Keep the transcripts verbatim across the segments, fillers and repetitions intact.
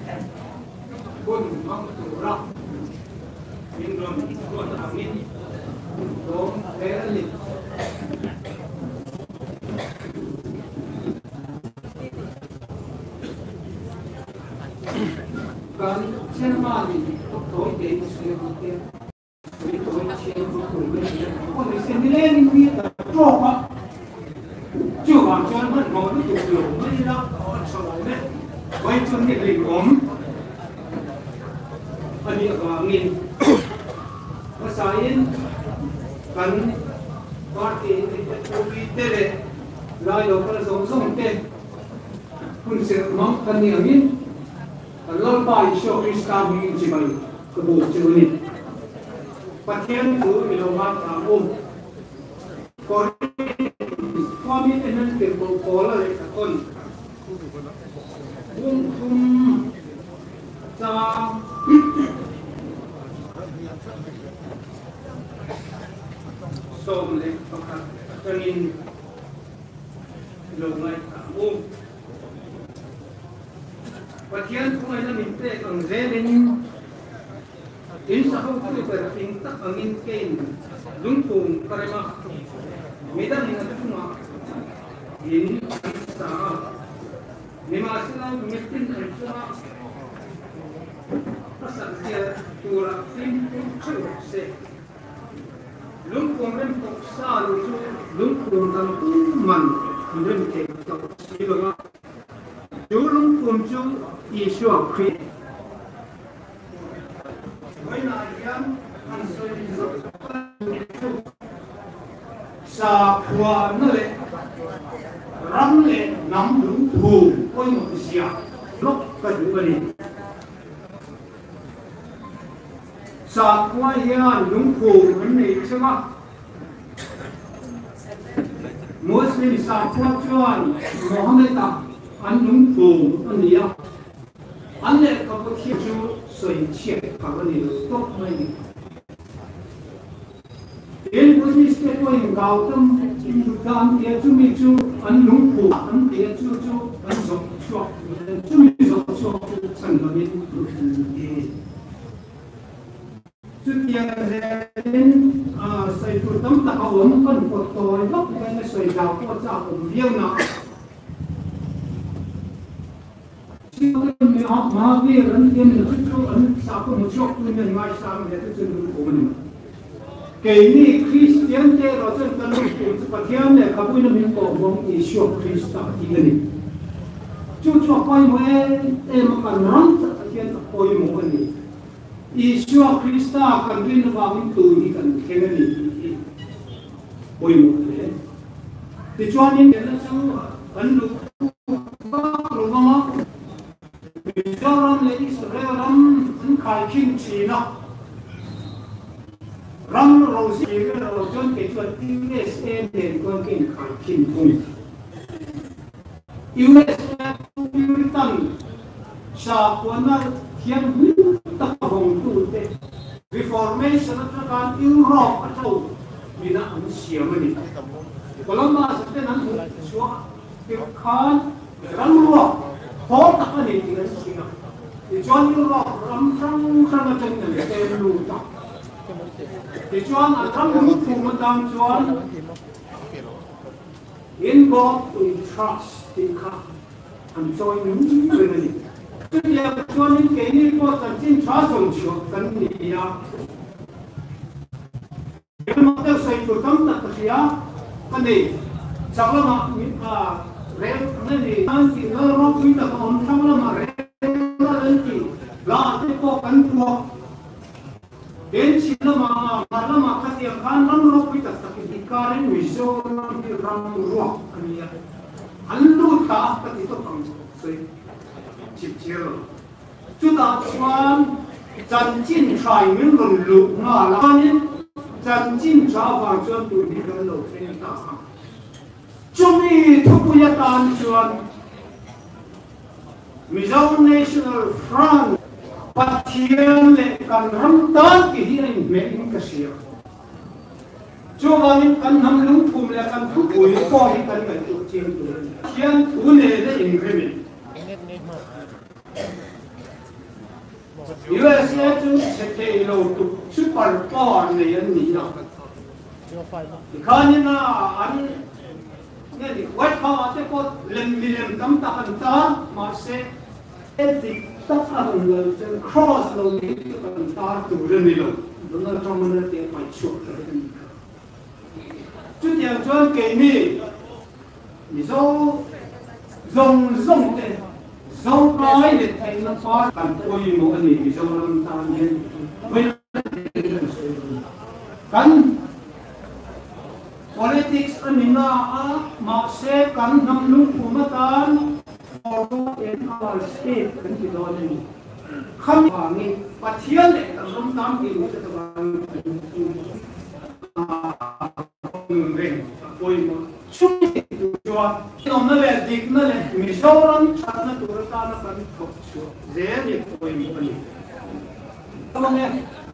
quân mong tụ rộng nhưng rồi quân là miên đó thế lịch còn trên mà thì tối đến xuyên kia với tối trên của tuổi bên con người xem đi lên đi là trộm á chưa hoàn cho nó mất ngồi nó tụt lủng mới đi đâu sau đó đấy quay chân điện lịch ốm ở địa và miền có sai cần có thì cái tê lệ lại đầu con sống sống tê kun sẽ mong cần nhiều nhất lâu bài show Krista bị chỉ bài cái bộ chữ này và thiên cứ bị lâu ba tháng ôm còn qua biết anh tiền bộ có là lại con buông thum ra sôm lên các bạn cho nên lâu ngày tháng ôm và thiên cũng là mình tệ bằng dễ lên in sa không có phải là in tắc bằng in kênh đúng cùng cái mà mấy đứa mình là chúng nó in sa nhưng mà sẽ là mình tin rằng chúng nó nó sản xuất từ là tin cũng chưa sẽ lúc cùng lên học xa rồi chú lúc cùng thằng cũng mạnh thì nên thể tập suy luận chú lúc cùng chú Yeshua Christ với lại yang anh soi sa phua nó lệ rắn lệ nắm đúng thù coi một gì à lúc cái thứ này sa phua yang đúng thù vấn đề chứ mà Muslim sa phua chuan Muhammad anh đúng thù anh gì à anh lệ có cái khi chú soi chết cả cái này tốt mấy đến với những cái tôi gạo tâm in cam thì chúng mình chú anh lúng phủ anh thì chú chú anh sống cho chúng mình sống cho thành là mình chú tiền đến xây trụ tấm ta hậu ấm con của tôi gốc cái xây gạo của cha của viên nào chỉ có mình học mà về anh tiền là chú anh sao có một chút mình ngay sang để chú chú của mình cái này Christian thế rồi cho nên tôi cũng phải theo này các bạn mình có vong Yeshua Christa thì cái này chú cho coi mỗi em mà rắn thì nó coi mỗi này Yeshua Christa cần đi nó vào mình tu thì cần cái này coi mỗi này thì cho nên cái nó chú ấn độ rồi mà bây giờ làm lấy Israel làm những cái kinh chỉ nó răng râu xí cái râu chân cái chuyện u ét a đến quan cái khai kinh thùng u ét a Puritan sa quan là thiên hữu tập hồng tu tế Reformation là cái Europe ở châu vì nó không xia mà đi Columbus sẽ nói một số cái khan răng râu khó tập cái này thì nó xia thì cho Europe răng răng răng chân này cái lưu tập thì chuan ở trong lúc phụ một đám chuan in God we trust in God and so những người này tức là chuan những cái này có thật chính trust on chúa cần gì à nếu mà ta xây dựng tâm thật thì à cái này chắc là mà à rèn cái này anh thì nó nó cũng là ông chắc là mà rèn nó lên thì là cái có cần thuộc đến khi nó mà mà nó mà cái gì kan nó nó bị tất cả cái cái này mình số nó bị răng ruột cái này anh luôn cả cái gì đó bằng rồi chịu chịu chúng ta quan chân chính trải nghiệm luận luận mà là nên chân chính trả vào cho tụi mình cái lỗ trên ta chúng mình thuộc về tan chuẩn Mizo National Front Pathian le kan ram tan ki hi ai me in ka sia chu wangin kan ham lung phum le kan thu pui ko hi kan kan tu chin tu hian thu ne le in re me U S A 就设计了都 super power 的人你了。你看你那安，那你外头这个零零咁大很大，马些，这大很了，这 cross 了，这很大都人你了，那专门的点买球的你。就点专给你，你说用用的。Dẫu nói để thấy nó có cần ôi một anh thì dẫu lâm ta nhiên với cần politics anh na mà sẽ cần nằm lúc của mất tan for in our state cần gì đó đi không phải nghĩ và thiên để tầm lâm tam thì nó sẽ tầm mình ôi một chung cho nó nó là gì nó là mình sau đó chắc nó tụi ta nó cần học cho dễ để coi một cái không nghe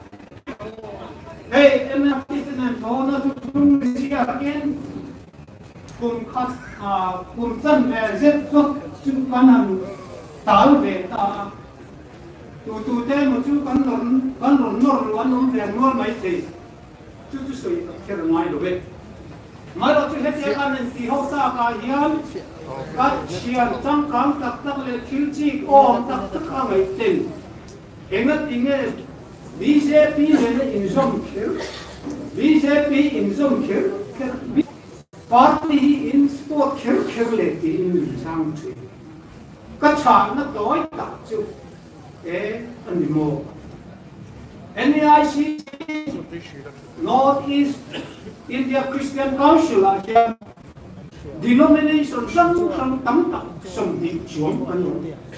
hey em nói cái này nó nó chung gì à cái cùng khát à cùng dân về rất tốt chung con hàng tạo về ta tụi tụi thế một chút con lợn con lợn nổi lợn nổi về nổi mấy gì chút chút sợi cái ngoài đồ về mà đó chỉ hết cái anh thì hậu ta cả hiền các chiên trong cam tắc tắc lên thiếu chi ôm tắc tắc cả mấy tiền hiện nay tiếng nghe B J P này in zoom kill B J P in zoom kill party in sport kill kill lên in sang chơi các chàng nó đói đặc chứ cái anh đi mua N A I C North East India Christian Council again denomination some some tấm tập some đi chuông anh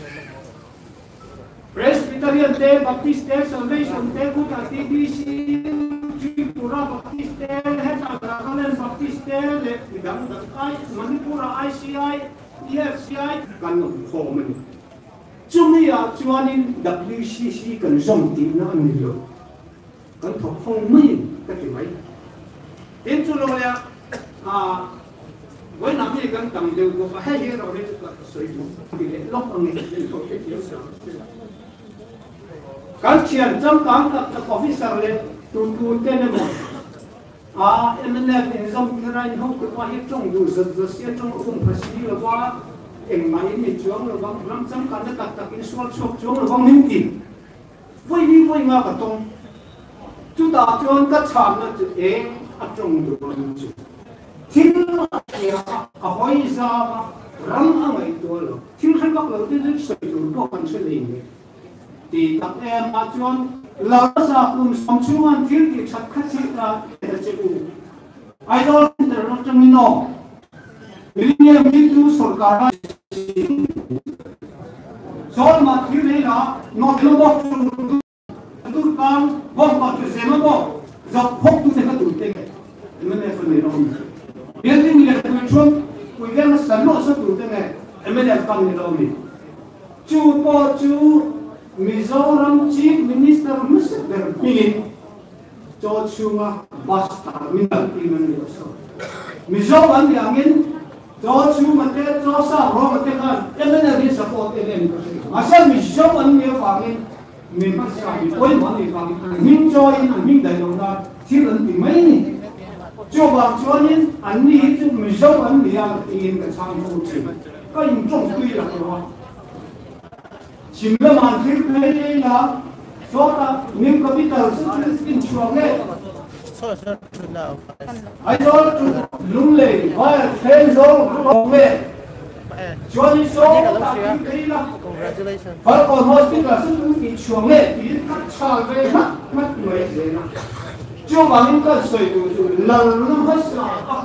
Presbyterian Day, Baptist Day, Salvation Day, Kuta T B C, Tripura Baptist Day, Heta Nagaland Baptist Day, Lidang Dakai, Manipura I C I, E F C I, Kanon Foreman. Chúng ta chuanin W C C cần dùng tiền nó ăn nhiều, cần thuộc phong mỹ cái gì vậy? Đến chỗ nào là à với năm nay cần tầm đều có hai hiện rồi đấy là sử dụng vì lẽ lóc ông này nên không thể thiếu sao. Các chuyện trong các các officer lên tuân tuân tên là một à em nên em trong cái này không có quan hệ trong dù rất rất sẽ trong không phải chỉ là qua em mà em nhìn xuống là vâng năm trăm cái các các cái số số số là vâng minh tiền với đi với ngã cả trong chúng ta chọn các sản là chữ e ở trong đồ ăn chữ thiên là à hỏi ra răng ở ngoàiตัวrồi thiên không có lợi thì rất sợi đồ có phần sẽ liền thì các em mà chọn là sao cũng sống chung anh thiên thì chắc khắc sĩ là để chịu ai đó thì nó trong mình nó vì như mình tu sửa cả rồi mà thứ này là nó thiếu bóc tu con bóc bóc cái gì mà bóc dọc hốc tu sẽ có tụi tên mình này phần này nó không biến đi mình là tụi chung tụi cái nó sẵn nó sẽ tụi tên này mình là phần này nó mình chú bố chú Mizoram Chief Minister Mister Berpilin cho chunga basta minal iman yoso Mizoram yangin cho chu mate cho sa ro mate kan emena ri support elem asal Mizoram ye fangin min sa bi oi man ni fangin min join min dai lo na thiran ti mai ni cho ba chuanin an ni chu Mizoram liang in ka chang ho chi ka in chong tui la ko chỉ là màn phim này là số ta những capital in chuồng này ai đó lung lệ và thêm số không về cho đi số ta phim này là và còn hospital sự in chuồng này thì các cha về mất mất người gì đó cho bằng những cái sợi tụ lần nó hết sao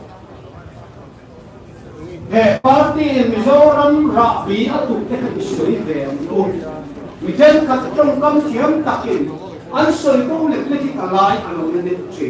hệ party Mizoram ra vì ở tụ cái cái sợi về luôn mình trên các trong cam thiếm đặc biệt anh sợi tu lịch lịch cả lại anh nói nên chuyện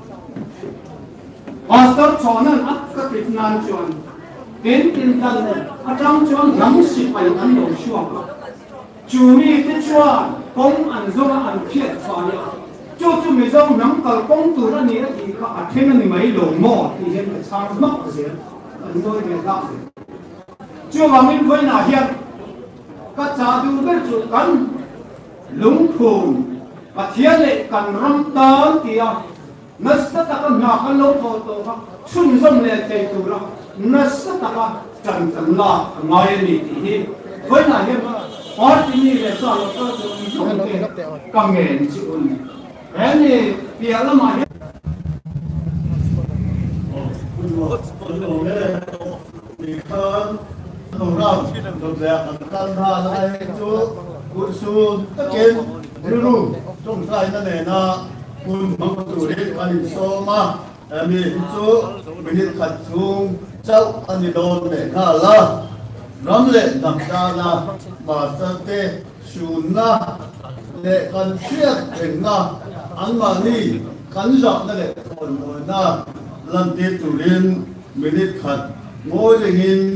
pastor cho nên ắt các việc nan chọn đến tin thân ở trong chọn nắm xịt phải anh đầu chuông chủ mi cái chọn công anh dùng anh thiệt phải cho chúng mình dùng nắm cả công tu ra này thì có thêm là mấy đồ mỏ thì hiện tại sao mất gì anh tôi về gặp chưa vào mình với nào hiện các cha tu biết chủ cắn lúng thùn và thiên lệ cần rong tớ kìa nó sẽ ta có nhỏ cái lỗ thô tô không xuân dông lệ thầy tù đó nó sẽ ta có chẳng chẳng lọ ngồi đi thì với là hiện có tí như là cho nó có sự dùng cái công nghệ chịu thế thì việc là mà hết thì hơn hồng rau được đẹp căn thà lại chú cụ su tất kiến rưu trong sai nó này na kun mang tu đi anh số mà mình chú mình đi khát chung cháu anh đồn để na la rắm lệ nằm ra na mà sao thế sùn na lệ cần thiết đến na anh mà đi cắn giọng na lệ còn ngồi na làm tiết chủ liên mình đi khát ngồi để nhìn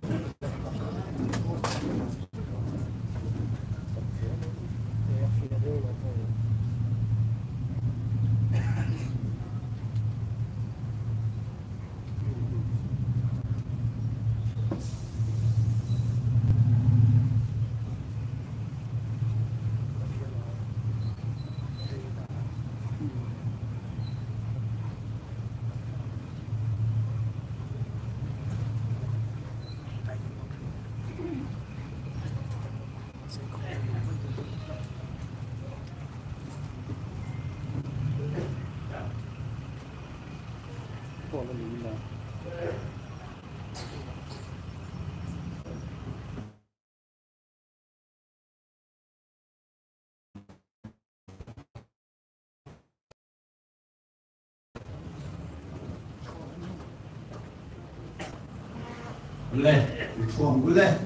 lên chuồng cứ lên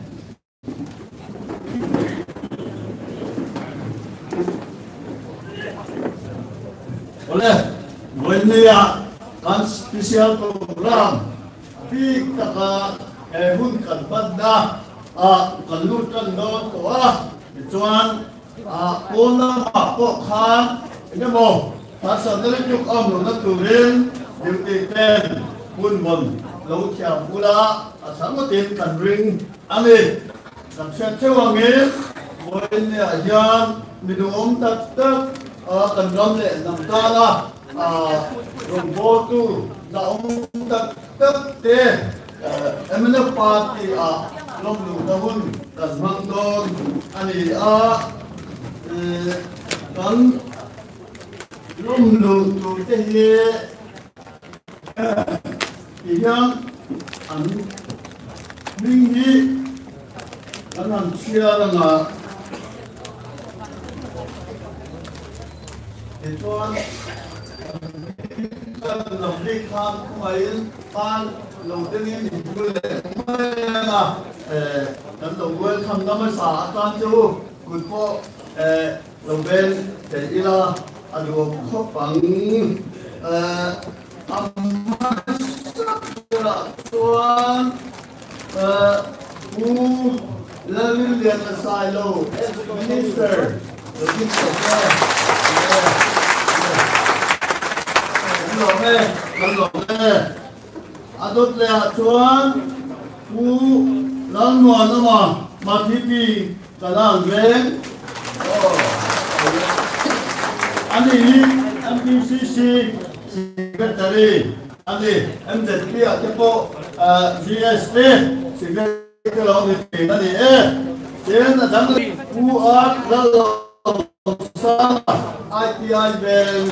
lên với nia kan special program pi taka e hun kan banda a kan lut kan do to a chuan a ona ma ko khan ene mo ta sa dele juk am lo na turin duty ten hun mon lo khia bula a samatin kan ring ani kan chen chewangin với nia yan midum tak tak a kan ram le nam ta la rồng bố tu là ông tất tất thế em nó party à long lu ta hun là mang don anh ấy à còn long lu tu thế here thì nhá anh minh đi anh làm chia là ngà thì cho lòng đi khám mấy ban lòng tiếng nhiên thì vui lệ mấy là tận lòng quên thăm năm mươi sáu tan chú cụt phố lòng bên để đi là ăn uống khóc bằng âm sắc là tuan u lên liền là sai lâu minister the minister lộn đây, lộn đây, à tốt là chuan, u lăn mòn nó mà, mà thịt gì, cả làng bên, anh đi, em đi xí xí, secretary, anh đi, em dệt đi ở cái bộ giê ét tê, secretary thì anh đi, eh, tiền là chẳng được, u art là lộn sang, i tê i bên,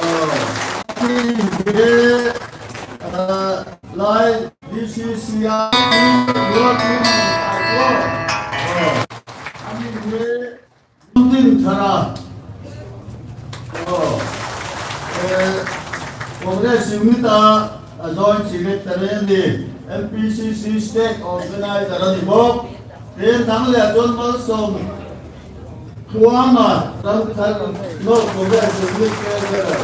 like this is your working something thara oh Congress unita joint secretary M P C C state organizer the book then thang le John Malsom Kuama thang thang no Congress unita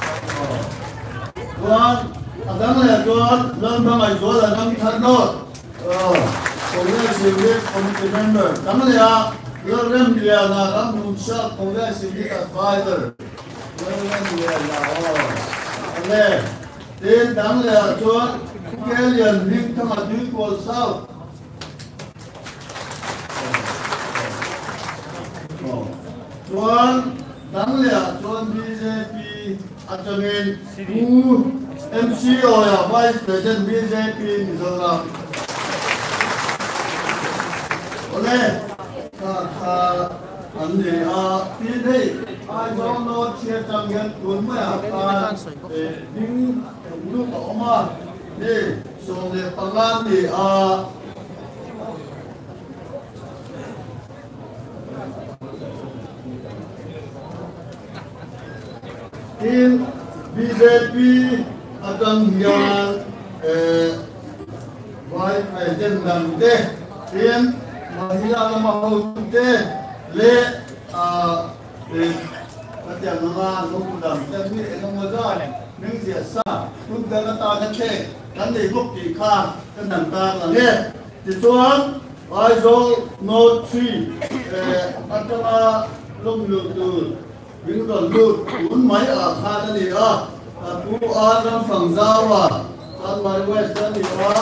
John, à đó là John, John bao ngày John là năm tháng nốt, ờ, còn cái sự việc committee member, đó là John làm gì là làm nút sát, còn cái sự việc advisor, John làm gì là ờ, ok, đến đó là John, cái liền link tham gia tuyến call sao, chuan dang le chuan B J P atangin u M C O ya Vice President B J P Mizoram ole ka ka anne a tin hei ai zong no chia chang yan kun ma ya ka ding lu ka oma ne so le pangan ni a in B J P atang yan Vice President nam de in mahila na mahut de le a le patya nga lung dam ta ni enong ma ning sia sa kun da ta na che kan nei luk ki kha kan nan ta la le ti chuan ai zo no three atanga lung lu tu ving don lu un mai a kha na ni a pu a ram phang za wa san mai west ni wa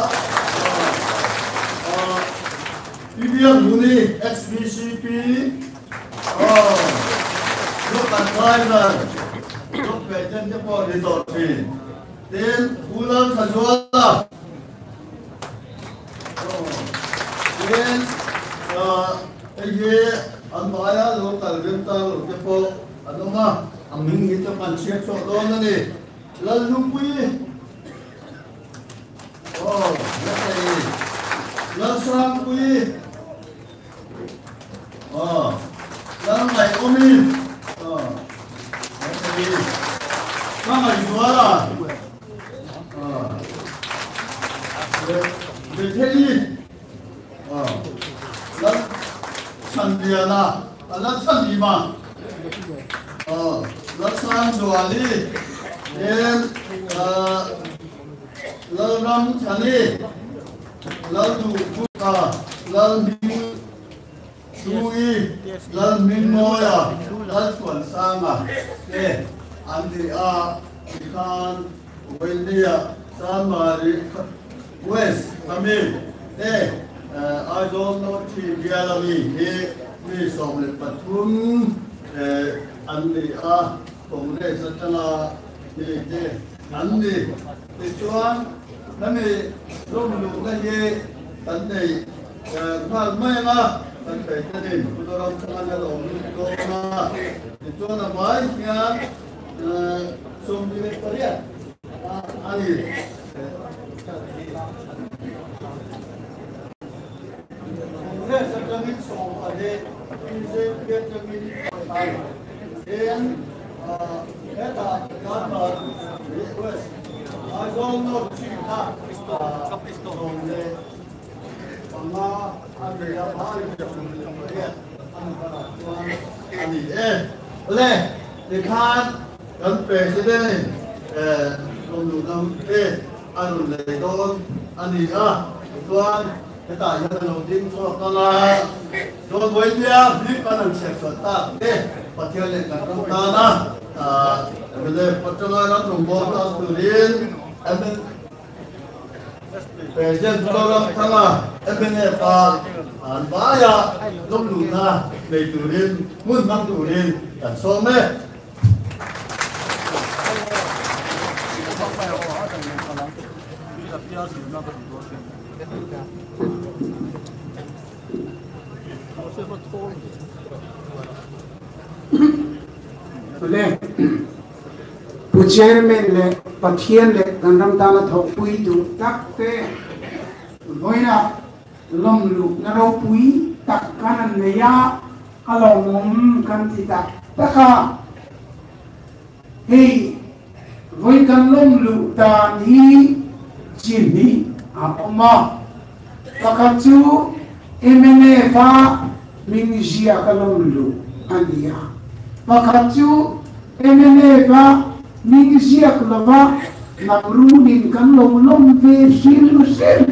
P B M Muni X B C P oh look at driver look at them the for resort fee then Ulan Sajwala oh then uh ye anmaya local rental the for anoma aming ito pansiya so doon ni lalupui oh let's lasang pui oh lang mai omi oh okay mama juara oh de de theli oh lang sandiana ala sandima oh lasang juali em uh lalam chali lalu buka lalu sui lalu minoya lalu tuan sama eh andi a ikan wendia sama di west kami eh azon noti bialami eh ni somle patum eh andi a kongres setelah ni eh andi tuan kami lom lom lagi tandai hal mana tandai tadi orang tangan lom lom itu namanya sumber periak ani saya sedang som ada ini dia jadi dan kita kabar request I don't know China donde sama ada yang baru yang ani eh oleh dekat dan presiden eh london eh anu ledon ani ah tuan kita yang london so kala don boya beli kanan sekta eh patiale kan kana ah beli patanga nombor turin and present program tanga ebene pa an baya lom luna le turin mun mang turin dan some le pu chairman le pathian le gandam tala thok pui tu tak te voina lom lu na ro pui tak kanan me ya alom kan ti tak taka hey voi kan lom lu ta ni chin ni a oma takachu emene fa min jia kalom lu ania takachu emene fa Ming siap lava nabrunin kan long long ve sil sil.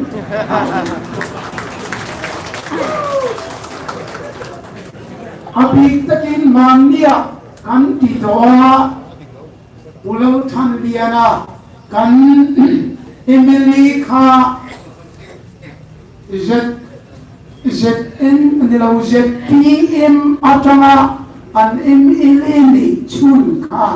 Abik takin mania kan tidoa pulau than liana kan Emily kha Z Z N nilau Z P M atanga an im ilini chun khan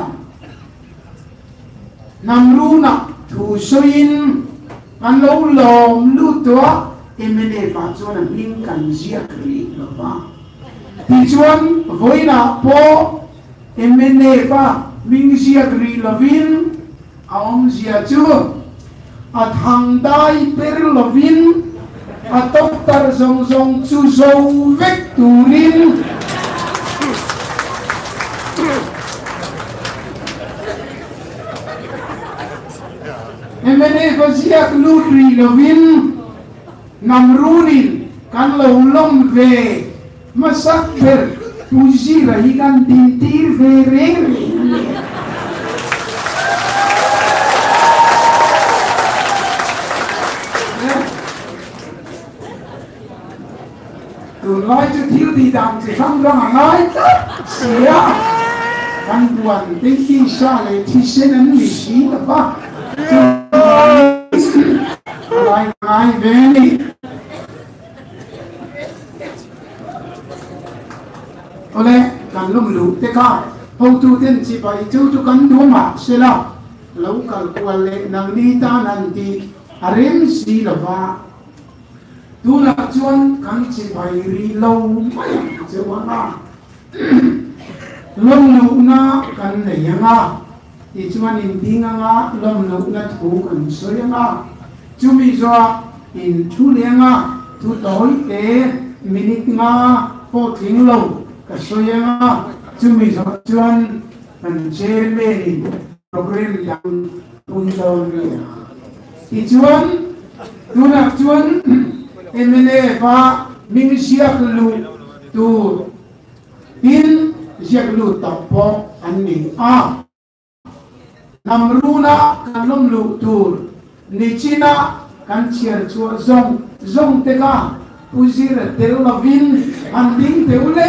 nam lu na thu soin an lo lom lu to emene fa chuan an hing kan ziak ri lova ti chuan voina po emene fa ming ziak ri lovin aom zia chu at hang dai per lovin atok tar zong zong chu zo vek turin emene fa ziak lutri lovin namrunin kan lo lom ve masak per puji rahi kan tintir ve re tu nói cho thiếu đi đam thì không ra mà nói xỉa kan buồn đến khi xa lại thì sẽ đến vị trí là ba lại lại về đi ole kan lum lu te ka ho tu ten chi pai chu chu kan du ma se la lo kal kwal le nang ni ta nan ti arem si la ba tu la chuan kan chi pai ri lo mai che wa na lom lu na kan ne yanga ti chuan in dinga nga lom lu na thu kan so yanga chu mi zo in thu lenga thu toi e minute nga po thing lo ka so yanga chu mi zo chuan kan che me ni program yang pun lo ni ti chuan tu la chuan emene fa ming siak lu tu in siak lu tapo ani a namruna kan lom lu tur ni china kan chiar chu zong zong te ka uzir tel lavin an ding teule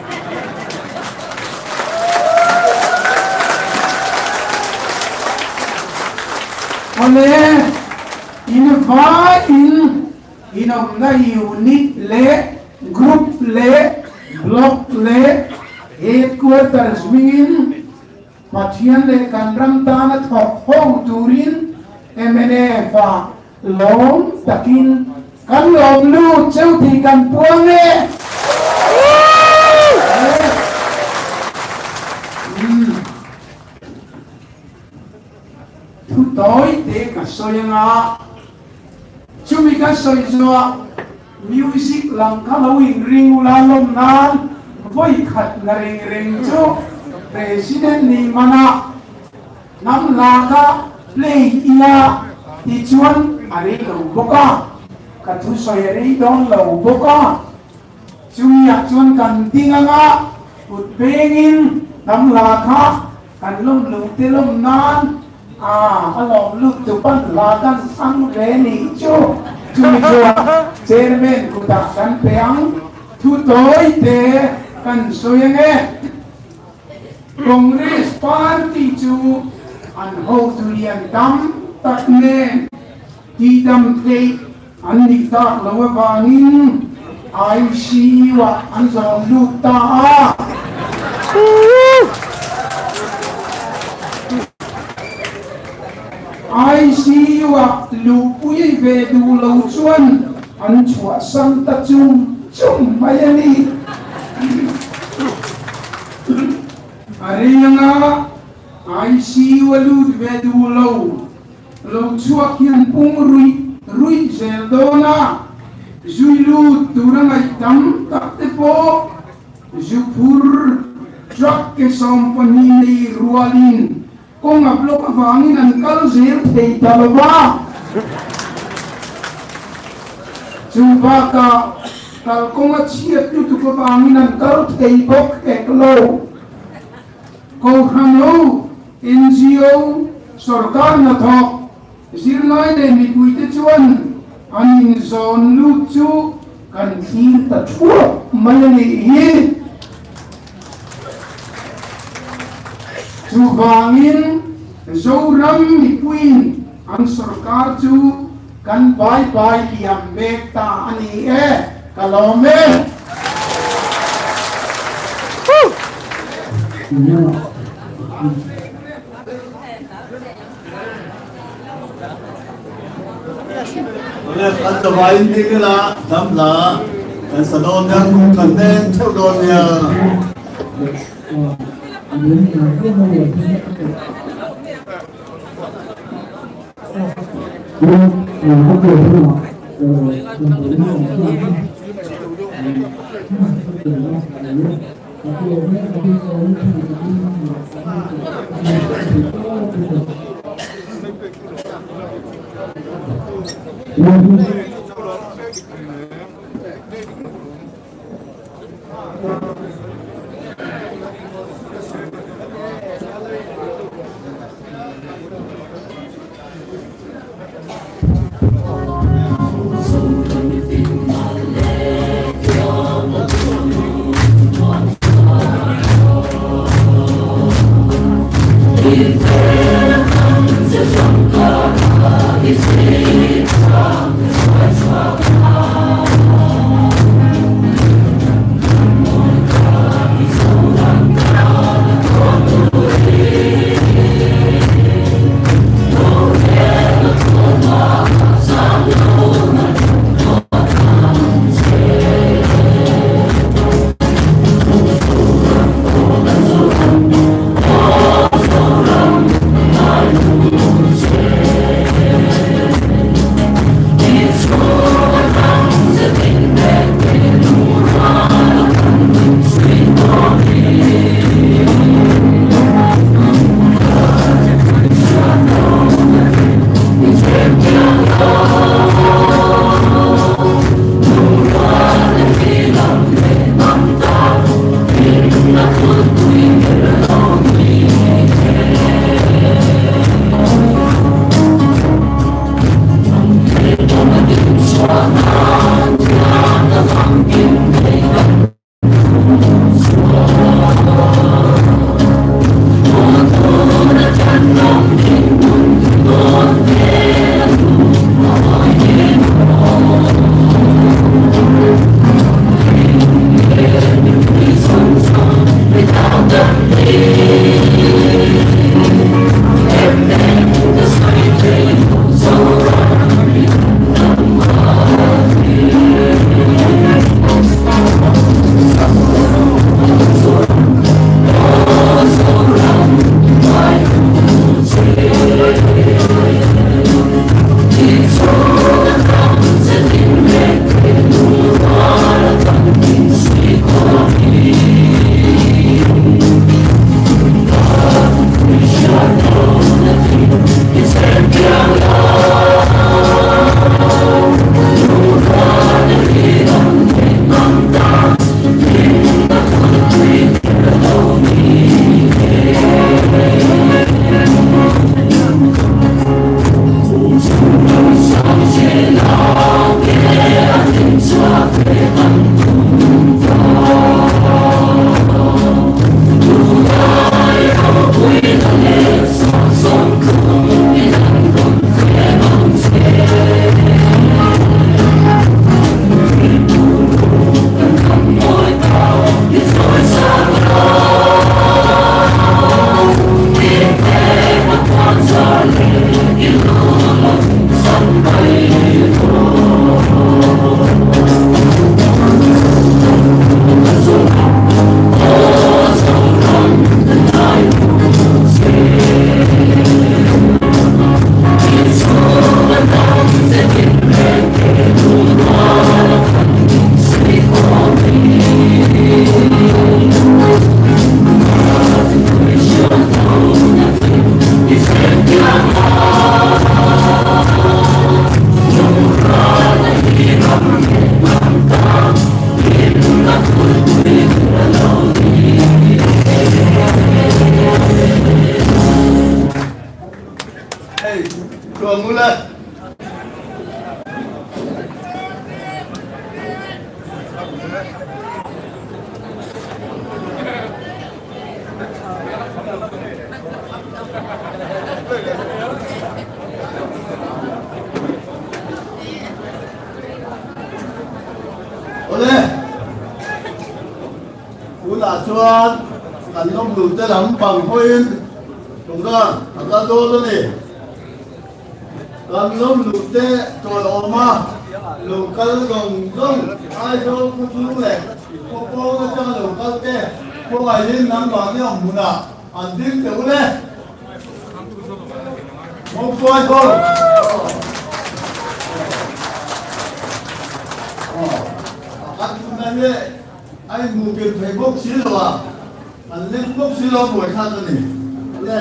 ole in va in in om na unit le group le block le headquarters wing pathian le kan ram ta na thok ho turin emene fa lom takin kan lom lu cheu thi kan puang le thu tối te ka soyanga chumi ka soy zo music lang ka lo in ring la lom nan voi khat na ring ring chu president ni mana nam la ka play ila ti chuan ari lo boka ka thu soy ri don lo boka chumi ya chuan kan tinga nga ut pengin nam la ka kan lom lu te lom nan à alom lu tu pan la kan ang re ni chu chu chu chairman ku ta kan peang thu tối te kan soyenge congress party chu an ho tu lian dam tak ne ti dam te an ni ta lo wa ngin ai si wa an zo lu ta ai si wa lu pui về du lâu chuan an chua sang ta chung chung mai ani arianga ai si wa lu về du lâu lâu chua kian pung rui rui zel dona zui lu turang ai tam tak te po zupur truck ke company ni rualin kung aplok avangin ang kalzir te talaba chuba ka kal kung at siyat tu tu avangin ang kal te bok eklo ko hano N G O sarkar na thok sirnai de mi puite chuan anin zon lu chu kan thir ta thua mayani hi chu wangin zo ram mi puin ang sarkar chu kan bai bai liam mek ta ani e kalome Oleh kata lain tinggal dalam lah, dan sedon yang kandeng cerdonnya. kan nom lu te lam pang hoin tung ra thằng ra đô đó nè kan nom lu te trôi oma lu kal gong gong ai do ku chu le ko ko cha lu kal te ko ai lên nam ba ne ông muna an din te ule mo coi coi anh chúng ta nghe anh mù kiệt thấy bốc xí rồi à anh lên bốc xí lo buổi sáng rồi nè lên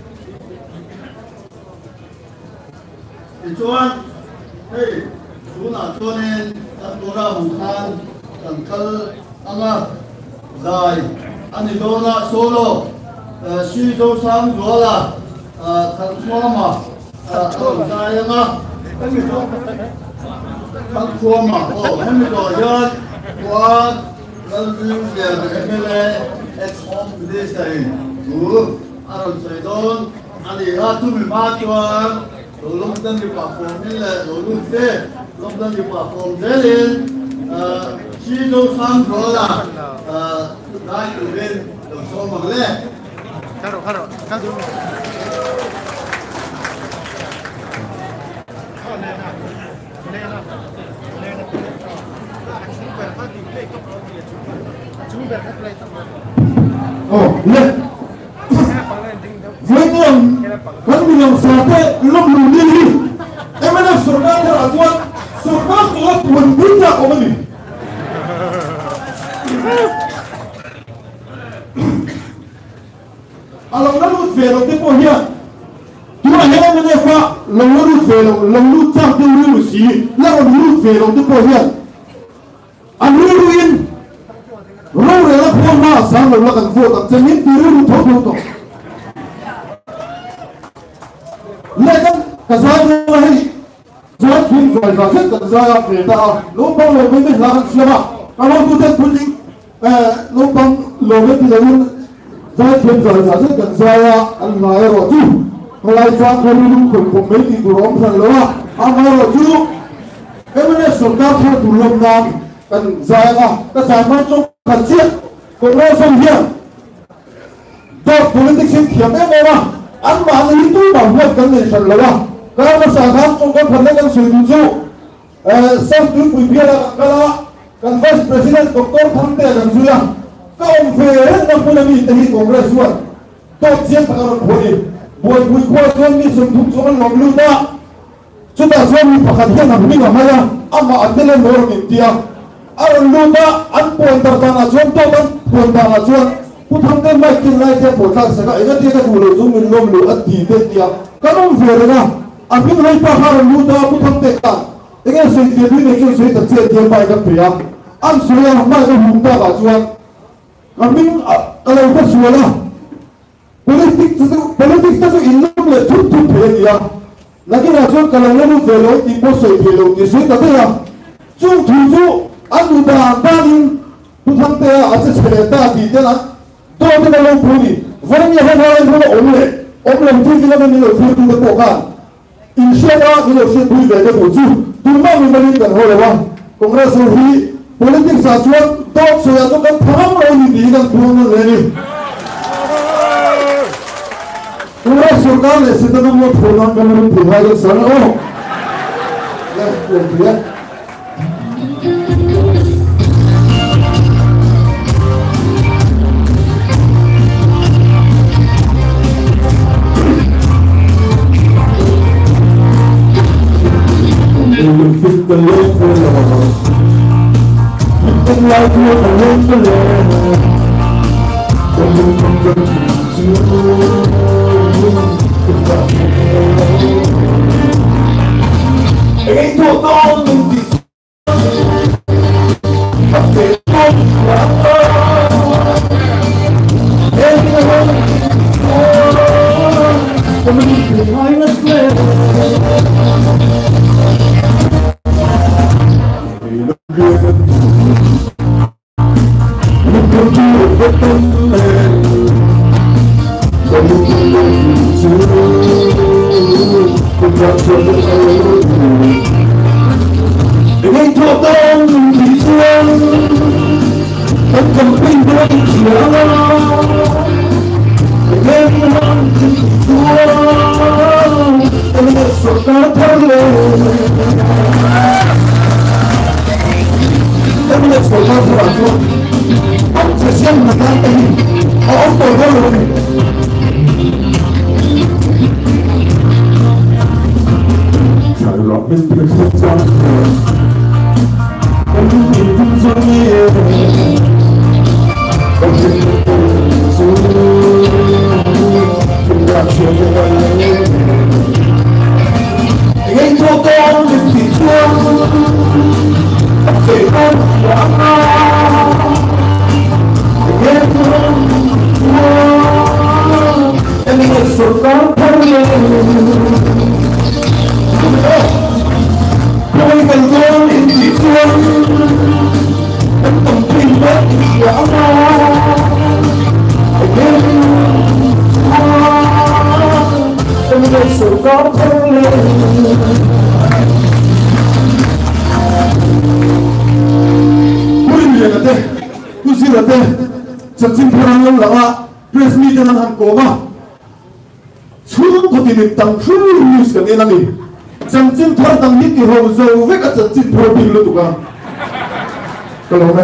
thì chú anh hey chú nào cho nên anh tôi ra buổi sáng anh cứ anh à dài anh thì tôi là solo suy cho sáng rồi là thằng xoa mà anh dài em à anh biết không thằng xoa mà ồ anh biết rồi chứ qua lần thứ giờ em lên ex home this day chú anh sẽ đón anh đi ra chú bị bắt cho rồi lúc đó đi vào phòng như là rồi lúc thế lúc đó đi vào phòng thế lên chỉ cho sáng rồi là đại từ bên được số mà lên Claro, claro, claro. Oh, lên với nguồn vẫn bị lòng sợ tệ lúc lù đi em mới được sổ đăng theo là chuột sổ đăng của buồn bứt ra của mình à lòng nó lút về lòng tiếng bồi hiện chúng ta hết em mới pha lòng nó lút về lòng lòng lút trang tiêu lưu xí là lòng lút về lòng tiếng bồi hiện anh lưu yên rồi là phong ma sáng lòng là cần vô tận chân những tiêu lưu thốt lưu tộc lẽ cái cái giá như hay giá phim rồi giá rất cần giá về ta lúc bao lâu mới biết làm sao mà các bạn có thể quyết định lúc bao lâu mới biết làm giá phim rồi giá rất cần giá anh nói rồi chứ còn lại giá không lưu khủng khủng mấy thì tụi ông thằng đó anh nói rồi chứ cái vấn đề sổ cao theo tụi lông nam cần giá à cái giá mang trong cần chiết còn lo xong hiện do politics sinh thiểm em mà anh mà anh ý tôi bảo vệ cái này thật là đâu cái mà sản xuất trong cái phần này đang sử dụng số sau khi quý vị là cái đó cái vice president doctor tham gia làm gì à cái ông về nó cũng là bị tình congress luôn tôi chiến thắng ở hội đi buổi buổi qua xuân đi sử dụng số lòng lưu ta chúng ta xuân đi phát hiện làm gì mà hay à anh mà anh lên nói mình tiếc anh lưu ta anh buồn tao tao là xuân tôi anh buồn tao là xuânผู้ทำได้ไม่กินไรเทียบผลการศึกษาเองที่จะดูเลยซุ้มมินลมหรืออัฐิเดียวก็ต้องเสียเลยนะอันนี้ให้ป้าข้ารู้ตัวผู้ทำเด็กอ่ะเองสิ่งที่พี่ในช่วยช่วยตัดเสียเทียมไปกับเพียงอันสวยไม่ก็หุ่นตาบาดชวนอันนี้อะไรก็สวยนะ politics politics ก็จะอินลมเลยทุกทุกเพียงเดียวแล้วที่เราชวนกันเราเล่นเฟลล์ที่โพสต์เฟลล์ที่สวยแต่เดียวจุ่มถูจุ่มอันดูตาบ้านผู้ทำเตะอาจจะเฉลี่ยตาดีเท่านั้นตัวที่เราพูดนี่วันนี้ให้เราเล่นเราอมเลยอมเลยที่เราไม่มีเราพูดถึงตัวกันอินเชื่อว่าเราเชื่อพูดแบบนี้พูดจู่ตัวมันมีมันกันหัวเลยว่าคงเราสู้ที่ politics อาจจะต้องเสียต้องกันทั้งเราอยู่ดีกันพูดเลยนี่เราสุดท้ายเลยสิ่งที่เราพูดนั้นก็ไม่พูดให้เราสนองแล้วเปลี่ยนFit the love for love. Fit the life for the love for love. When you come to you, it's not me. Ain't no dawn in this. I feel like love. Ain't no one for. Come and be behind us, man. Look at you, look at me. When you can love you too, without trouble. It ain't all down in this world, but the big break, ông tôi có luôn trời lọt bên phía sông trăng em nhìn không giống như em nhìn xuống đừng làm chuyện anh cho con đừng bị thương để con hoang mang em thương em nhận sự có thân lên tôi cần con đừng bị thương em tổng tin bất kỳ hoang mang em em nhận sự có thân lên Kusilate, Jacin Purang lawa, press meet ng Hankoma. Sunog ko tinintang full news kanina ni. Jacin Purang hiti ho zo vek at Jacin Purang pinglo to ka. Kalau me.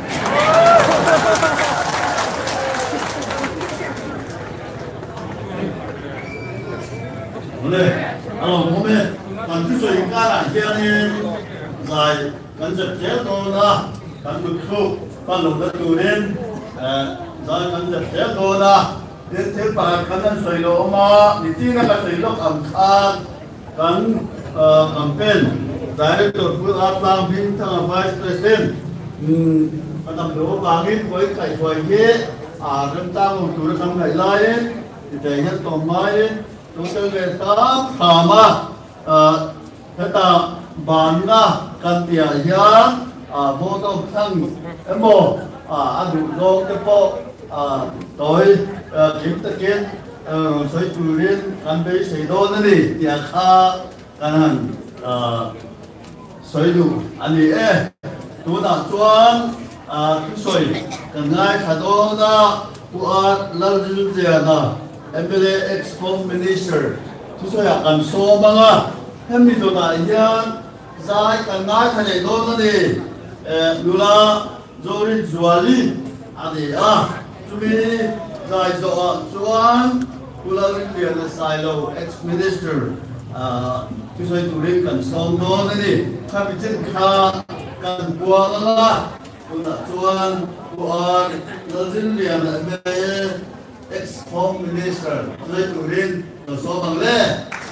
Ole, alo kome, kantu so ikara hiani zai kanjat jelo na kantu khu con lục đất tù đến rồi con giật thế cô na đến thế bà con ăn sợi lỗ mà đi tin là sợi lỗ ẩm khan con campaign director của Aplam Bin thằng vice president anh làm lỗ vàng hết với cái xoài ghế à chúng ta một chủ làm ngày lai ấy thì để hết tôm mai ấy chúng ta về tám phàm à thế ta bán na căn tiền giá à vô tông thăng em mồ à ăn đủ rau cái bộ à tối kiếm tất kiến soi chủ liên ăn bấy sấy đô nữa đi tiệc kha cái này à soi đủ anh đi ê tú đã chuan à tú soi cái ngay thà đô na của lao dư dìa na em bê ex home minister tú soi à cần số bằng à em đi đồ đại hiền giải cái ngay thà này đô nữa đi Lula Zorin Zuali Adi ah Tumi Zai Zoa Zuan Lula Rindian Silo ex-minister Tu Soi Turin Kan Song Do Nani Kapitin Ka Kan Buang La Lula Zuan Buan Lula Rindian ex-home minister Tu Soi Turin Kan Song Bang Le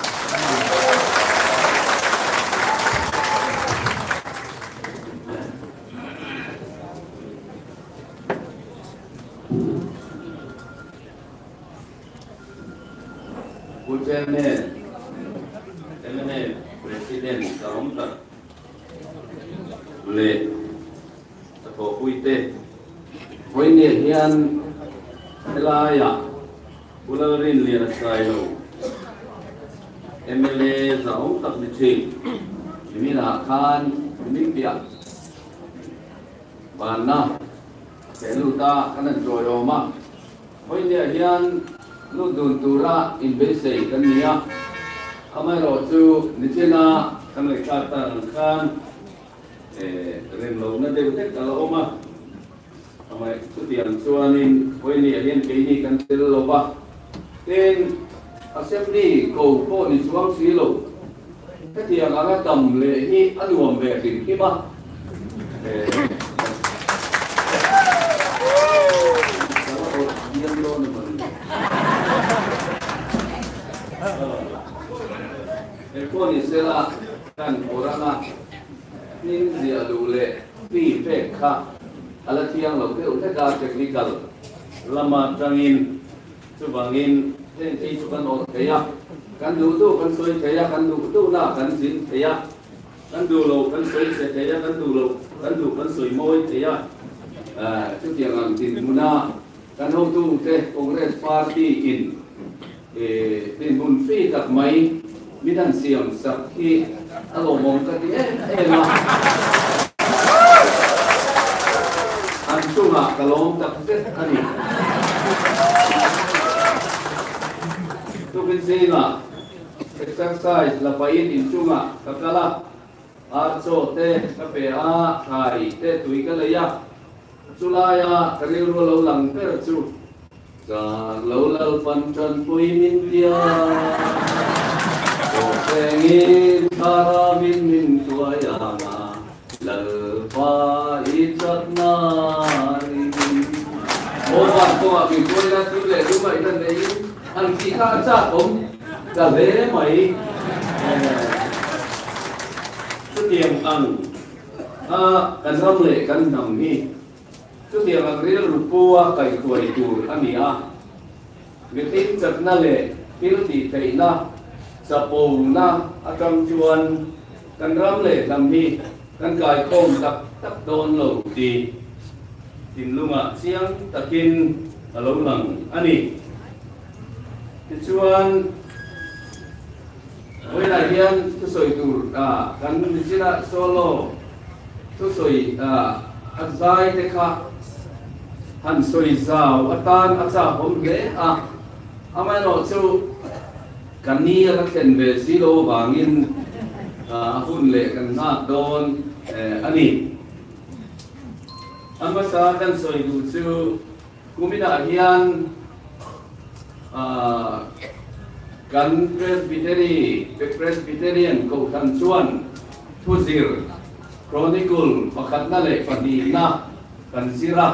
Chairman, Chairman, President, Kaumta, Le, Tapo Puite, Poinia Hian, Elaya, Ularin Lia Silo, M L A Zaumta Nichi, Mina Khan, Nimpia, Bana, Peluta, Kanan Joyoma, Poinia Hian, lúc đồn tù ra in bế sầy cái này á, anh ấy rồi chú như thế nào, cái này khác tầng khan, rèn lâu nó đều thích cả lâu mà, anh ấy chú tiền chú anh in, với này hiện cái này cần tiền lâu ba, tên assembly cầu cô đi xuống xí lâu, cái tiền anh ấy cầm lệ hi ăn uống về thì khi mà, Kau ni sila kan orang nak ni dia dulu pi pekha, alat yang lalu tu kita technical, lama trangin, cubangin, ini cuban orang kaya, kan dulu tu kan soal kaya, kan dulu tu na kan sin kaya, kan dulu kan soal kaya, kan dulu kan dulu kan soal moy kaya, tu yang angin muna, kan hong tu teh Congress Party in, eh, in munfi tak mai. Midan siang sakhi alo mong kati eh eh ma an sunga kalong tak set ani tu binsina exercise la pain in sunga kakala arso te kape a khai te tui kalaya Sulaya karil lo lang per chu sa lo lal pan chan pui min tia o sengin para min min tuayana lal pa icat na o ban ko abi ko na tu le tu mai tan nei an ki kha cha om ka le mai tu tiang ang a kan ram le kan nam ni tu tiang ang ril rupua kai kuai tur ania mitin chat na le pil ti thei na sa po na akam chuan kan ram le nam ni kan kai khom tak tak don lo ti tin lunga siang takin alo lang ani chuan oi la hian tu soi tur a kan ni sira solo tu soi a azai te kha han soi zau atan acha hom ge a amai no chu kan ni ka ken be silo wangin a hun le kan na don ani amasa kan soi du chu kumina hian a kan presbytery presbyterian ko kan chuan thuzir chronicle pakhat na le pani na kan sira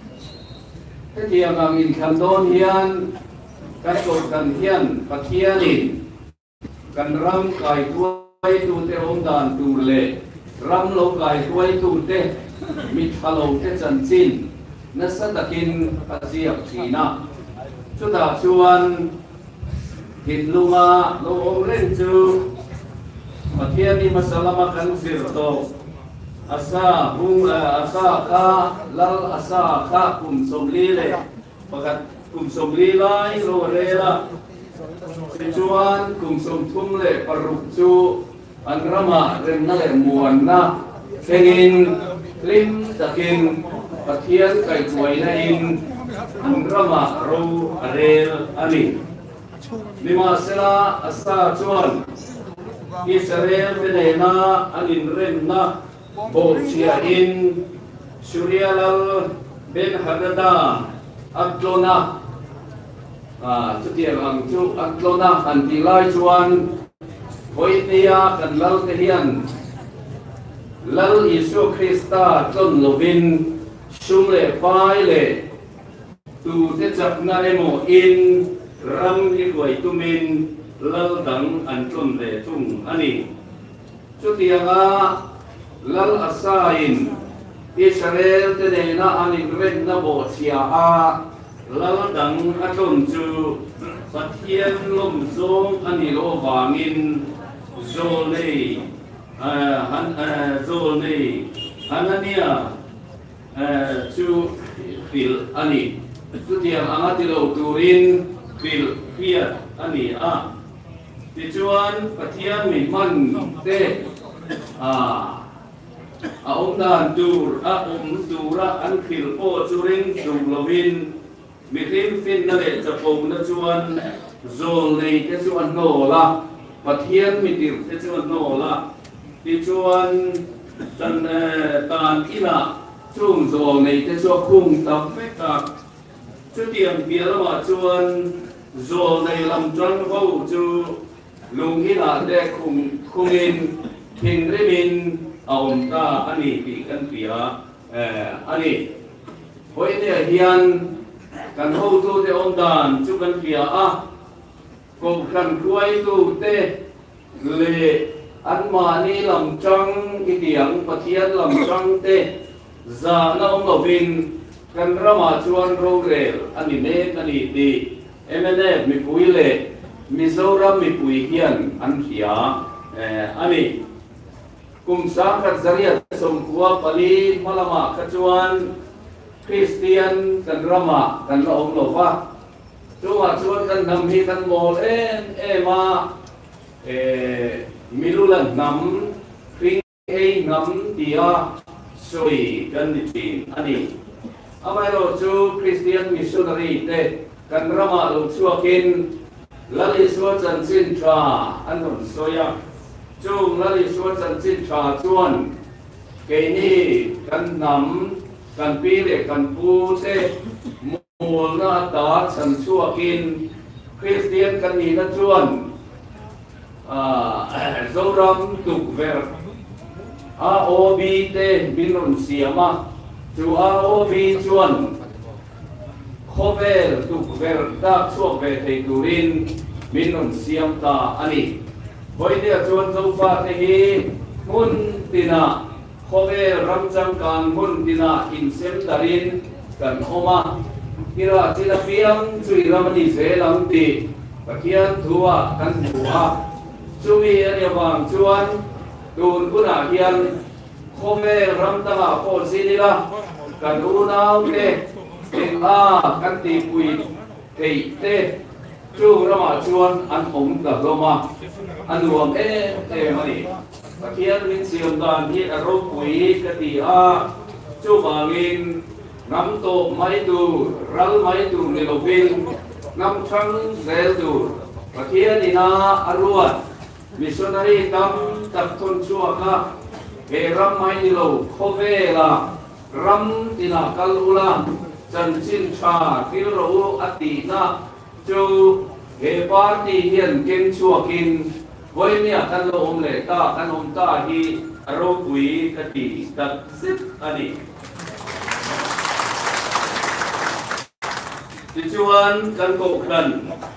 te tiang ang in kan don hian kan ko kan hian pathianin kan ram kai tuai tu te om dan tu le ram lo kai tuai tu te mit halo te chan chin na sa takin pasiak thina chu ta chuan hin lunga lo om ren chu pathiani masalama kan sir to asa hung asa kha lal asa kha kum somli le pakat kum somli lai lo re la chuan kum som thum le paruk chu an rama ren na le muan na thengin lim takin pathian kai tuai na in an rama ro arel ani lima sela asa chuan Israel benena anin ren na bo chia in Surialal ben Hadada Atlona ah chutia ang chu Atlona antilai chuan hoitia kan lal te hian lal Isu Krista ton lovin sumle pai le tu te chak na emo in ram li koi tumin lal dang an ton le tung ani chutia nga lal asain Israel te ne na anin ren na bo chia a lal dang aton chu pathian lom zong ani lo wangin zole han zole anania chu fil ani chu tiang angati lo turin fil fiat ani a ti chuan pathian mi man te a a om dan tur a om tura an khil po churin dung lovin mi rim fin na le chapom na chuan zol nei te chuan no la pathian mi tir te chuan no la ti chuan tan tan ila chung zol nei te chuan khung tam pe ta chu tiang bia la ma chuan zol nei lam tran ho chu lung hi la de khung khungin thing rimin aom ta ani ti kan pia ani hoi te hian kan ho tu te om dan chu kan pia a ko kan khuai tu te le an ma ni lam chang i tiang pathian lam chang te za na om lovin kan rama chuan ro rel ani ne ani ti emene mi pui le Mizoram mi pui hian an pia ani kum sa khat zaria som kuwa pali malama khachuan Christian kan rama kan lo om lo wa chuwa chuan kan nam hi kan mol en ema e milulan nam kring ei ngam tia soi kan ni tin ani amai ro chu Christian missionary te kan rama lo chuakin lali suwa chan chin tra an non soya chung lali suwa chan chin tra chuan ke ni kan nam กันปีเล็กกันปูเตมูลนาตาฉันชั่วกินคริสเตียนกันนี่นะชวนโซรัมตุกเวรอาโอบีเตบินุนเสียมาจูอาโอบีชวนโคเวลตุกเวรตาชั่วเวทตูรินบินุนเสียมตาอันนี้ไว้เดียชวนโซฟาเตฮีมุนตินาโคเวลรัมจังการมุนตินาอินเซมตารินกันโอมากิราจิลาฟิยังจุยรามันดิเซลังตีปะเคียนทัวกันทัวจุมีอันยวังชวนดูนกุนาเฮียนโคเวลรัมตาโพสินิละกันอูนาวเตเอ็งอากันตีปุยเตเตจูรามาชวนอันองกับโรมาอันรวมเอเตมันนี่ปะเคียนมินเสียมดานที่อารมณ์ปุยกติอาจูบางินน้ำโตไม่ดูรัลไม่ดูในโลวินน้ำชังเซลดูปะเคียนินาอรวดมิชนารีตั้มตัดทนชัวค่ะเฮรัมไม่นิโลโคเวลารัมตินากัลอุลาจันชินชาคิโรอตินาจูเฮปาร์ตีเฮียนเก่งชัวกินไว้เนี่ยกันโลมเลตากันอมตาฮีอารมณ์ปุยกติตัดสิบอันนี้tujuan kan kokran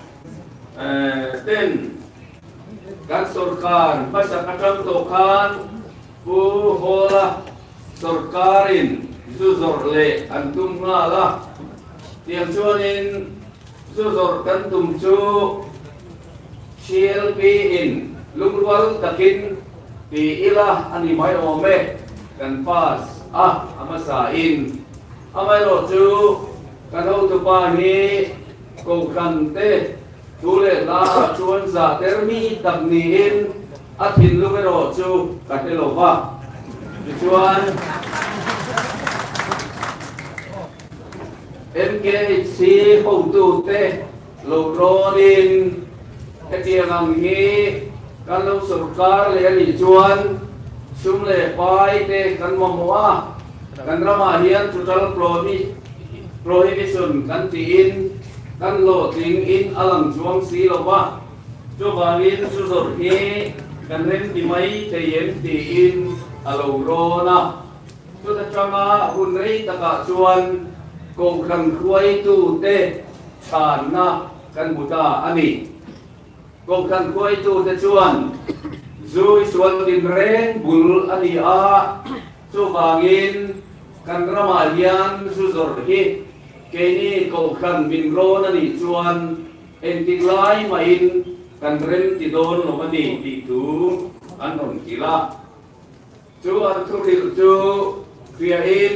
ten kan sorkar pasal kadang tokan pu hola sorkarin zuzor le antum ngala tiang chuanin zuzor kan tum chu chiel pi in lungwal takin pi ila ani mai ome kan pas ah amasa in amai ro chuกันเอาตัวป้านี้กูกันเตะดูเลยลาชวนจะเตอร์มีตักนี้อินอาทิตย์ลูกไม่รอจูกันเตลว่าชวนเอ็มเกซีหูตูเตะลูกโรนินเอเดียงังนี้กันลูกสุกาเลยอันนี้ชวนชุมเลยไปเตะกันมัวกันรามาเฮียนจุดจัลโปรมีprohibition kan tiin kan lo ting in alang chuang si lo wa chu bangin chu zor hi kan rem ti mai te yen ti in alo ro na chu ta chama hun rei ta ka chuan ko kan khuai tu te chan na kan buta ani ko kan khuai tu te chuan zui chuan din reng bul ani a chu bangin kan rama hian chu zor hi ke ni ko khan bin ro na ni chuan en ting lai ma in kan rem ti don lo mani ti tu an on kila chu an thu ri chu kria in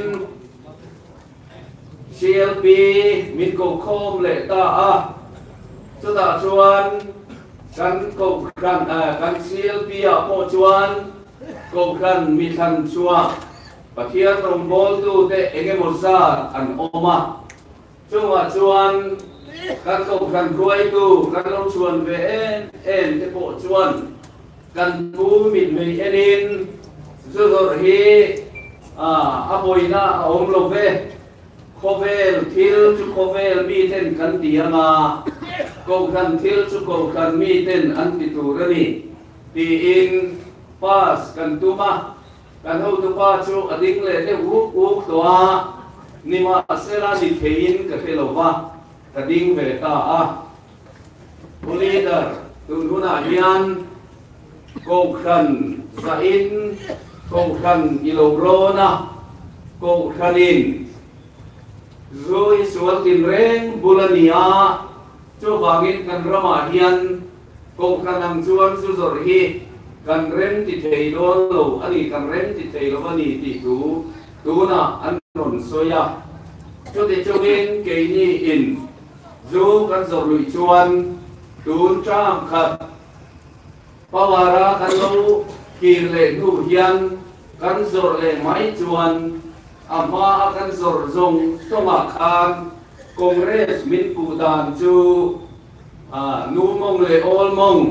C L P min ko khom le ta a chu ta chuan kan ko khan a kan C L P a po chuan ko khan mi than chuan pakian rombol tu te enge morsar an oma chuan chuan kan ko kan khuai tu kan lo chuan ve en en te po chuan kan pu mit me enin zu zor hi a aboina om lo ve khovel thil chu khovel mi ten kan tianga ko kan thil chu ko kan mi ten an ti tu rani ti in pas kan tuma kan ho tu pa chu ading le te hu hu toa ni ma sela ni thein ka thelowa ka ding ve ta a leader tu nuna hian ko khan sa in ko khan ilorona ko khanin zoi sual tin reng bulania chu wangin kan rama hian ko khanam chuan su zor hi kan rem ti thei don lo ani kan rem ti thei lo ani ti tu tu na an non soya chu te chungin ke ni in zu kan zor lui chuan tun tram khat pawara kan lo kir le nu hian kan zor le mai chuan ama kan zor zong soma khan congress min pu dan chu a nu mong le ol mong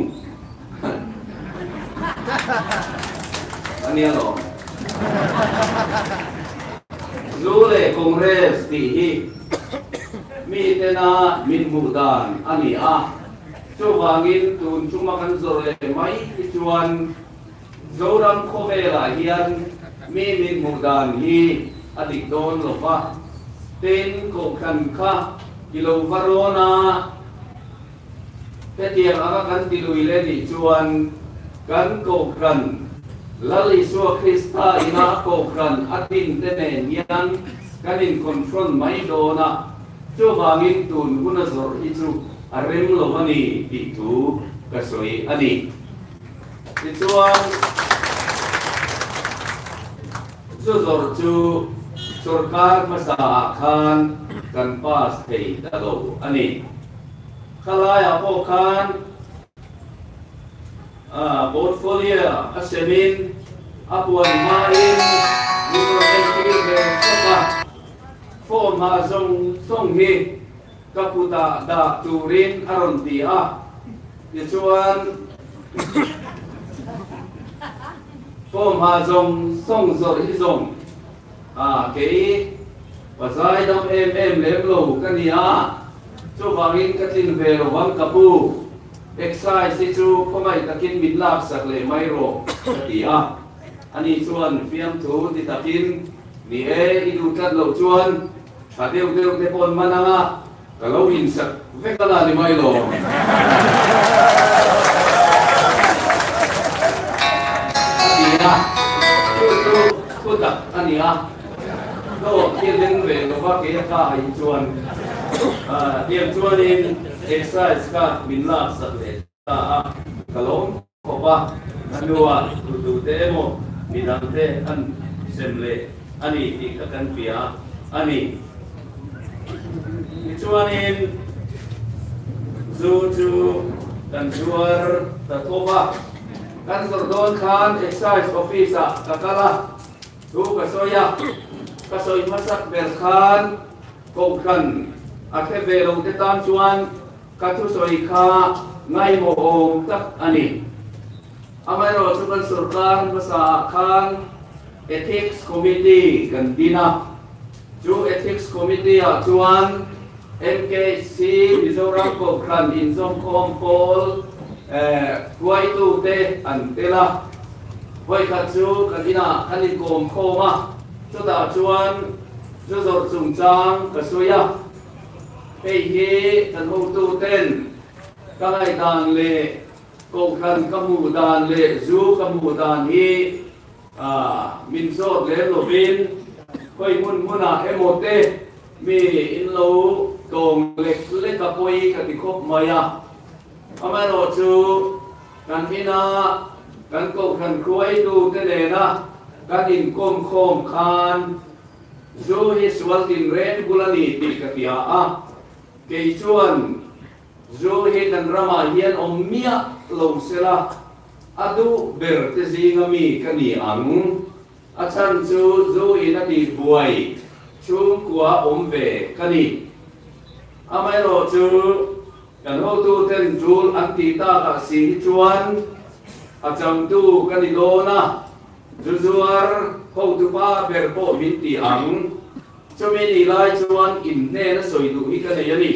anh em rồi Zule Congress ti mi tena min mudan ani a chuwangin tun chumakan zore mai chuan zoram khovela hian mi min mudan hi adik don lova ten ko kan kha kilo varona petiang aga kan tilui le ni chuan kan ko kan lali suwa Krista ina ko kan atin tenen yan kanin confront mai dona chuwangin tun guna zor hi chu arem lovani itu kasoi ani chuan chu zor chu sarkar masa khan kan pas thei dalo ani khalaya po khan a portfolio asemin apuan main numero soka phone ma song song hi kaputa da turin aron ti a chuan phone ma song song zor hi song à cái và sai đâm em em lém lù cái gì á chú vàng in cái tin về rồi vắng kapu exercise si chú có mấy cái kinh mình làm sạc lệ mấy rồi cái gì á anh ấy chuan phim thú thì tập kinh vì ấy đi du cắt lẩu chuan phải tiêu tiêu cái con mà năng á cái lẩu in sạc vét cái là đi mấy rồi cái gì á chú chú chú tập anh ấy á nó thiên linh về nó phát cái cả hai chuan à tiệm chuan in exercise cả mình làm sạch để ta cả lông có ba anh đua tụt tụt thế mo mình làm thế anh xem lệ anh ấy thì các anh phía anh ấy chuan in dù chú dan chuar ta thova kan sordon khan exercise office ka kala tu ka soya kasoi masak berkhan ko kan akhe velo te tam chuan ka thu soi kha ngai mo om tak ani amai ro chukan sarkar masa khan ethics committee kan dina chu ethics committee a chuan M K C Mizoram ko khan in zom khom pol eh huai tu te an tela hoi kha chu kadina khanin kom khoma cho ta chuan cho zor chung chang ka soya hei hi kan ho tu ten ka ngai dan le ko khan ka mu dan le zu ka mu dan hi a min so le lovin hoi mun muna emote mi in lo tong le le ka poi ka ti khop maya amaro chu kan hina kan ko khan khuai tu te le na kan in kom khom khan zo hi swal tin ren bulani ti ka tia a ke chuan zo hi kan rama hian om mia lo sela adu ber te zinga mi kani ang a chan chu zo hi na ti buai chung kwa om ve kani amai ro chu kan ho tu ten jul an ti ta ka si chuan a chang tu kani lo na zuzuar ho tu pa ber po min ti ang chumi ni lai chuan in ne na soi du hi ka ne yani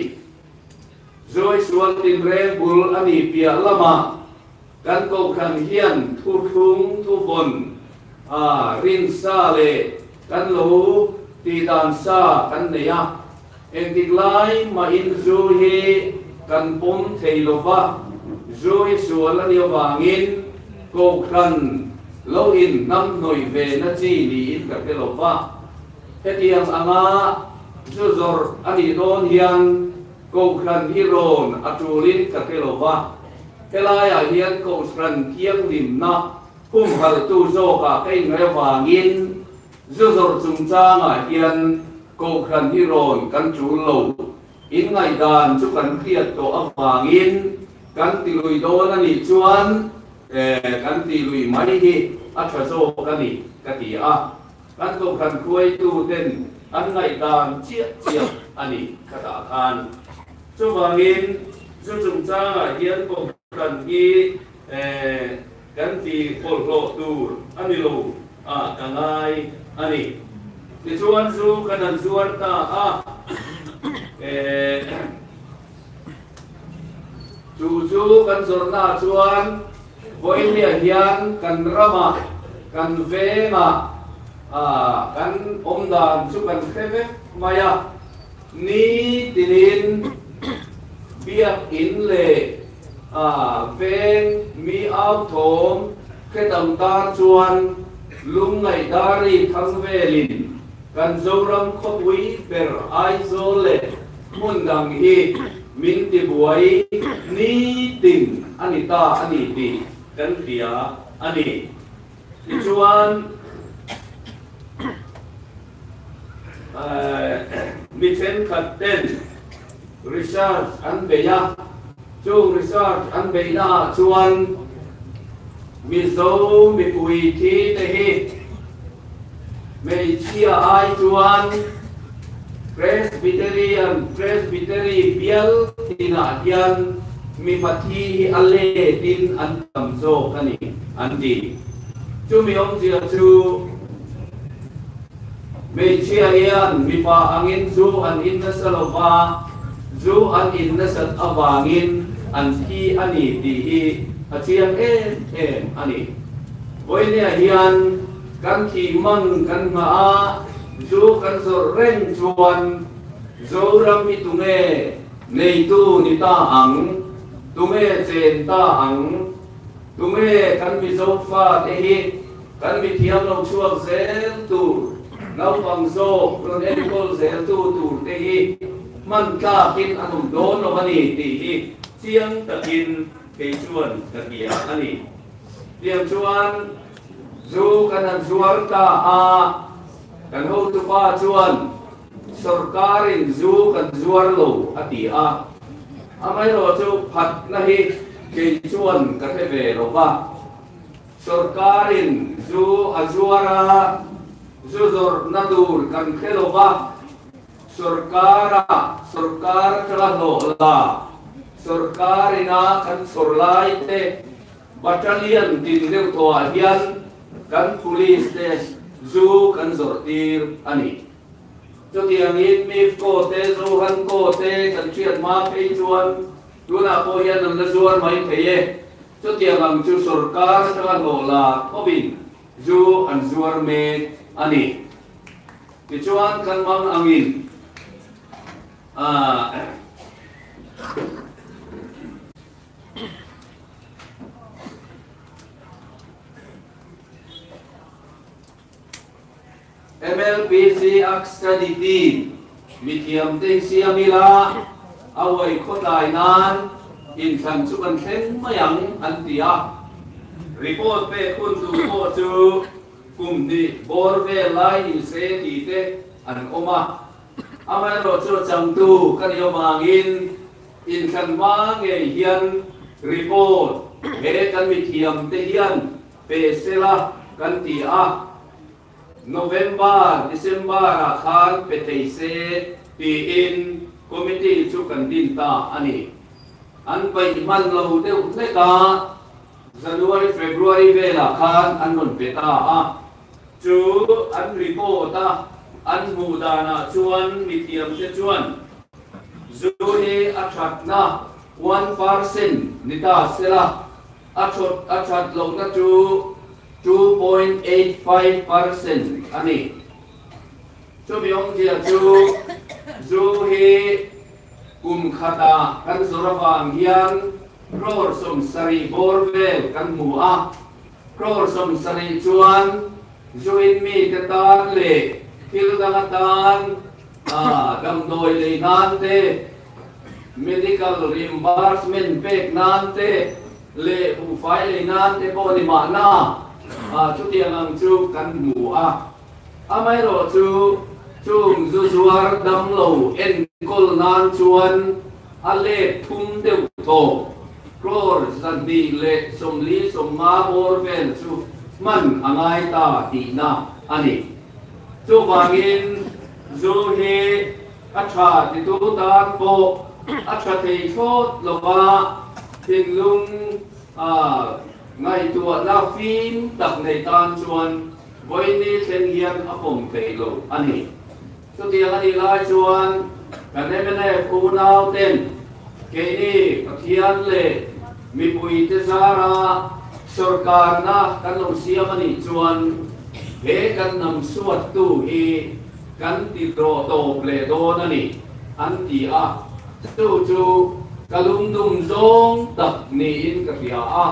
zoi suan tin re bul ani pia lama kan ko khan hian thu thung thu bon a rin sa le kan lo ti dan sa kan ne ya en ti lai ma in zu hi kan pom thei lova zoi suan ani wangin ko khan lo in nam noi ve na chi ni in ka ke lova hetiang anga zuzor ani don hian ko khan hi ron atulin ka ke lova helaya hian ko khan thiang lim na hum hal tu zo ka kai ngai wangin zuzor chung changa hian ko khan hi ron kan chu lo in ngai dan chu kan khiat to awangin kan ti lui don ani chuan kan ti lui mai hi a tha zo kani ka ti a kan ko khan khuai tu ten an ngai dan chia chia ani ka ta khan chu wangin chu chung changa hian ko khan hi kan ti kol klo tur ani lo a ka ngai ani thì chuan du kan an zuar ta a chu chu kan zorna chuan voilia hian kan rama kan venga a kan omdan chu kan kheve maya ni tinin biak in le a ven mi au thom khetam ta chuan lung ngai dari thang velin kan zoram khopui per ai zole mun dang hi min ti buai ni tin ani ta ani ti kan dia ani chuan mi chen khat ten research an beya chu research an beina chuan mi zo mi ui thi te hi mei chia ai chuan Presbyterian Presbytery bial tina hian mi pathi ale tin an tam zo kani an di chu mi om zia chu mei chia hian mi pa angin zu an in na salova zu an in na sat awangin an thi ani ti hi achiang em em ani voinia hian kan thi man kan nga a zu kan zo reng chuan zo ram hi tunge nei tu ni ta ang tunge chen ta ang tunge kan mi zo fa te hi kan mi thiam lo chuak zel tu nau pang zo ron en kol zel tu tu te hi man ka kin anum don lo ani ti hi chiang takin ke chuan ka kia ani tiam chuan zu kan an zuar ta a kan ho tu pa chuan sarkarin zu kan zuar lo ati a amai ro chu phat na hi ke chuan ka the ve ro ba sarkarin zu azuara zu zor nadur kan khelo ba sarkara sarkar chala lo la sarkarina kan sorlai te battalion din deu to hian kan police te zu kan zortir ani cho tiang in mi ko te zu han ko te kan chiat ma pe chuan tuna ko hian nam na zuar mai theye cho tiang ang chu sarkar chala lo la obin zu an zuar me ani ti chuan kan mang angin a M L P C Act Study Team mithiam te siamila awai khotai nan in than chu kan thleng mayang an tia report pe khun tu ko chu kum ni bor ve lai ni se ti te an oma amai ro chu chang tu kan yo mangin in than ma nge hian report he kan mithiam te hian pe sela kan ti a November, December akhan petay se pi in committee chu kan din ta ani an pai man lo deu leka January February vela khan an non peta a chu an report ta an mudana chuan mithiam te chuan zu he athat na one percent nita sela athot athat lo na chu two point eight five percent ani chu miong jia chu zu hi kum khata kan zorawang hian kror som sari borvel kan mu a kror som sari chuan zuin mi te tan le thil dang tan a dam doi le nan te medical reimbursement pek nan te le bu fai le nan te bo ni ma na à chú tiền làm chú căn ngủ à à mấy rồi chú chú chú zuar đâm lầu en col nan chuan à lệ thum đều thổ rồi dần đi lệ sum lý sum ma bor ven chú man angai ta ti na ani chú vangin chú he acha ti tu tan po acha thei thot lova tin lung à ngày tua na phim tập này tan chuan voi ni thlen hian apom thei lo ani chu tiang ani lai chuan kan ne mene pu nau ten ke ni pathian le mi pui te zara sarkar na kan lo siam ani chuan he kan nam suat tu hi kan ti ro to ple do na ni an ti a chu chu kalung dum zong tak ni in ka pia a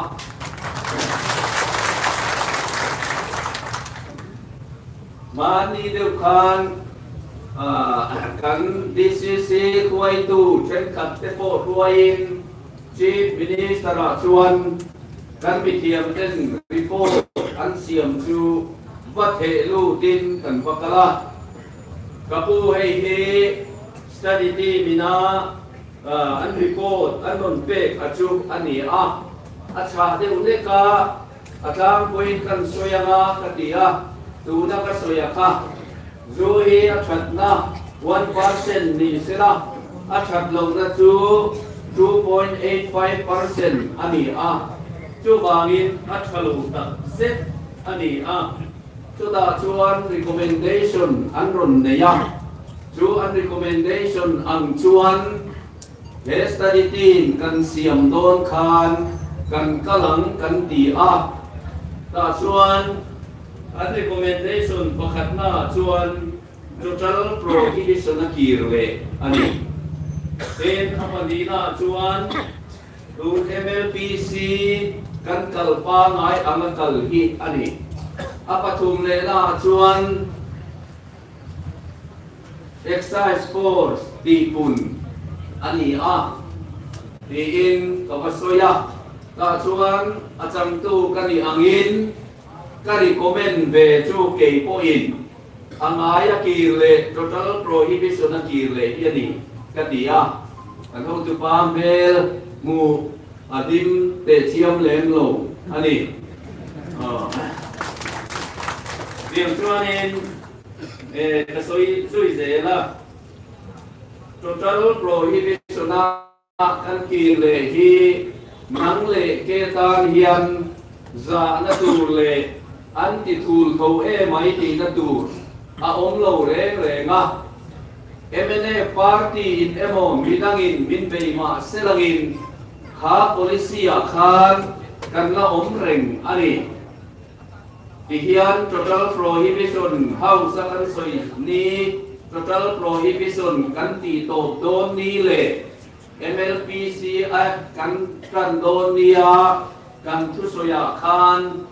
mani deu khan kan D C C khuai tu chen khat te po ruain chief minister a chuan kan mi thiam ten report an siam chu va the lu tin kan vakala kapu hei he study ti mina an report an non pe achu ani a acha deu le ka atang point kan soyanga katia tu na ka soyaka zo he achat na one percent ni sila achat lo na chu two point eight five percent ani a chu bangin achalu ta set ani a chu da chuan recommendation an ron ne ya chu an recommendation ang chuan he study team kan siam don khan kan kalang kan ti a ta chuan an recommendation pakhat na chuan total prohibition na kirle ani ten apanina chuan tu M L P C kan kalpa ngai amakal hi ani apathum le na chuan exercise force ti pun ani a ti in kawasoya ta chuan achang tu kani angin kari comment về chu ke po in angaya kirle total prohibition na kirle yani katia kan ho tu pam bel mu adim te chiam len lo ani ờ điểm chuan in e ka soi soi ze la total prohibition na kan kirle hi mang le ke tan hian za na tur le an ti thul tho e mai ti na tur a om lo reng renga M N A party in emo minangin min bei ma selangin kha policy a khan kan la om reng ani ti hian total prohibition house kan soi ni total prohibition kan ti to don ni le M L P C act kan kan don ni a kan thu soya khan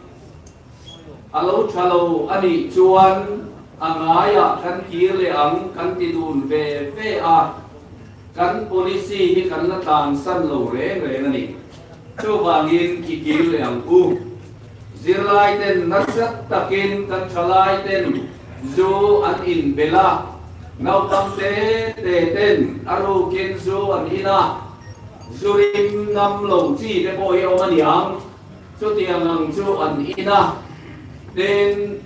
alo chalo ani chuan angaya kan kirle ang kan tidun ve ve a kan policy hi kan la tan san lo re re ani chu bangin ki kirle ang u zirlai ten nasat takin kan chalai ten zo an in bela nau tam te te ten aro ken zo an ina zurim ngam lo chi te bo yo man yang chu tiang ang chu an ina then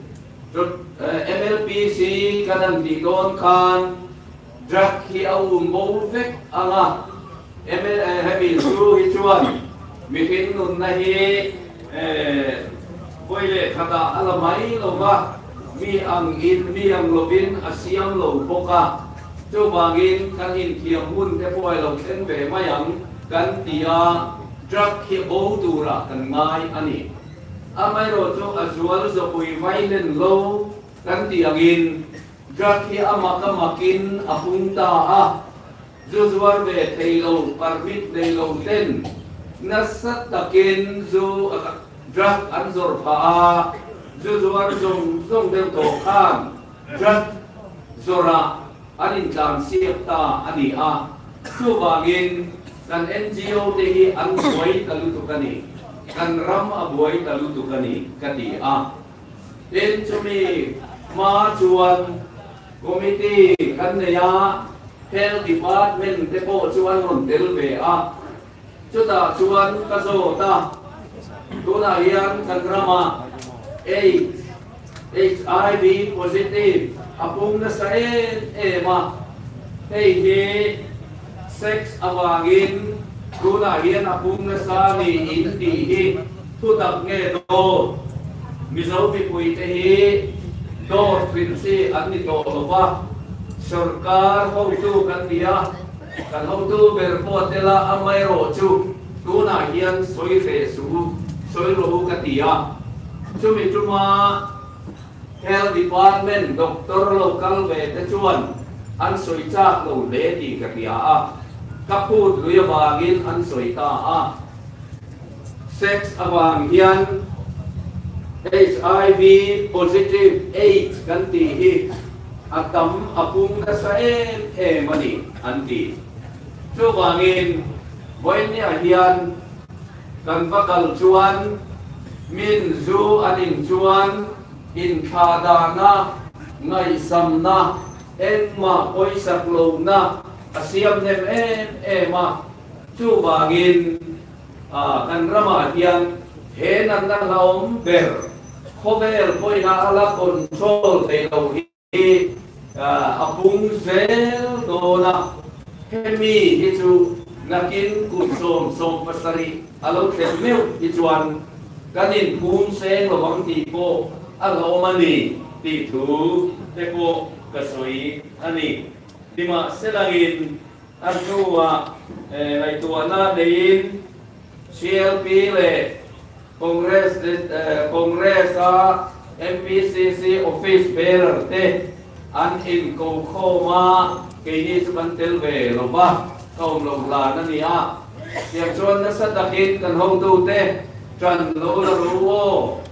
M L P C kanang di don kan drug hi au mo vek anga M L heavy su hi chuan mi hin nun na hi eh boile khata ala mai lo wa mi ang in mi ang lovin asiam lo boka chu bangin kan in thiam hun te poi lo ken ve mayang kan tia drug hi bo dura kan ngai ani amai ro chu azual zo pui vailen lo kan ti angin drug hi amaka makin apunta a zuzuar ve thailo permit nei lo ten nasat takin zu drug anzor pa a zuzuar zong zong den to khan drug zora anin tlam siap ta ani a chu wangin kan N G O te hi an boy talutu kani kan ram abuai talutu kani kati a ten chumi ma chuan committee kan ya health department te po chuan ron tel ve a chuta chuan ka zo ta tuna hian kan rama AIDS H I V positive apung na sa e ema hey he sex awangin tuna hian apung na sa ni in ti hi tutak nge do mizo mi pui te hi do prinsi an ni to lova sarkar ho tu kan dia kan ho tu ber po tela amai ro chu tu na hian soi re su soi ro ka dia chu mi chu ma health department doctor local ve te chuan an soi chak lo le ti ka dia a ka put luya wangin an soi ta a sex awang hian H I V positive AIDS kan ti hi atam apung na sa em em ani anti chu wangin boy ni hian kan vakal chuan min zu anin chuan in khada na ngai sam na en ma oi sak lo na asiam nem em em ma chu wangin a kan rama hian he nan na laom ber khovel poi na ala control te lo hi apung zel do na hemi hi chu nakin kun som som pasari alo tel meu hi chuan kanin kum seng lo bang ti ko alo mani ti thu te ko kasoi ani dima selagin artua lai tuana dein C L P le Congress Congress a M P C C office bearer te an in ko khoma ke ni chuan tel ve lo ba kaum lo la na ni a tiang chuan na sa dakin kan ho tu te tran lo la ru o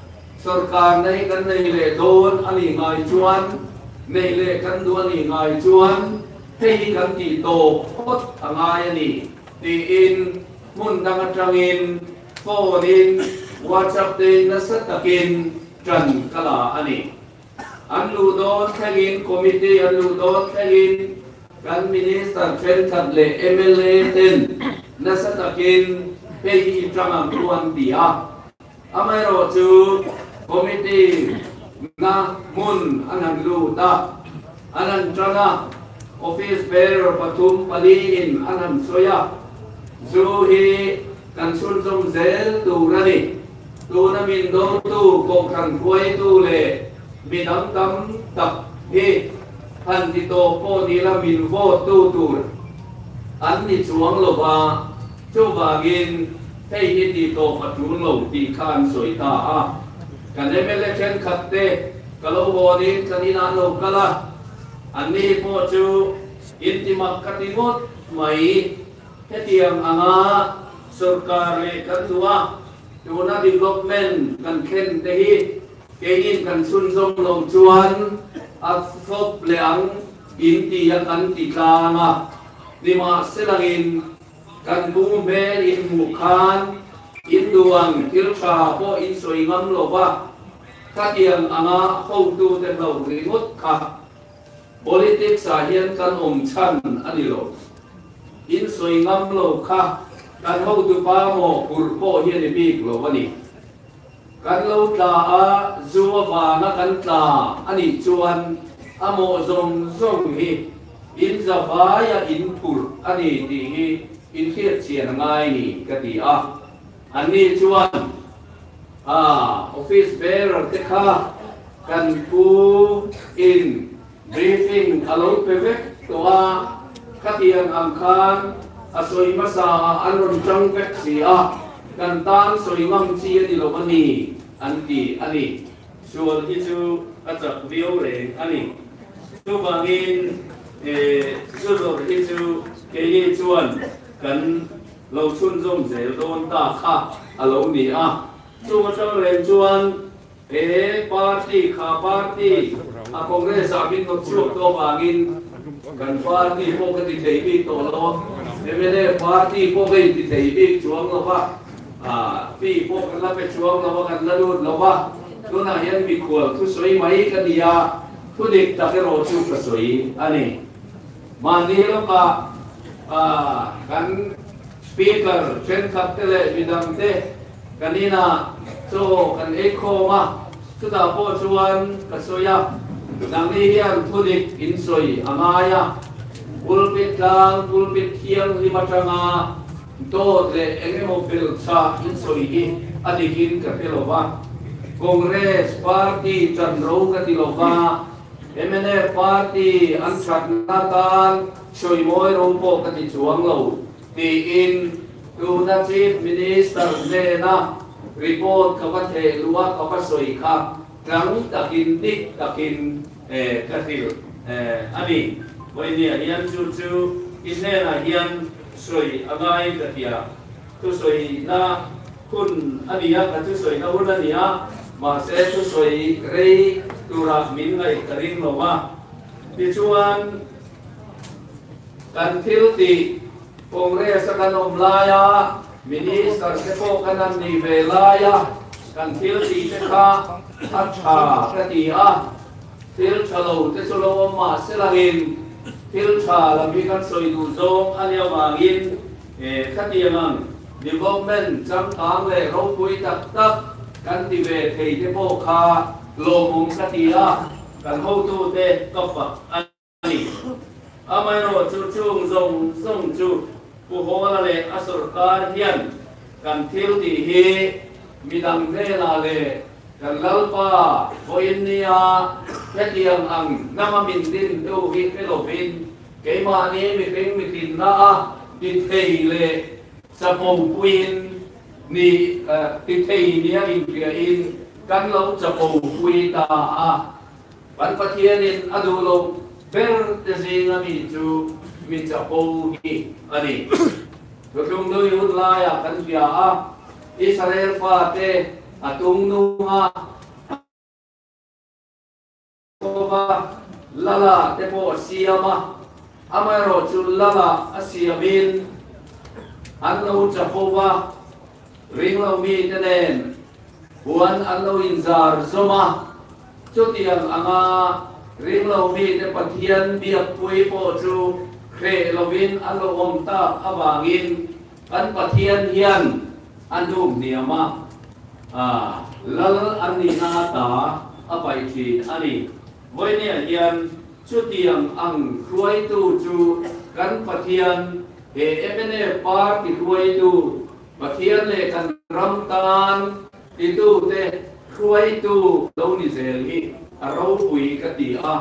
sarkar nei kan nei le don ani ngai chuan nei le kan du ani ngai chuan te hi kan ti to pot angai ani ti in mun dang atangin phone in WhatsApp te na sa dakin tran kala ani an lu don thagin committee an lu don thagin kan minister chen khat le M L A ten na sa takin pe hi tramam tuan dia amai ro chu committee na mun anan lu ta anan trana office bearer pathum palin anan soya zu hi kan sun som zel tu rani tu na min do tu ko kan khoi tu le minam tam tak hi han ti to po ni la min vo tu tu an ni chuang lo ba chu wangin hei hi ti to patun lo ti khan soi ta a kan ne me le chen khat te kalo ho ni kanina lo kala an ni po chu intimak katingot mai he tiang anga sarkar le kan tua tu na development kan khen te hi kein kan sun zong lo chuan at phop leang in ti ya kan ti tanga lima selangin kan bu me in mu khan in duang kil cha po in soi ngam lo ba ka tiang anga ho tu te lo ri ngot kha politics a hian kan om chan ani lo in soi ngam lo kha kan ho tu pa mo pur po hian bi lo wani kan lo tla a zuwa wa na kan tla ani chuan amo zong zong hi in zavaya in pur ani ti hi in khiat chian ngai ni ka ti a ani chuan a office bearer te kha kan pu in briefing alo pevek to a katiang ang khan asoi masa anon chang vek si a kan tan soi ngam chi ani lo mani anti ani sual hi chu achak view le ani chu bangin e chu ro hi chu ke ni chuan kan lo chun zom zel don ta kha alo ni a chu ma chang len chuan e party kha party a congress a bin no chu to bangin kan party po ka ti thei bi to lo emele party po ka ti thei bi chuang lo ba à phi po kan la pe chuang lo kan la lut lo ba tu na hian mi khol thu soi mai ka dia thu dik ta ke ro chu ka soi ani man ni lo ka à kan speaker chen khat te le midam te kanina so kan echo ma chu da po chuan ka soya nang ni hian thu dik in soi amaya pulpit lang pulpit hiang lima tanga to le engemo pel cha in soi hi adikin ka pelowa Congress Party Chan Ro ka ti loka M N F Party an chat na tan choi moi ro po ka ti chuang lo ti in tu na chief minister le na report ka va the luwa ka va soi kha kang takin dik takin eh ka ti eh ani voi ni hian chu chu in ne na hian soi angai ka tia tu soi na kun ania ka tu soi na un ania mà sẽ tu soi rei tu ra min ngai karing lo ma ti chuan kan thil ti Congress kan om laya minister se po kan an ni ve laya kan thil ti te kha a tha ka ti a thil chalo te chalo ma se la in thil tha la mi kan soi du zong an ya ma in e ka ti mang development cham tang le ro pui tak tak kan ti về thầy te po kha lo mong ka ti a kan ho tu te ka fa ani amai ro chu chung zong zong chu pu ho la le a sarkar hian kan thil ti hi midang ve la le kan lalpa voin nia hetiang ang nama min din do hi pe lo bin ke ma ni mi ping mi tin na a ti thei le sa po puin ni ti thei nia in pia in kan lo cha po pui ta a ban pathian in adu lo ber te zinga mi chu mi cha po hi ani lo tung do yu la ya kan pia a Israel fa te atung nu ha va lala te po siama amaro chu lala asiamin an lo cha po va ring lo mi te nen buan an lo in zar zoma chu tiang anga ring lo mi te pathian biak pui po chu khe lovin an lo om ta awangin kan pathian hian an dum niama a lal an ni na ta apai thi ani voi ne hian chu tiang ang khuai tu chu kan pathian he M N F party khuai tu pathian le kan ram tan ti tu te khuai tu lo ni zel hi a ro pui ka ti a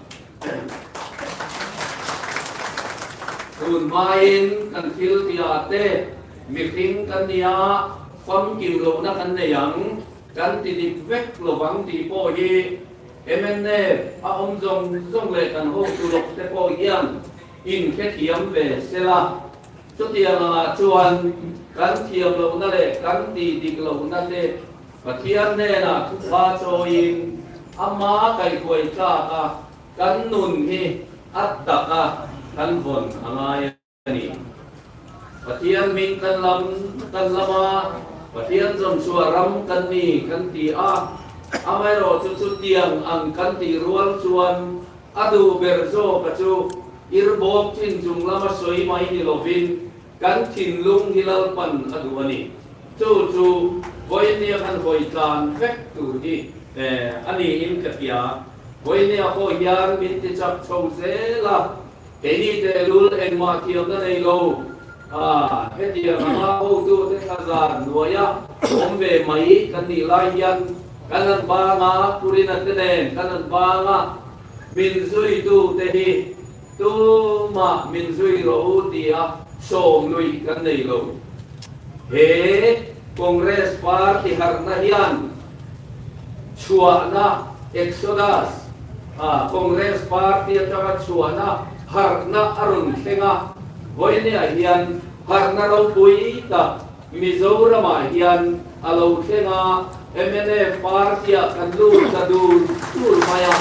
tun main kan thil ti a te mi ting kan nia fam kim lo na kan ne yang kan ti dik vek lo wang ti po hi M N F a om jong jong le kan ho tu lok te po hian in khe thiam ve sela chu tiang a chuan kan thiam lo na le kan ti dik lo na te pathian ne na thu pa cho in ama kai khoi cha ka kan nun hi at ta ka kan von angai ani pathian min kan lam kan lama pathian jom chua ram kan ni kan ti a amai ro chu chu tiang ang kan ti rual chuan adu berzo ka chu irbok chin chung lama soi mai ni lovin kan thin lung hilal pan adu ani chu chu voi ne kan hoi tlan vek tu ni eh ani in ka pia voi ne ho yar min ti chap chou se la ke ni te lul en ma thiam na nei lo à hết giờ mà ô tô thế là già nuôi á ông về máy cái gì lai nhân cái lần ba ngã puri nát cái đèn cái lần ba ngã mình duy tu thế đi tu mà mình duy rồi thì à sôm nuôi cái này rồi he Congress party har na hian chua na Exodus à Congress party cho chua na har na arun khenga voi ne hian har na ro pui ta Mizoram a hian alo khenga M N F party kan lu ka du tur maya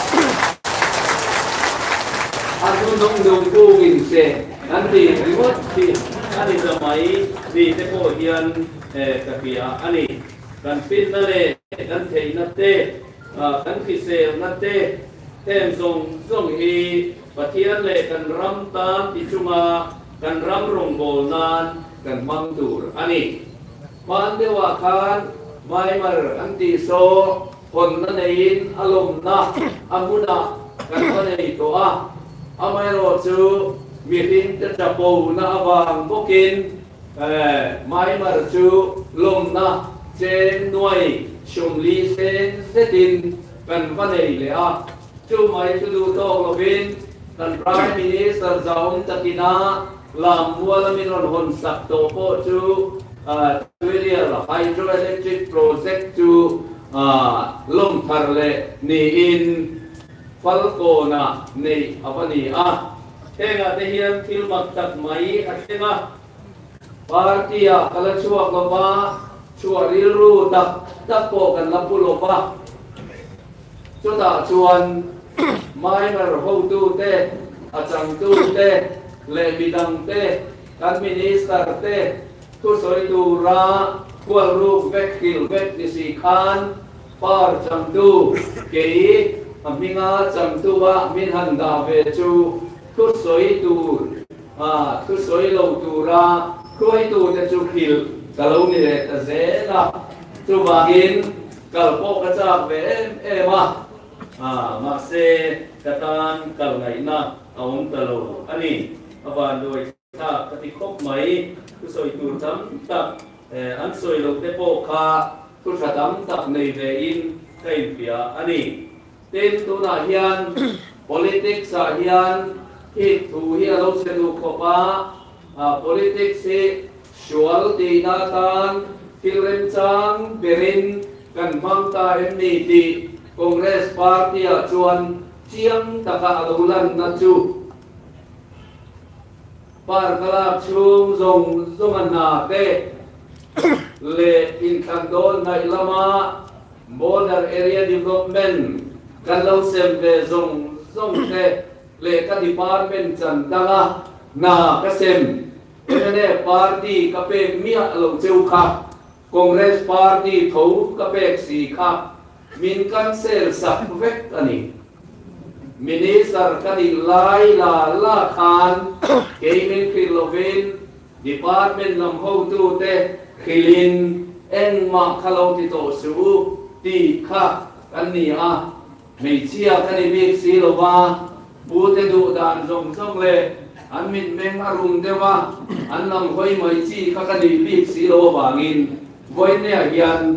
anu nong dong ko win se anti remote ti ani zamai di te ko hian e ka pia ani kan pin na le kan thei na te kan ki se na te tem zong zong hi pathian le kan ram tan ti chunga kan ram rong bol nan kan mang tur ani man dewa khan mai mar anti so hon na nein alom na amuna kan ko nei to a amai ro chu mi tin ta chapo na awang bokin eh mai mar chu lom na เจนหน่วยชมลีเซนเซตินกันวันนี้เลยอ่ะจูไม่จูดูโตโลวินกันพระมินิสเตอร์จอมตะกินาลำมัวลมินรอนสักโตโปจูอ่าวิเลียร์ไฮโดรอิเล็กทริกโปรเจกต์จูอ่าลมทะเลนี่อินฟัลโกนานี่อันนี้อ่ะเฮงาเทียมทิลมักตักไม่ขัดเองอ่ะปาร์ตี้อ่ะกัลชัวกลบาชัวริรูตักตักโปกันลับปุโลบาชุดาชวนไม่มาหูตูเตอาจังตูเตเลบิดังเตการมินิสเตอร์เตทุสอยดูราควอรูเวกกิลเวกนิสิคานปาร์จังตูเกยมิงาจังตูวะมินฮันดาเวจูทุสอยดูอ่าทุสอยโลดูราคุยตูเตจูคิลกะลูนี่เตเซนะจูบากินกัลโปกระจากเวเอมาอ่ามาเซกะตานกัลไงนะเอาอุนตะโลอันนี้อวานโดยถ้าปฏิคบไหมทุสอยตูทั้งตักเอ่ออันสอยโลเตโปคาทุสทั้งตักในเวอินไกเปียอันนี้เต็นตุนาเฮียน politics เฮียนที่ทูเฮียเราเสนุขบาอ่า politics ที่ชวลตีนาตานทิเรนจังเบรินกันมังตาเอ็มนีดีคองเกรสพาร์ตี้ชวนเชียงตะกาอดุลันนัจูปาร์กลาบชุมซงซงอันนาเตเลอินคันโดนในละมา border area development กันเราเซมเวซงซงเตเลกัดิพาร์เมนต์จันดังนากเซมเอเนปาร์ตี้กับเปกมีอลงเจ้าค่ะคองเกรสปาร์ตี้ทูกับเปกสีค่ะมินกันเซลสักเวกอันนี้มินิสเตอร์กันอีไลลาลาคานเกมินคิลโลวินดีพาร์ตเมนต์ลำหูตูเตคิลินเอ็นมาคาโลติโตสูตีค่ะกันนี้อ่ะไม่เชื่อกันอีบิกซีโลวาบูเตดูดานจงจงเลยอันมินเมงอารุมเดว่าอันนำหอยไม่ชีข้ากันอีบิกซีโลวางินไว้เนี่ยยัน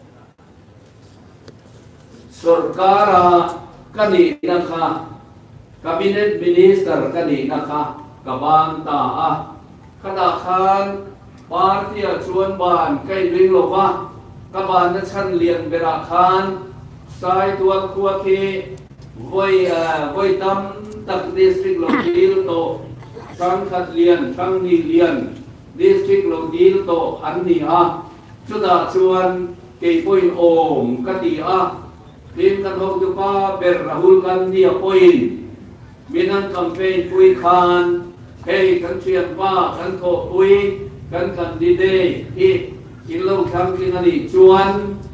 สุรการะกันอีนะคะคาบิเนตมินิสเตอร์กันอีนะคะกับบางตาอ่ะขณะคันปาร์ตี้ชวนบานใกล้ริงโลวะกับบานนั้นฉันเลียนเบราคานสายตัวขวคีไว้เอ่อไว้ตั้มตักดิสตริกโลดีลโตทั้งขัดเลียนทั้งนีเลียนดิสตริกโลดีลโตอันนี้อ่ะชุดาชวนเกี่ยปุยโอมกติอ่ะทีมกันหกตุป้าเบรราหุลกันเดียปุยมีนันแคมเปญปุยคานเฮ้ยกันเชียนว่ากันโคปุยกันกันดีเดย์ที่กินเหล้าคำกินอันนี้ชวน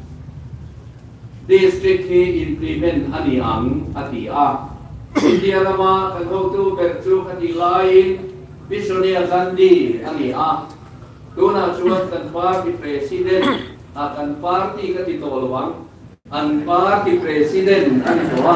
ดิสตริกที่ implement อันนี้อังอธิอาอินเดียละมากันหกตุเบรจูกันดีไลน์วิศวเนียกันดีอันนี้อ่ะตัวน่าชวนกันปาร์ตี้ president อากันปาร์ตี้กันที่โตลวังอันปาร์ตี้ president อันนี้ตัว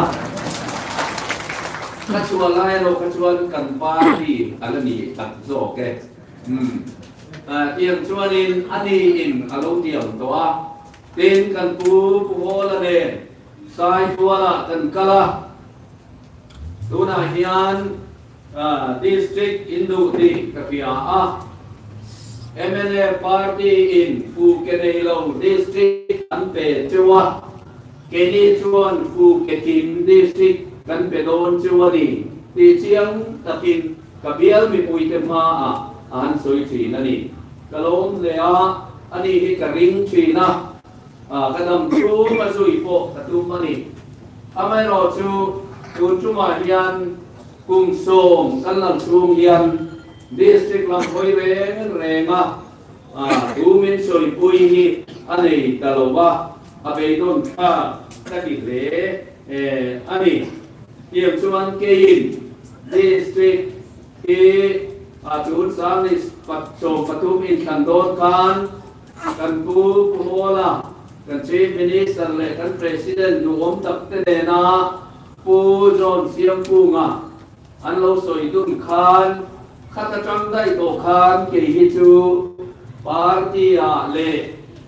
ข้าชวนไล่เราข้าชวนกันปาร์ตี้อันนี้ตัดโซเกอืมอ่าเอียงชวนอินอันนี้อินอารมณ์เดียวตัวเต้นกันปูปูโฮละเดนสายตัวละกันกะละตัวน่าเฮียนอ่า district อินดูดีกับพี่อา เอ็ม เอ็น เอ party in Phuket district กันเป็นจัวเกณีชวนภูเก็ตทีม district กันเป็นโดนจัวดีที่เชียงตะกินกับเบียลมีปุยเต็มมาอ่ะอันสวยชีนั่นนี่กะลมเลยอ่ะอันนี้ที่กระริงชีนะอ่ากระดมชูมาสุยโปกระตุ้มมันนี่ทำไมเราชูคุณชูมาเฮียนกุ้งโสมกันลำชูเฮียน district ลำหอยเรงเรงอ่ะอ่าดูมินสวยปุยฮีอันนี้ตลกว่าอาเบย์ต้นข้าตะกี้เลยเอ่ออันนี้เยี่ยมชวนเกยิน district ที่อาจุดสามนี่ปัจจุบันทุกอินคันโดนกันกันปูปูโฮล่ะกันชีฟมินิสเตอร์เลยกัน president ดูอมตักเตเดน่าปูจอนเสียงปูงอ่ะอันเราสวยดุนคานข้าจะจำได้ตัวคานเกี่ยจูปาร์ตี้อ่ะเลย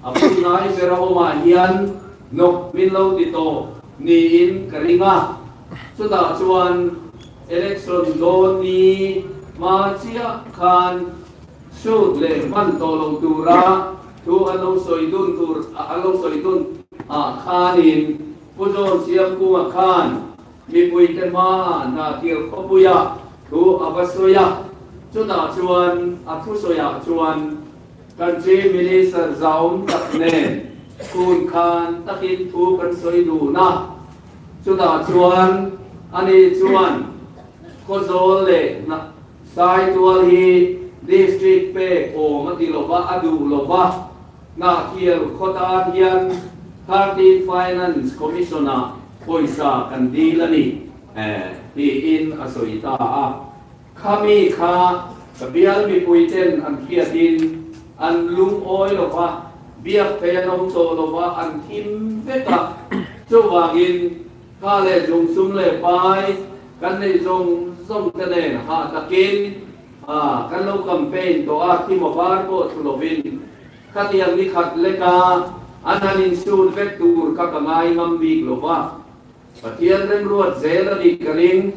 apu nai veroma hian nok min lo ti to ni in karinga chuta chuan election do ni ma chia khan shoot le man to lo tura tu alo soidun tur alo soidun a khanin pujon siam ku khan mi puite ma na tir khobuya tu abasoya chuta chuan athu soya chuan country minister zaum takne kun khan takin thu kan soidu na chuta chuan ani chuan kozol le na sai tual hi district pe o mati lova adu lova na kiel khota hian thirteen finance commissioner poisa kan dilani eh hi in asoita a khami kha kabial mi puiten an khiatin an lung oi lova biak pe nom to lova an thim veka chuwangin ka le jung sum le pai kan nei jong song tene ha takin à kan lo campaign to a ki mo bar ko thulovin khatiang ni khat leka ananin sun vector ka kangai ngam big lova pathian rem ruat zel ni karing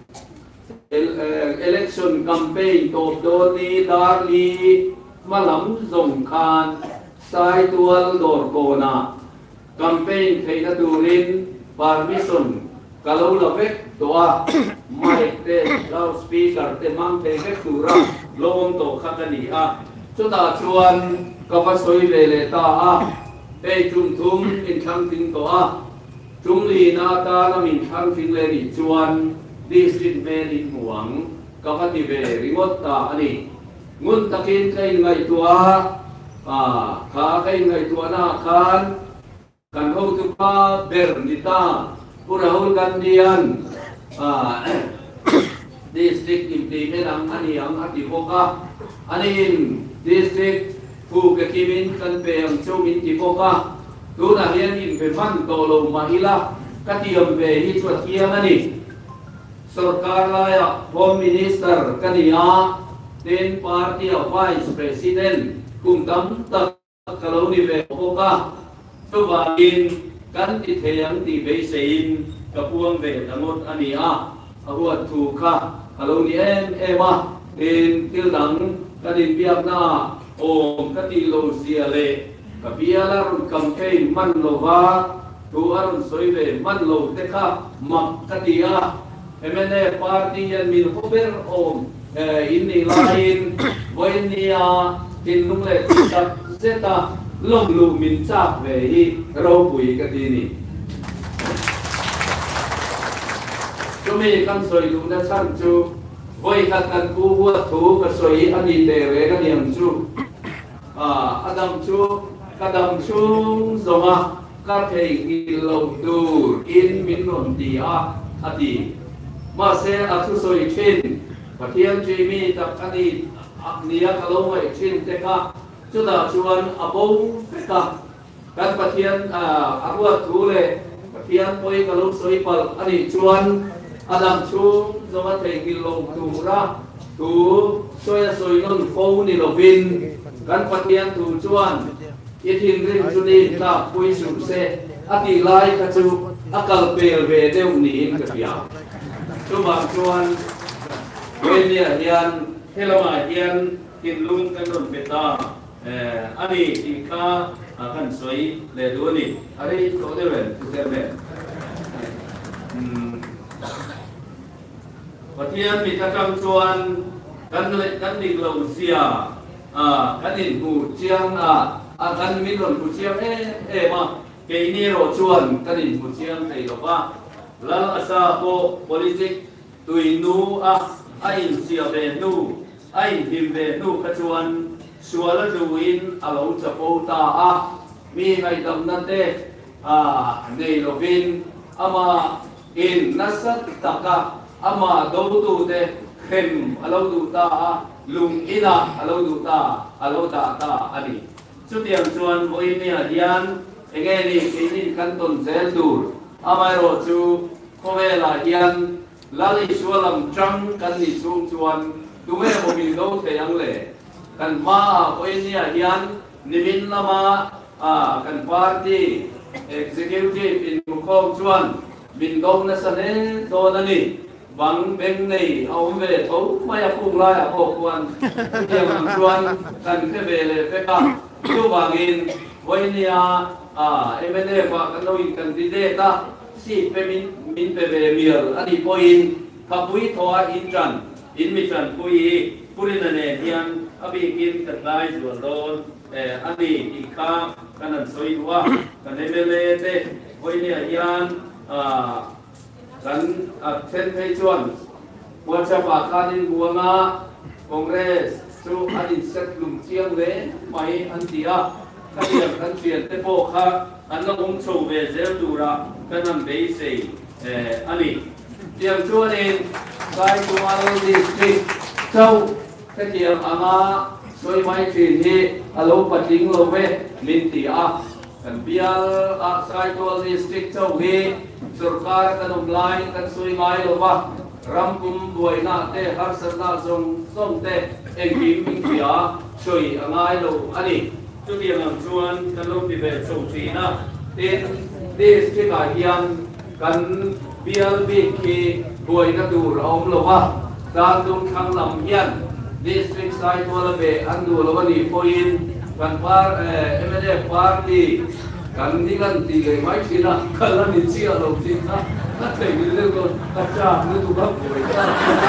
election campaign to do ni darli malam zong khan sai tual dor kona campaign theina durin permission kalau lavek toa mic te loudspeaker te mang te vectura lom to khakani a chuta chuan kavasoi vele ta a ei tum tum in thang ting to a chungli na ta na min thang ting le ni chuan district man in muang kavati ve remote ta ani ngun takin kai ngai tua a kha kai ngai tua na khan kan ho tu pa ber ni ta Rahul Gandian district implement ang ani ang atipoka anin district fu kekimin kan pe ang chumin tipoka tu na hian in pe man to lo mahila katiam ve hi chuat hiang ani sarkar la ya home minister kania ten party of vice president kum tam tak kaloni ve poka tu ba in kan ti theyang ti be sein kapuang ve tangot ani a ahuat thu kha alo ni em ema in tildang kadin biak na om kati lo siale kapiala run campaign man lova tu arun soive man lo tekha mak katia emene party yan min hober om inni lain boinia tin nungle tak zeta lom lu min chak ve hi ro pui ka ti ni chumi kan soi lu na chan chu voi khat kan ku hua thu ka soi ani te re ka niam chu a adam chu kadam chu zonga ka thei ki lo dur in min non ti a ati ma se athu soi chin pathian jimi tak ani nia ka lo mai chin te ka chuta chuan abong ka kan pathian a aruat thu le pathian poi ka lo soi pal ani chuan adam chu zoma thei ki lo tu ra tu soya soi non fo ni lovin kan pathian tu chuan ithin rin chu ni ka pui su se ati lai ka chu akal pel ve deu ni in ka pia chu bang chuan wen ya hian helama hian kin lung kan non beta ani ika akan soi le doni ari to de wen tu de wen patian mi takam chuan kan le kan ning lo sia a kan in hu chiang a a kan mi ron hu chiang e e ma ke ni ro chuan kan in hu chiang thei lo ba lal asa ko politic tuinu a a in sia ve nu a in him ve nu ka chuan suala duin alo chapo ta a mi ngai dam na te a nei lovin ama in nasat taka ama do tu te khem alo du ta a lung ina alo du ta alo ta ta ani chu tiang chuan voi ni a hian enge ni kinin kan ton zel dur ama ro chu kovela hian lali sualam chang kan ni chung chuan duwe mo mi do te yang le kan ma ko inia hian nimin lama à cần party executive in mukhom chuan min dong na sane do na ni bang beng nei au ve tho mai apung lai a ho kwan tiang ang chuan kan ke ve le ve ka chu bangin voinia à em en e fa kan noi kan ti de ta si pe min min pe ve mial ani poin ka pui thoa in tran in mi tran pui purin ne hian abi kin kan lai du don ani i kha kan an soi wa kan e le te voinia hian à kan a ten pei chuan wa cha pa khanin buanga congress chu adin set lum chiang le mai an tia kan kan chian te po kha an la ong chou ve zel dura kan an be sei ani tiang chuan in kai kumaro district chau cái tiệm ama soi mai truyền hi alo pating lo ve min ti a kan bial a sai to district chau hi sarkar kan online kan soi mai lo wa ram kum buai na te har sar na song song te en kim min pia soi angai lo ani chu tiệm ang chuan kan lo ti ve chau chi na tin district a hian kan bial bi ki buai na dur om lo wa dan tum khang lam hian district side wala be andu lawani point kan par M L A party kan ni kan ti gai mai sina kala ni chi a lo ti ta ta thei ni le ko ta cha ni tu ba ko ta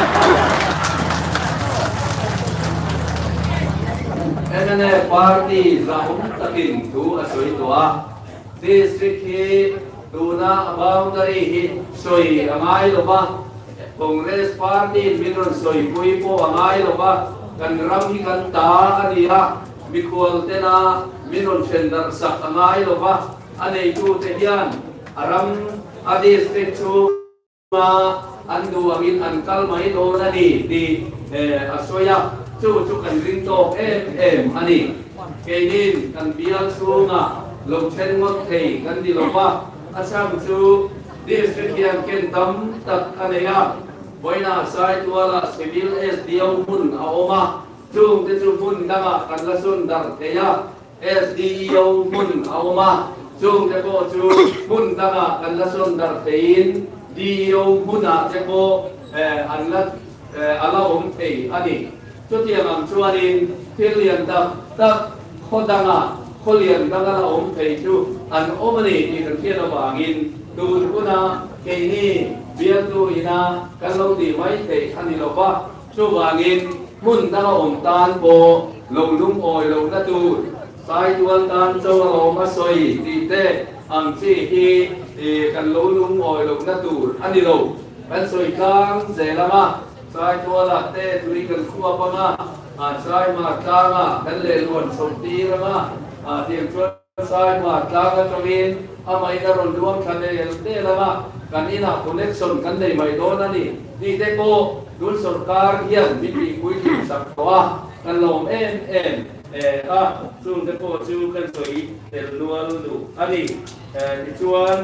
M L A party za hum takin tu a soi to a district hi tu na boundary hi soi amai lo ba Congress Party minron soi pui po angai lo ba kan ram hi kan ta ania mikhol tena minron chendar sak angai lo ba anei tu te hian aram adi district chu ma andu angin ankal mai do na ni di asoya chu chu kan ring to em em ani keinin kan bial sunga lo chen ngot thei kan di lo ba asam chu district hian ken tam tak aneya boina sai tuala civil S D O mun a oma chung te chu mun danga kan la sun dar teya S D O mun a oma chung te ko chu mun danga kan la sun dar tein D O mun a te ko an la ala om thei ani chu tiang am chuanin thilian tak tak khodanga kholian danga la om thei chu an omani ni kan khian awangin tu kuna keini biar tu ina kalau di mai te khani lo ba chu wangin mun ta om tan po lo lum oi lo na tu sai tuan tan cho lo ma soi ti te ang chi hi kan lo lum oi lo na tu ani lo kan soi kang ze lama sai tua la te tui kan khua pa nga a sai ma ta nga kan le luan som ti ra nga a tiang chuan sai ma ta nga tawin amai na ron duam khane te lama kanina connection kan dei mai do na ni ni te ko dul sarkar hian mi pi kui ti sak toa kan lom em em eh a chung te ko chu kan soi tel nual du ani eh ti chuan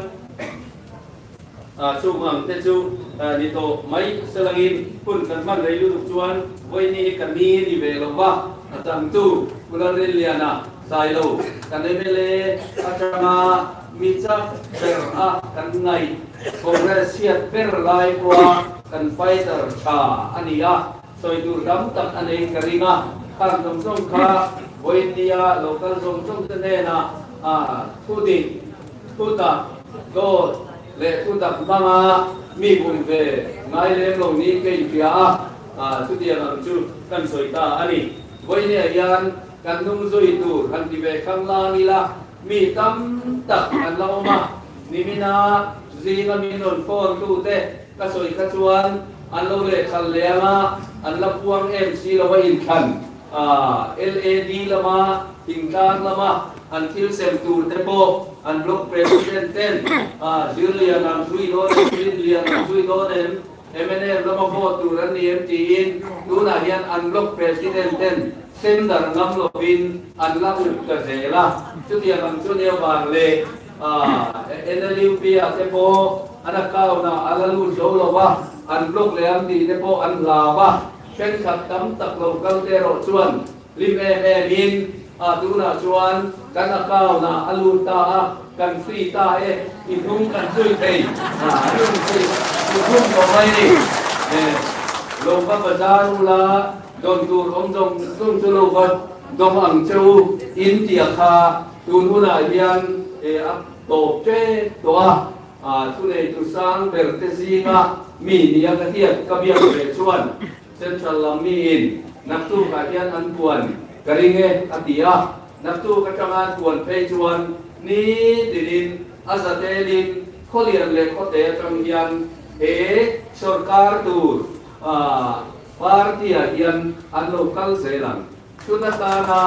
a chu ang te chu ni to mai selangin pun kan man dei lu chuan voi ni kan ni ni ve lo wa atang tu bulan liana sai lo kan dei mele atanga mi cha per a kan ngai Congress hiat per lai kwa kan fighter cha ania soi dur dam tak ane karinga kan som som kha boinia local som som te na a pudi puta go le puta mama mi bun ve ngai le lo ni ke pia a tu dia lam chu kan soi ta ani boinia yan kan nung zoi dur kan ti ve khang la ni la mi tam tak an la ma ni mina zina minon phone tu te ka soi ka chuan an lo le khal lenga an la puang M C lo wa in khan a L A D lama tingkan lama an thil sem tu te po an block president ten a Julian an three do Julian an three do em M N M lama vote tu ran ni M T in tu na hian an block president ten sem dar ngam lo bin an la u ka zela chu dia ngam chu ne wang le N L U P a te po anak kau na alalu jolo wa an blok le am di te po an la wa chen khat tam tak lo kal te ro chuan lim e e min à tu na chuan kan account na alu ta kan free ta e inung kan chui thei à inung thei inung ko mai ni eh lo ba bazar la don tu om dong tung chu lo ba dom ang chu India kha tun hu na hian e ap to che to à tu này tu sang berte zinga mi nia ka hiat ka biak ve chuan central lamin nak tu ka hian an puan karinge atia nak tu ka changan puan pe chuan ni tidin azatelin kholian le khote chang hian e sarkar tur à party hian an local selang tuna ta na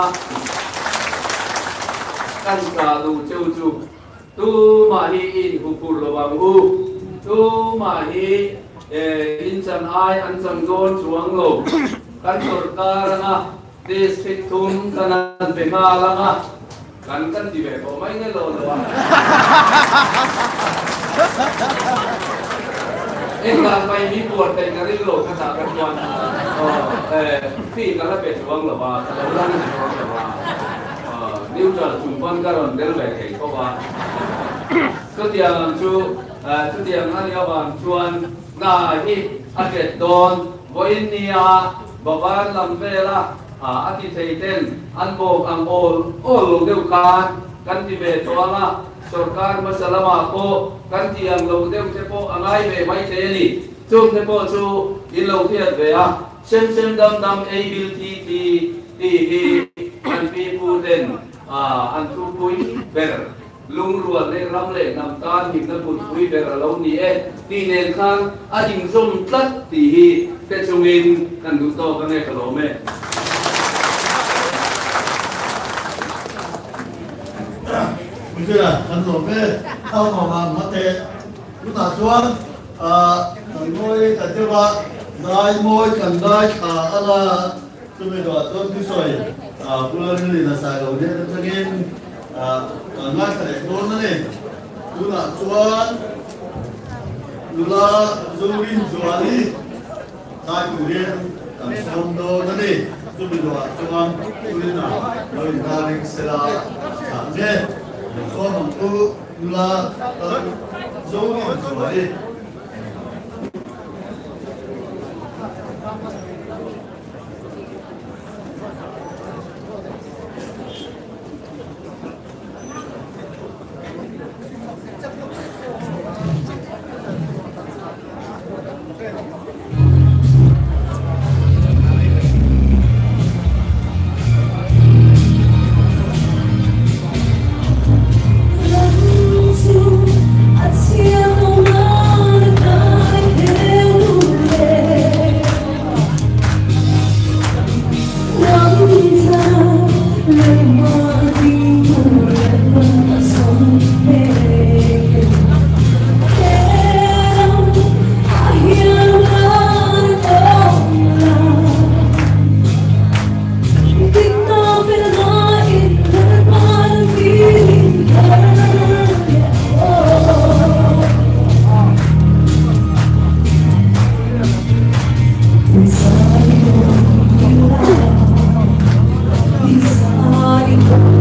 kan sa lu cheu chu tu ma hi in hupur lawang hu tu ma hi in chan ai an chan don chuang lo kan sarkar na district thum kanan pe nga langa kan kan di be ko mai nge lo lo eh kan mai mi puat te ngari lo ka sa kan wan eh fi kan la pe chuang lo ba lo lang ni chuang lo ba new tra chung pan karon del be ke ko baก็เดียงชูชุดเดียงนั่นยาวันชวนนายอาเกตโดนวินเนียบวานลำเวล่าอาทิเทเตนอันโบกอังโอลโอลูเดียวกันกันที่เบตัวละสุรการมาสลามาโกกันที่อังลูเดียวเฉพาะอังไอเบไม่เทนี่จุ่มเฉพาะชูอินลูเทียดเบียเช่นเช่นดำดำเอบิลทีทีทีทีอันปีพูเดนอันทูปุยเบอร์ลุงรวนในรำเล่นำตาหิมนักบุญคุยเบรเรานี่เองที่เนรข้างอาจิงส้มตัดตีฮีแต่ชงอินกันดูโตกันในขลุ่มเองคุณเชื่อกันหลงเอ้เข้ามามามาเตะลูกตาชวนอ่าหน่อยมวยแต่เจ้าว่าได้มวยกันได้ขาอะไรจะไม่รู้ต้นที่สวยอ่าผู้เล่นนี่นะสายเราเนี่ยจะกินอ่าการงานแต่โดนนั่นเองลูกตาชวนลูกตาจูรินจวานีตายผู้เรียนกันสมโดนนั่นเองจะไม่รู้ชวนผู้เล่นน่ะเราอินทาริกเซลาสามเนี่ยก็มันก็ดูแลโจ้กันสวย Sorry.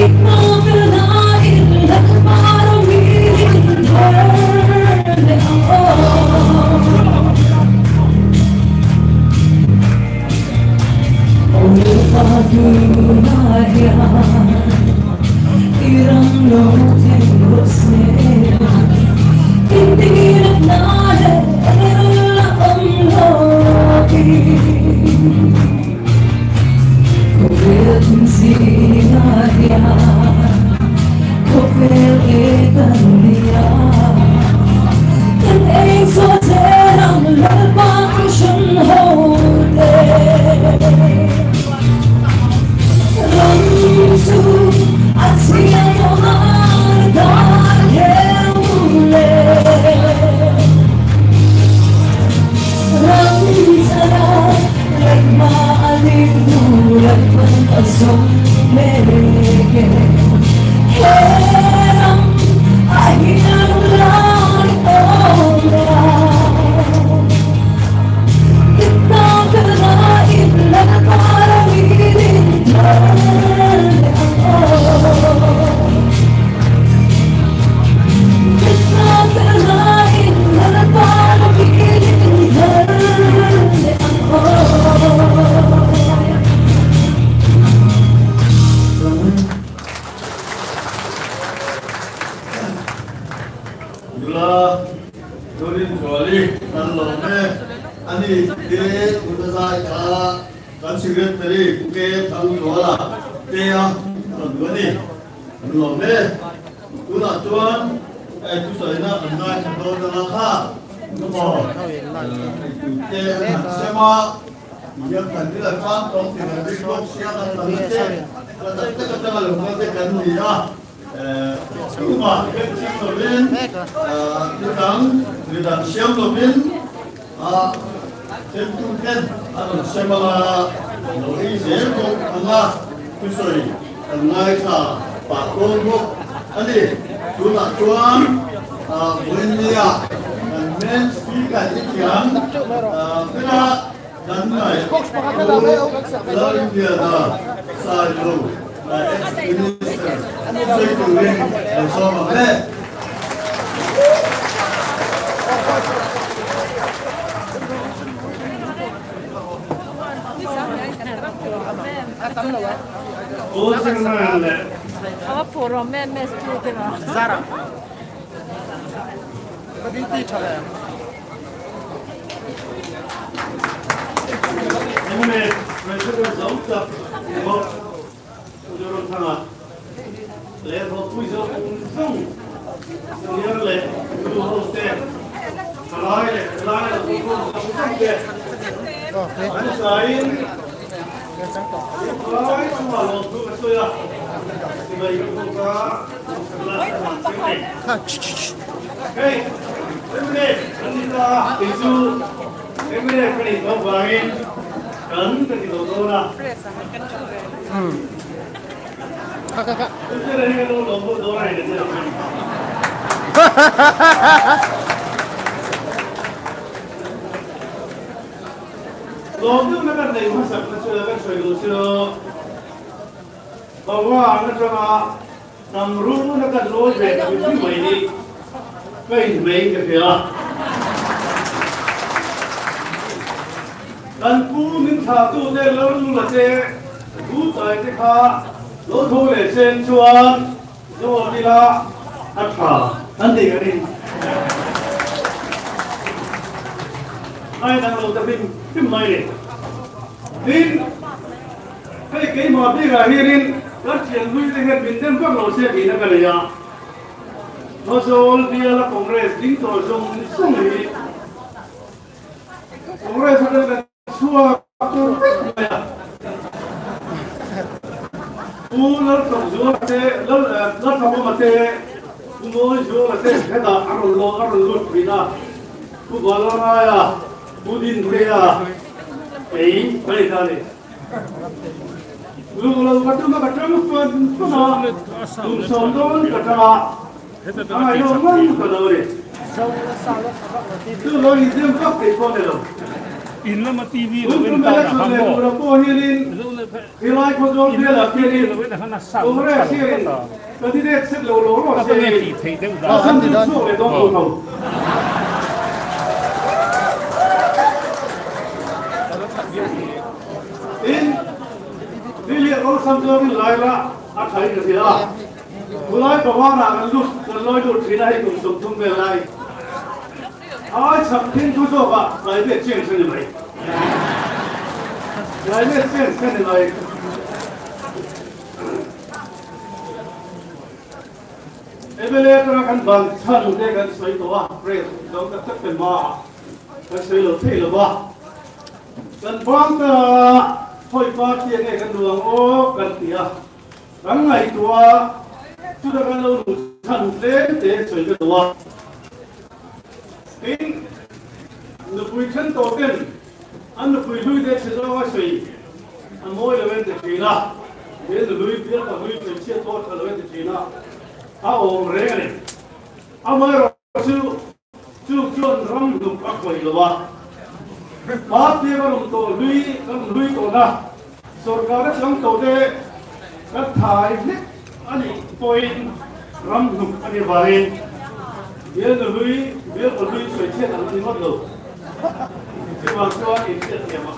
Apa pura med mest klokene? Zara. Hva din tid tar det? 때문에 그래서 없다. 뭐 저런 상아. 레버 부이서 웅성. 이열래 그 호스테. 살아야 살아야 웅성게. 아니 사인. 아이 정말로 그거야. 이거 이거가 Hey, 때문에 갑니다. 예수 때문에 그리 더 방인 간 그리 더 돌아. 음. 가가가. 그때는 해가 너무 돌아야 되지. 너무 내가 내 회사 그쪽에 저기로 싫어. bahwa negara namru negara luar negara itu ini kain main kerja. Dan ku minta tu ne lalu lase ku tai dekha lo thole sen chuan jo dila atha nanti kari. Ai đang lo tập phim phim mai này. Tin cái cái mà đi ra hiền các chuyện vui thì hết bình thường các lỗ xe bị nó cái gì à? Nó rồi bây giờ là Congress tính tổ dùng xong rồi, Congress nó là xua tôi biết rồi à? U nó tổng số thế, nó nó tổng mà thế, u nói số là thế, cái đó ăn rồi lo ăn rồi lụt vì na, u bảo nó ngay à, u tin thế à, ấy cái gì đây? Lu lu kata macam macam pun pun ah, lu sondon kata ah, ah yang mana kata orang? Tu lu ini dia kau telefon dia. In lama T V Lu tu macam mana? Lu berapa hari ni? thì lại có dòng kia là kia đi với là nó sao tôi nói kia đi cái thứ đấy xếp lỗ lỗ rồi cái xe nghe đi thì thấy được nó không được số về trong vùng đầu in đi liệu có xăm cho mình lại là ăn thấy được gì đó tôi nói bảo hoa là cái lúc cái lối đột thì này cũng sống chung về lại ai sắp thiên chú cho bạn lại biết chuyện gì vậy lại biết chuyện gì vậy em bây giờ kan ban chan de kan soi to pre dong ka tak pen ma ka soi lo thei lo ba kan bang ka hoi pa ti nge kan duang o kan tia kan ngai tua chu da kan lo chan de te soi ka tua in nu pui chan to ken an nu pui lui de se zo wa soi an moi lo ven de china de lui pia ka lui pe che to ka lo ven de china à ôm rễ này, à mới rồi chú chú chọn rong đục các quầy rồi ba, ba tiếng có đồng tổ lui các lui tổ na, rồi cả các giống tổ đấy, các thái hết, anh ấy point rong đục anh ấy vào, biết là lui biết là lui soi chết anh ấy mất rồi, chỉ bằng cho anh ấy chết thì mà,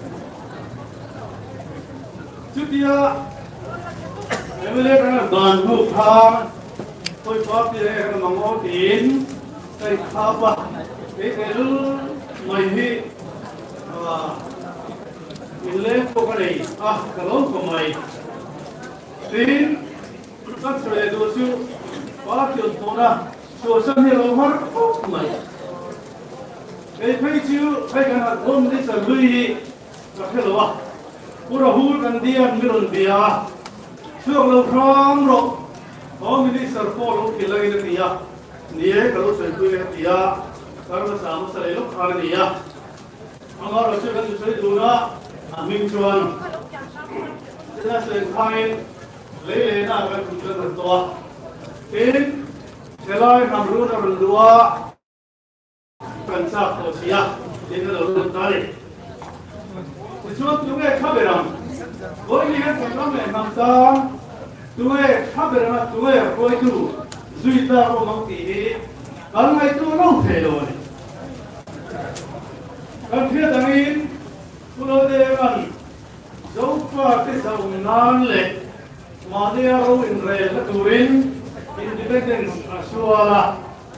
chú tia, em lấy cái này đoàn ngục thang tôi có cái này cái mong muốn tiền cái khá ba cái cái lu mày hi à mình lấy cái này à cái lon của mày tiền các sợi đồ chú quá kiểu to ra số sân này lo hết mày cái phải chú cái cái nào hôm nay sẽ lui cái cái lo cô ra hút cái điên mi luôn bia xuống lâu khom rồi có mình sờ phô lúc kia lấy được gì à, nhớ cái lúc sờ phô lấy gì à, cái lúc sắm sờ lấy lúc khai gì à, anh nói rồi chứ cái lúc sờ đồ đó, mình chọn, cái là sờ khai lấy lấy na cái cũng chưa được to, tin, cái loại làm rút ra rồi đua, cần sắp tổ chức à, thì cái đầu tiên tới, thì chúng chúng cái khác biệt lắm, với những cái phần đó mình làm sao tôi khác biệt là tôi coi tu duy ta có mong tí còn ngày tôi không thể rồi còn phía đằng in tôi nói đây là dấu qua cái dấu nan lệ mà đây là đâu in rẻ là turin independence Australia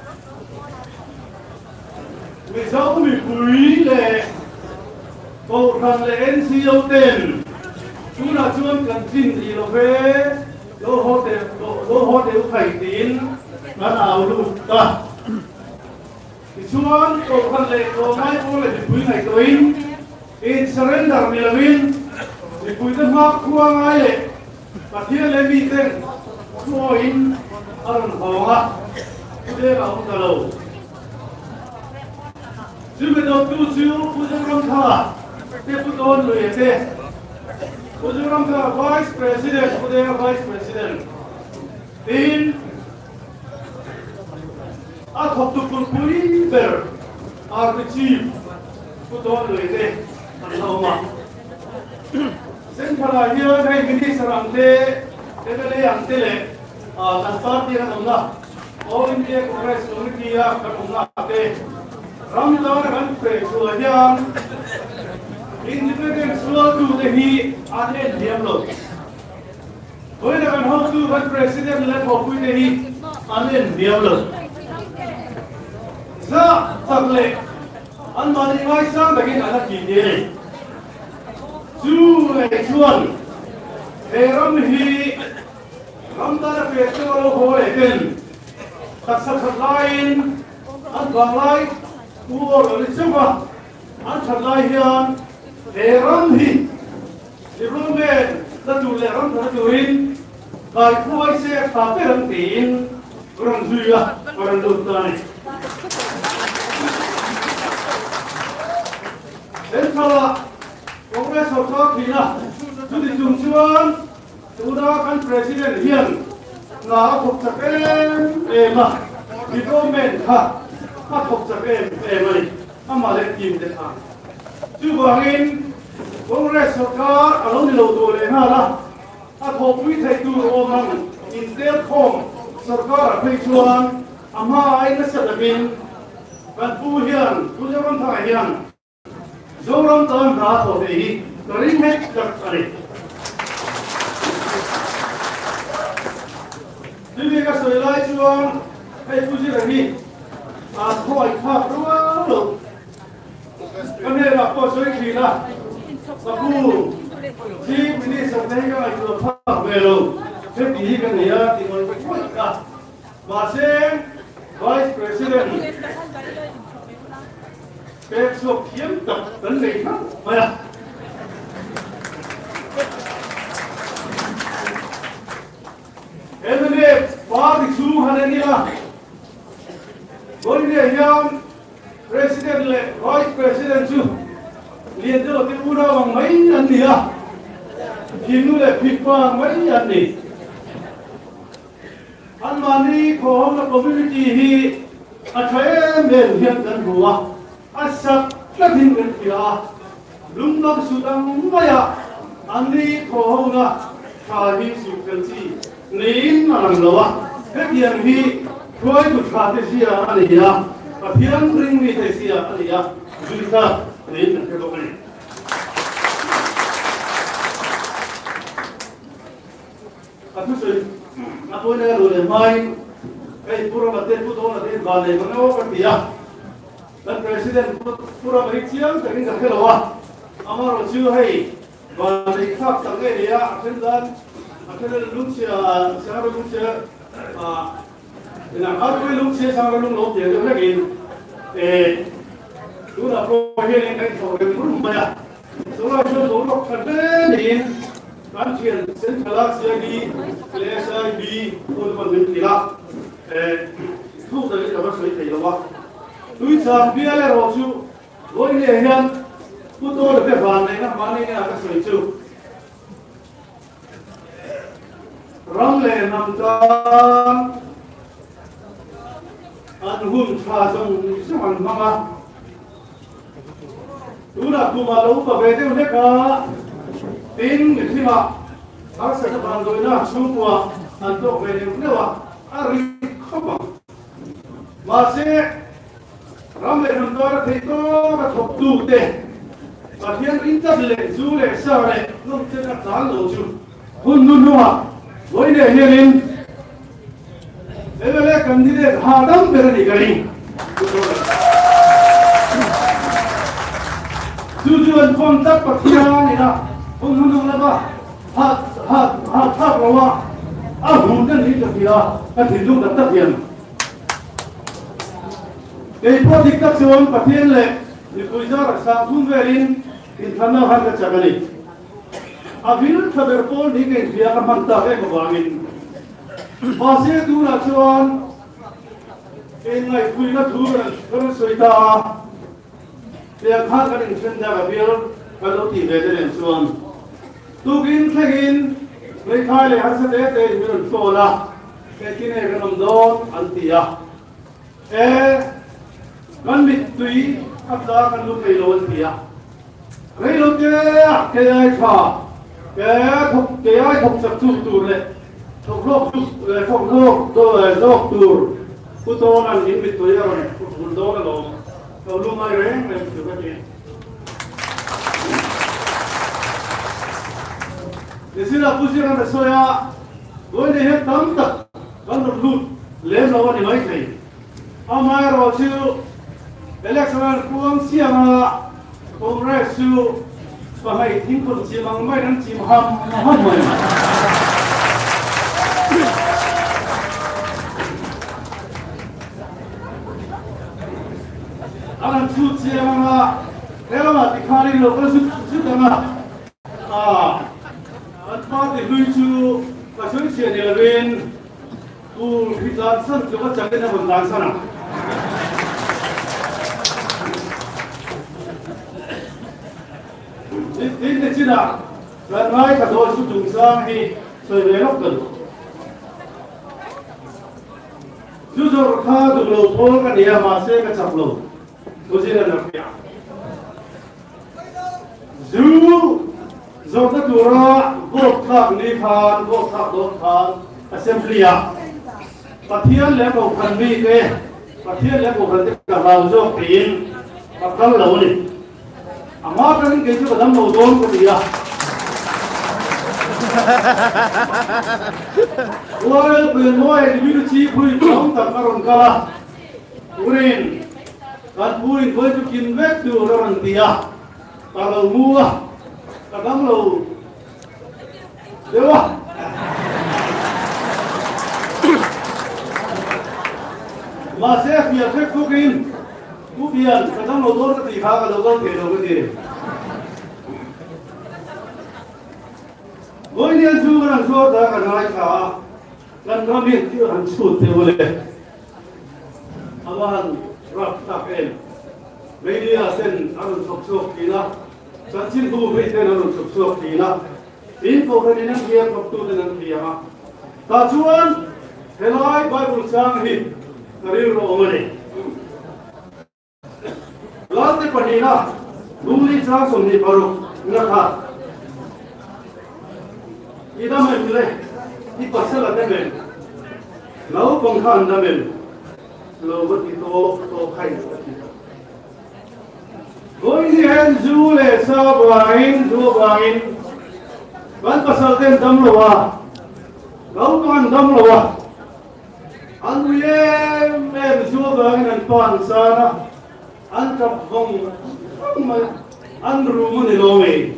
vì sao bị quý lệ cậu thằng lệ en xê ô tên chúng là chuyên cần xin gì về lô hốt đều lô hốt đều phải tín nó nào luôn cả thì chuan tổ khăn lệ tổ mai cô là quý ngày tối in surrender mình là win thì quý tân hoa khoa ngay lệ và thiên lên bị tên cho in ăn hỏng á đây là ông ta đầu chứ bây giờ tu siêu quý tân không thà tiếp tục ôn luyện thế Ujuramka Vice President, Udaya Vice President. Tin at Hoptukul Puliber are the chief. Puton Lede, Anoma. Central here, they minister Ante, Tele Antele, Tanpati Anona, All India Congress Committee, Katunga, Ramadan Country, Suajan. Independent slow to the he and then diablo. When I hope to one president left of with the he and then diablo. Sa Sable and money my son again another day. Two like one. They ram he Ramdana festival hole again. Taksa line and one light who are the silver and Chalahian. Để rắm thì để rắm về là chủ lệ rắm là chủ in rồi khôi xe phá cái rắm tiền rắm duy à và rắm đồn tài đến sau là có cái số cho thì là chủ tịch trung chuan chủ đó căn president hiện là phục trạc em em mà thì có men khác phát phục trạc em em này mà mà lên tìm được à chứ bằng in Congress Sarkar along the low to Lenala, at home we take two Roman in their home, Sarkar, Paychuan, Ama, I Nasabin, but Puhian, Pujaman Tahian, Zoram Tam Rato, the Rimek Dakari. Living as a light one, I put it a hit. As quite half the world. Come here, of course, very clear. Sabu, chief minister, they are to the park below. Fifty he can hear the one quick cut. Base, vice president. Specs of him, the late. Well, every day, party two hundred. Going there, young president, vice president, too. Leader of the Buddha, May and the Kinu, people, May and the Almani, for the community, he a triangle here than Goa. I said, nothing that we are. Lumnak Sudan, Maya, and the Kohona, Kahi, you can see. Name and Noah, and he. Try to try to see Alia, but he don't bring me to see Alia. Zulka, read the category. Actually, I put a little in mind. I put on a day put on a day valley, but no over the the president put up a chill, the ring of Helloa. Amar was you, hey, but they cut the area, until that, until Lucia, Sarah Lucia, uh, Now, how do we look at some of the look here again? Eh, do not go ahead and for the room. So I should look at the name. Country Central Asia, Place I B, Urban Villa, eh, two the little bit of the do it some beer also. Going here, put all the money and money in a way too. Ramle Namta. An hun cha song sang mama tu na tu ma lo pa ve te ne ka tin ni thi ma a sa ta ban do na su kwa an to ve ne ne wa a ri kho ma ma se ram le nam do ra thei to ka thok tu te pa hian in ta le zu le sa le nom che na dal lo chu hun nu nu wa loi ne hian Every candidate had done very good. Tujuh and contact pertiaan ini, pengunjung laba, hat hat hat hat lawa, ah hujan ini terkira, kehidupan tetap yang. Kalau diktat seorang pertiaan le, dipujar satu berin, intana harga cakali. Akhirnya terberpol di India mantap eh kebangin. Masih tu nak cuan, ini kui nak turun, turun cerita. Dia kan kan insendah kabil, kalau tiada dengan cuan. Tu gin segin, mereka le harus ada ada minum sola. Kekini kan amdon antia. Eh, kan bitui, apa kan lu pelon dia. Pelon dia, kaya apa? Kaya thuk, kaya thuk satu tur le. Thok lok thok lok to lok tur putonan in bit to yaron putonan lo to lu mai reng le tu ka ti desila pusira na soya goi ne he tam tak ban lu le lo ni mai thai amai ro chu election kuang siama congress chu pa hai thing kun chi mang mai nan chi ham ham mai Alam suci yang mana, kalau mati kali lo kalau suci suci mana, ah, mati lucu, kalau suci ni lewin, tu kita san juga jangan nak benda sana. Ini cina, ramai kado suci sang ni sebelok tu. Jujur kado lo pol kan dia masih kecap lo. Ujian nak dù do các chủ ra vô thạc ni khan vô thạc đốt khan assembly à và thiên lẽ cầu thần vi cái và thiên lẽ cầu thần cả vào do tiền và các lẩu này à mà cái cái chỗ cái đám đầu đốn cái gì à Ôi biển môi thì biết chi vui trong tập các con cả Urin các vui với chú kinh vết từ đó làm tía ta đầu mua ta đám đầu được không mà sẽ phía phép phúc in phúc biển ta đám đầu tốt cái gì khác cái đầu có thể đầu cái gì với những chú đang số ta cần nói cả cần có biết chưa hẳn sụt tiêu lệ awan rap tak em media sen arun sok sok kila sachin bu be ten arun sok sok kila in ko kan nang dia ko tu nang dia ma ta chuan helai bible sang hi karir ro ngani late padina dumli cha som ni paru ngakha ida men le i pasala te men lau kong khan da men lo vật thì to to khay với đi hen du lệ sa vàng du vàng vẫn pasal tên đâm lo à gấu con đâm lo à anh em em du vàng anh toàn sa na anh tập vong mà anh ru mà lo mày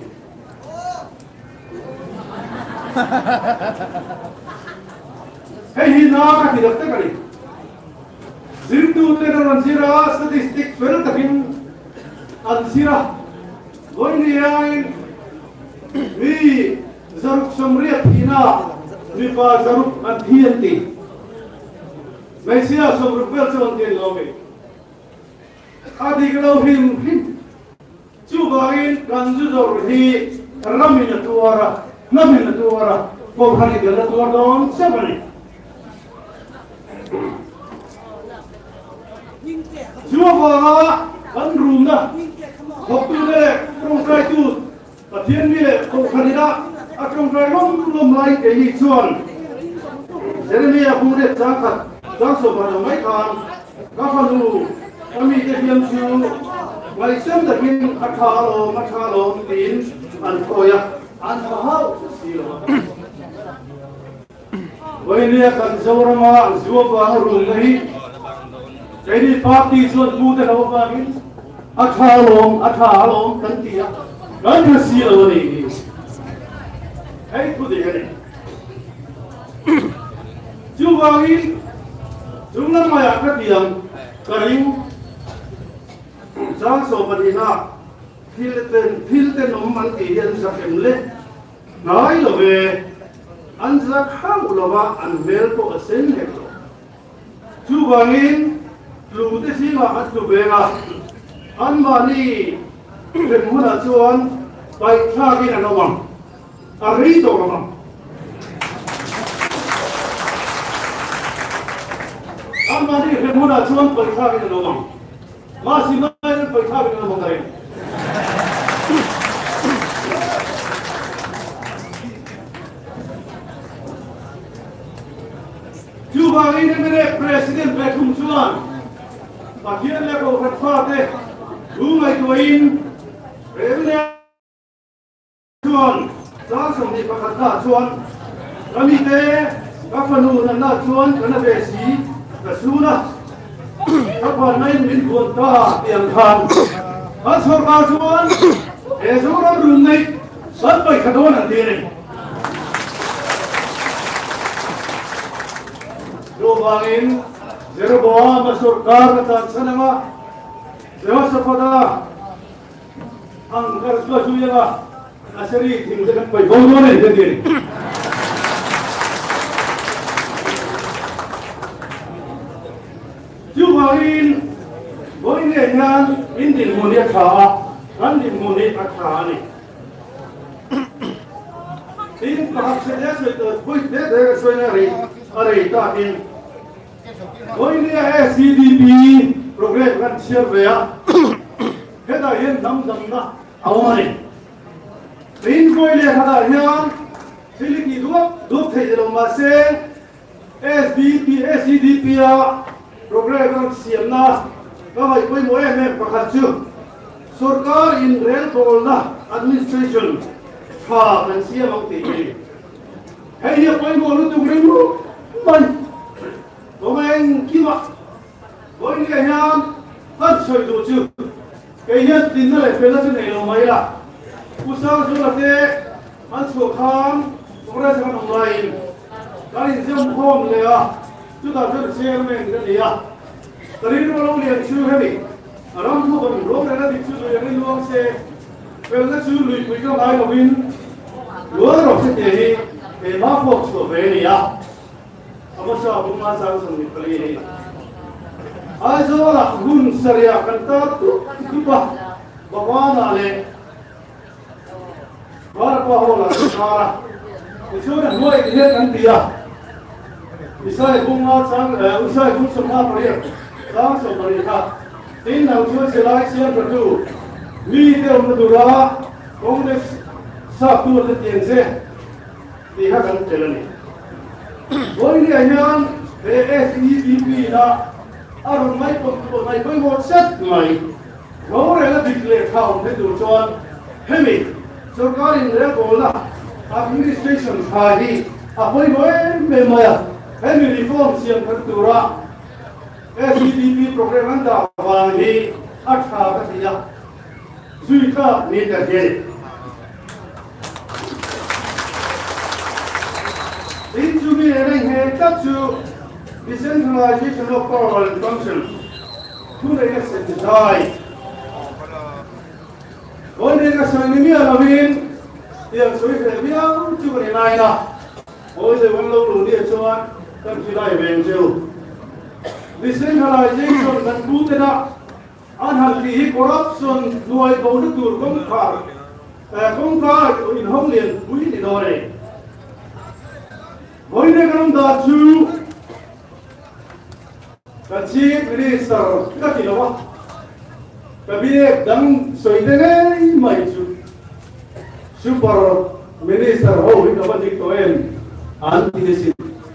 cái gì nó cái gì được tất cả đi Zirtu teran sira statistik fel takin an sira goi ni ai vi zaruk somriat ina vi pa zaruk an thianti mesia somruk pel son tin lomi adi glo him him chu bain kan ju dor hi ramina tuara namina tuara ko khani gala tuar don sabani Chúa vào ăn rùm đó, học tu lệ trong trai tu, và thiên lệ trong khăn đó, ở trong trai lom lom lại cái gì chuan, Jeremia cũng để trang thật, trang số vào mấy con, các phần lu, các mi cái phiên chu, ngày xem được những ăn thà lom, ăn thà lom tin, ăn coi à, ăn thà hao, xí lo. Vậy nên cần sâu ra mà Chúa vào rùm này. Cái đi party xuân thu thế nào vậy? Ác thà lom, ác thà lom, tấn tía, tấn cái gì ở đây? Hey, cứ đi cái này. Chú vào đi, chúng nó mày ăn cái tiền, cái gì? Giang số bát đi na, phil tên, phil tên ông ăn cái gì ăn em lên, nói là về ăn ra khang là ba ăn mel có sen hết rồi. Chú vào đi. Lu te si ma at lu benga an ma ni ren huna chuan pai tha ki an awang a ri to ma an ma ni ren huna chuan pai tha ki an awang ma si ma ren pai tha ki an awang dai chu ba ni ne president pe kum chuan và hiện là cầu Phật Pháp đây, đúng ngày tuổi in, đến đây chuan, giá sủng thì Phật cả chuan, các mi tế, các phần hồn là na chuan, cái là về xí, cái su na, các phần này mình buồn ta tiền khan, các số cao chuan, để số đó đường này, rất bảy cái đó là tiền này, đồ vàng in. Jeroboam masurkar kata sanama Jehoshaphat angkar suasuyama asari tinggal pai bono ne jadi Jumain boy ne nyan indin munia kha andin munia akha ni tin kahap se se to boy de de soina ri are ta tin Ôi này C D P program kan share về á, cái đó hiện năm năm đó, áo này, in coi le khada hian philiki duap duap thei lo ma se S D P S D P a program siam na ka mai koi mo em pakhat chu sarkar in rail pol na administration ha kan siam ang ti hei hi koi mo lu tu reng lu man mo men kiwa koi le hian hat soi du chu cái nhất tin là phải là chuyện này là mấy à, cú sao chú là thế, ăn sủi khám, chúng ta sẽ ăn đồng này, cái gì xem hôm này à, chúng ta sẽ xem mình cái gì à, cái này nó long liền chú hết đi, à long thu còn long này là đi chú liền cái long xe, phải là chú lùi quý cái này là win, lúa rồi sẽ để để má phục sửa về này à, à mà sao cũng má sao xong được cái này. Ai zo la gun saria kanta tu tuba bawana le war pa ho la sara isura noi ke kan dia isai bunga chang usai bun samma pariya sang so pariya tin na ujo se lai sian tu mi de um dura congress sa tu le tien se di ha kan telani voi ni ayan S D P na ở mấy cuộc này với một set này nó này là việc lệ thảo để đủ cho hết mình cho các anh em có là administration hay đi à với mỗi mềm mại hết mình reform xem các tổ ra S D P program anh ta và đi ắt thà cái gì đó duy ta nên là gì in chú mình ở đây hệ tất chú decentralization of power and function to the extent designed. One day, the Sanimia Lavin, the Switzerland, two and nine, all the one local near so on, come to live angel. Decentralization and booted up unhealthy corruption, no I go to Concar, Concar in Homeland, we did already. One day, come down to cái chiếc minister các gì đó cái việc đang xoay thế này mấy chú super minister hầu hết các bạn đi tụi em anh thì gì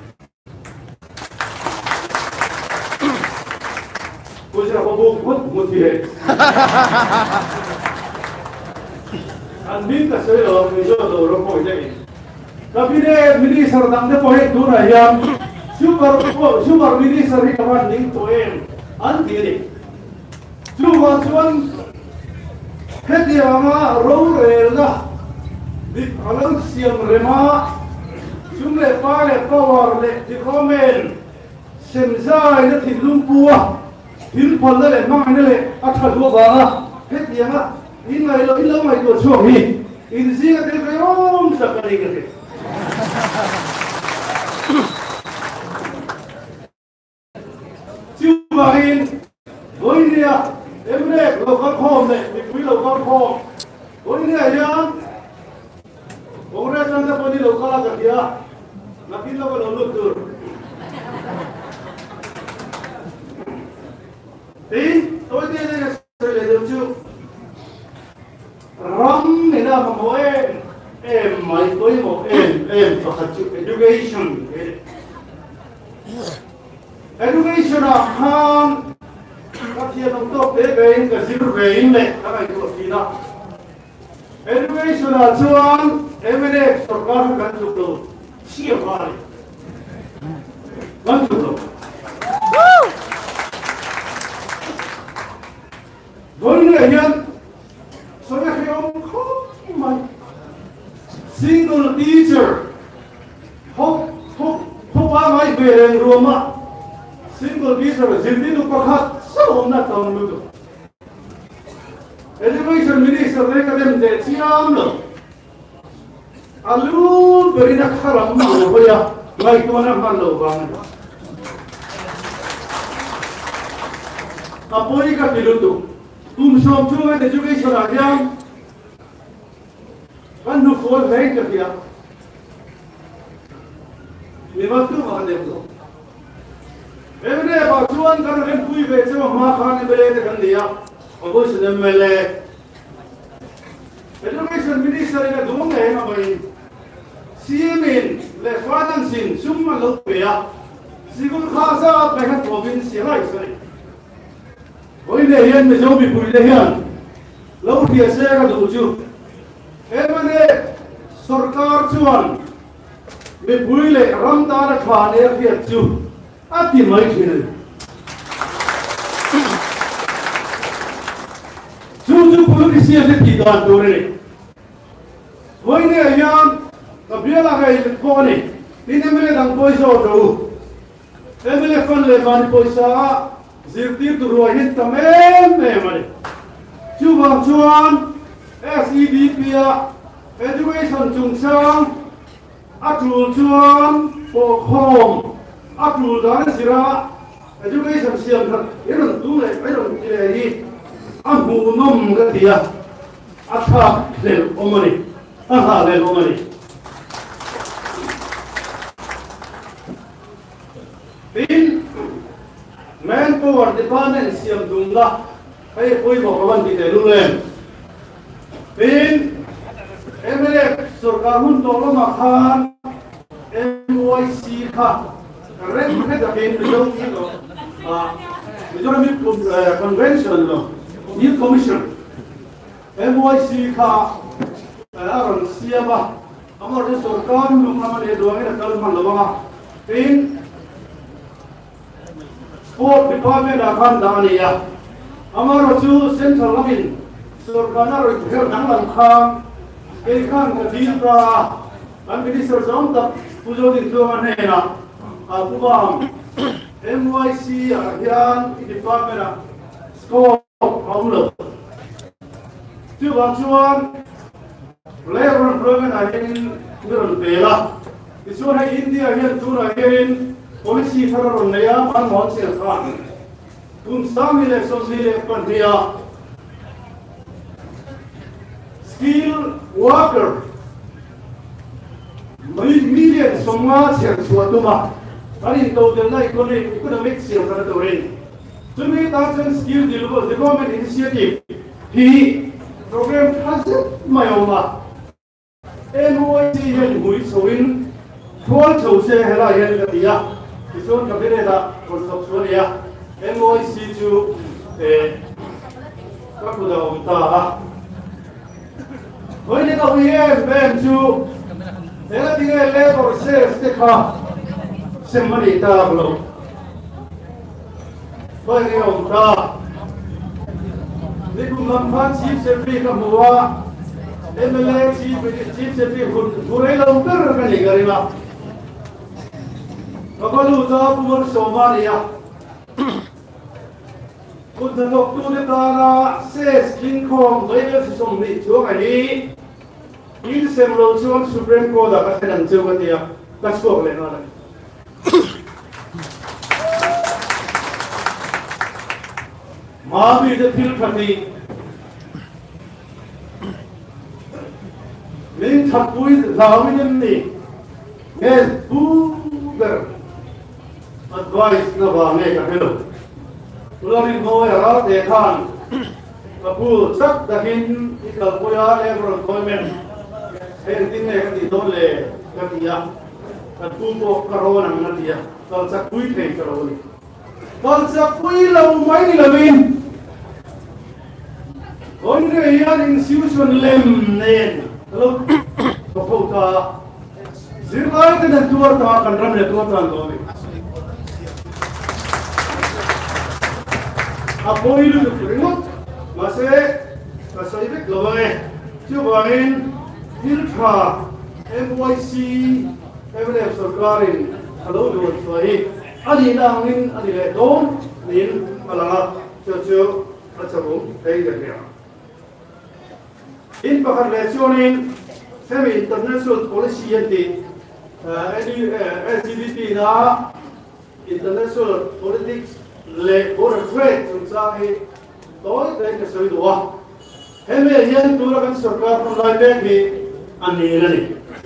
tôi sẽ có bộ mất một gì hết anh biết cái số đó mình cho đồ nó coi thế cái việc minister đang để coi hết này ya super super minister ni kawan ning to em an ti ni chu wa chuan he dia ma ro re la di alang siam rema chung le pa le power le di comment sem zai na thil lum puwa thil phol le ma ne le a thal ba he dia ma in ngai lo in lo mai to chu hi in zi ga te re om sa ka ni ga te Vahin, Goinia, Emre, local home, the local home. Goinia, young, Congress and the body local Agadia, nothing local look to. See, what did I say? Ram in a moe, M, my boy, M, M, for education. Education là ham các thiên ông tốt tế về cái gì về in này các anh có gì đó education là chuan em ấy đấy sở các cái chụp đồ siêu vời cái chụp đồ với người nhân số các cái ông không mà single teacher không không không ba mấy về rồi mà single teacher zindi nu pakhat so na tawn lu education minister ne kadem de chiam lo alu berina kharam ma hoya mai to na man lo bang apoi ka pilutu tum som chu education agyam kan nu khol hai ka dia me ma tu ma de lo em đây bảo chuan cái em vui về cho mà khan em về thì cần gì à, mà bố sẽ em về Education Minister in a doom name of a C M in the financing, Summa Lopia, Sigur Khaza, Behan province, right? When they hear the Zombie put the hand, Lopia Sarah do you. Emane Sorkar Chuan, the Buile, Ramdana Khan, Air two, at the Michael. Two politicians that did not do it. When they are young, the Biela is corny. In the middle of Poiso, Emily Funley Van Poisa, Zirti to Rohit the man, memory. Chuban Chuan, S E D P, Education Chungsang, Atul Chuan, for home, Atul Dansira, Education Siam, you don't do it, I don't get it. Ang hunom gatia atha lel omani aha lel omani in manpower department siam dungla ai koi bhagavan di delulen in M L A sarkar hun tolo makhan M Y C kha red ke da pen lo ki lo a Mizoram convention lo New Commission, M Y C ka, aron siapa, amar de sarkar lumah mana dua ni kalau mana lama, in Sport Department akan dani ya, amar tu Central Labin, sarkar na roi ter nanglang kang, ikan kedira, kami di serzong tak pujo di tuan mana na, aku bang, M Y C ahian Department Sport Paulo. Two one one, Labor Employment again, Middle Bela. This one India here, two again, policy for Ronea, one month here. Tum some elections here, Pandia. Skilled worker, millions of Mars here, Swatuma. I didn't know the night, couldn't mix here for the rain. To me, that's a skill development initiative. He program has my own. M Y C and who is showing twelve to say Hela Yelia. His own Cabineta for Soxoria. M Y C to a Kapuda Umtaha. When you have been to anything a labor says the car, somebody tableau. Bagi orang ta, ni kumam pan chief secretary kamua, M L A chief chief secretary kurai lauter kan ligari lah. Kalau tu pun Somalia, kuda doktor ni tara ses King Kong level sistem ni cuba ni, ini semua cuba Supreme Court dah kasih dan cuba dia kasih kau lena. Mabi the pill party. Ming Tapui, Lavin me. Yes, Booger. Advice Nava make a hello. Loving boy around the town. Kapu, Chuck the Hin, Ikapoya, ever employment. Anything like the Dole, Katia. Kapu, Corona, Natia. So it's a quick name for all. Balsa puila umay labin. Only yan institution lem nen. Hello, kapota. Zirkay ka na tuwar ka kanram na tuwar ka lobi. Apo ilu tu remote. Masih masih lobi. Cubain iltra M Y C M L F sarkarin. Hello, dua suai. Adi nangin adi le don nin malanga cucu acabung dari dia. In pakar lesionin semi international policy yanti S D P na international politics le border trade sungsahi toy dari kesoi dua. Heme yan turakan sarkar pemulai ni anilani.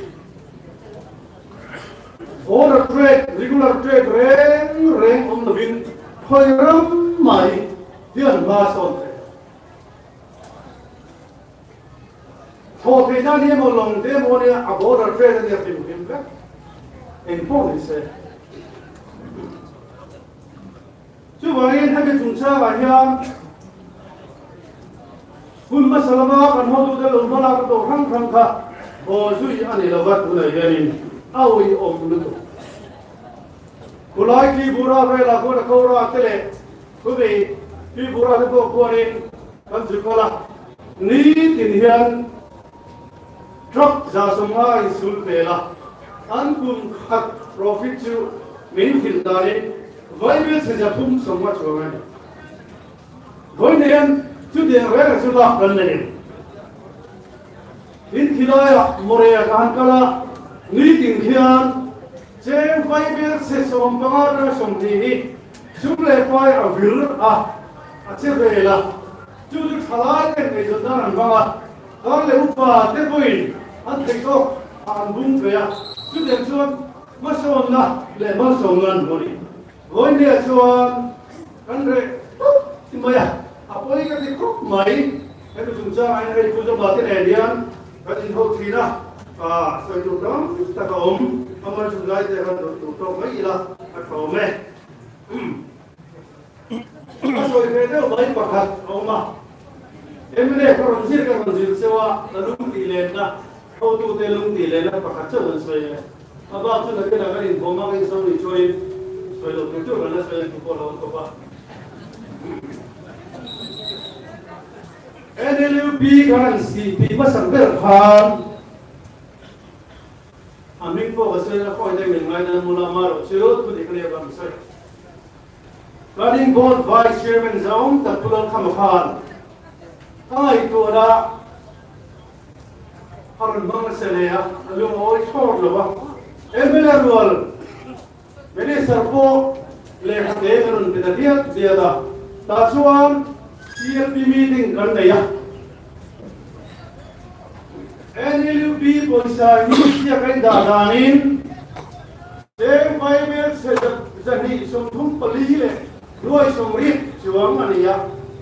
Border trade, regular trade, reng reng om the wind, hoiram mai, dian bas on. thô thì nó đi một lòng thế một đi à bố rồi phê thì tìm kiếm cách em phố thì sẽ chú bảo yên hay cái chúng ta và hiện kun masalama kan hodu de lo mala ko hang hang kha o sui ani lo gat ku le yani awi om lu to kulai ki bura ve la ko ko ra tele ku be ki bura de ko ko rin kan ju ko la ni tin hian truck za soma in sul pe la an kum khat profit chu min fil dare vai ve se ja pum soma chu ngai voi nen chú tiền về là chú bạc lần này, in khi đó mồi à gan cala, ní tiền thian, trên vai biết sẽ sống bằng ra sống gì, chú lệ vai ở ville à, à chế về là chú chú tháo cái này cho ta làm bằng à, đó là úp vào thế thôi, anh thấy có anh bung về à, chú tiền chú mất sống là lệ mất sống ngân mồi, với này chú anh rồi, thì bây giờ apa ini kan ikut mai, itu juga anh ấy cũng cho bạn cái này cái gì thôi thì na, à, rồi chúng ta chúng ta có ông, ông ấy chúng ta sẽ làm được trong mấy gì là, cái phòng này, rồi cái đó mấy bậc hạt ông mà, em này có làm gì cái làm gì sẽ qua, là lúc tỷ lệ na, câu tu tê lúc tỷ lệ na bậc hạt chưa được rồi, à bao nhiêu là cái nào cái gì không mang cái số đi chơi, rồi lúc cái chỗ là nó sẽ chụp vào đầu của bạn. N L U P currency pi masang ber khan amin po kasi na ko ay min ngai na mula maro chu tu dikle bam sai running board vice chairman zone ta tulal kham khan ai to da haran bang selea lu oi chor lo ba emela rol mene sarpo le hade merun bidadia dia da ta chuan C L P meeting kan daya N L U P poisa ni sia kan da danin sem vai mer se jani som thum pali le loi som ri chuang ania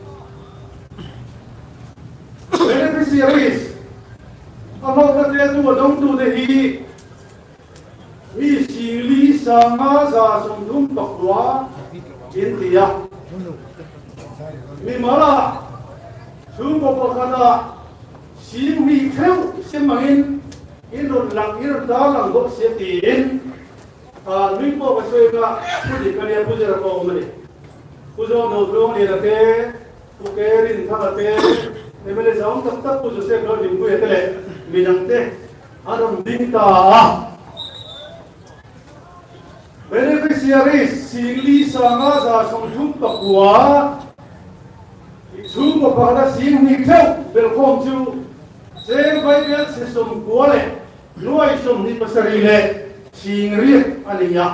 beneficiaries alo ka te tu dong tu de hi hi si li sa ma za som thum pakwa in tia mi mala chung bo pakada sim mi kheu semangin in ron lang in da lang bo se tin a mi po ba soi ga pu di ka ne pu je ko mani pu jo no ro ni la te pu ke rin tha te ne mele jaum tak tak pu jo se ro dim ku etele mi nang te aron ding ta beneficiaries singli sanga za som thum pakwa chung một bà đã xin nghỉ theo welcome to xem vai biết sẽ sống của lệ nuôi sống đi bác sĩ lệ xin riêng anh nhá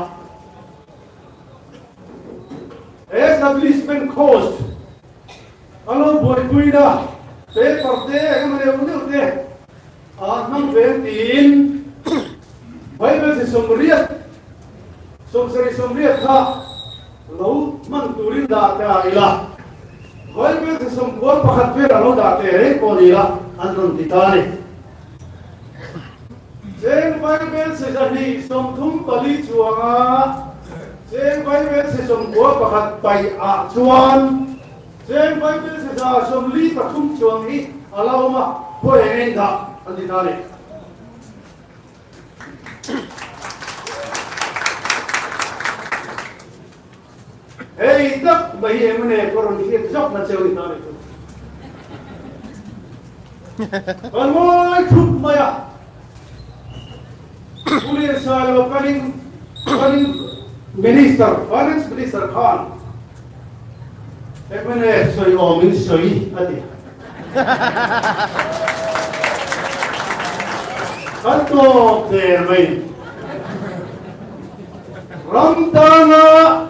establishment cost alo buổi cuối đó thế part thế cái mà đều được thế à năm về tiền vai biết sẽ sống riêng sống sẽ sống riêng ha lâu mang turin đã cái là Vai biết thì sống cuốn và khát phê là nó đã tệ có gì là ăn rừng thì ta này trên vai biết sẽ ra đi sống thúng bà lý chuông á trên vai biết sẽ sống cuốn và khát bày ạ chuan trên vai biết sẽ ra sống lý và thúng chuông ý à lâu mà quay hẹn đã ăn thì ta này Hey, tak bayi em ni korang dikit jok nak cakap kita ni. Almoi trup maya. Pulir salo kaling kaling minister, finance minister Khan. Em ni soi omin soi adi. Kanto termain. Ramdana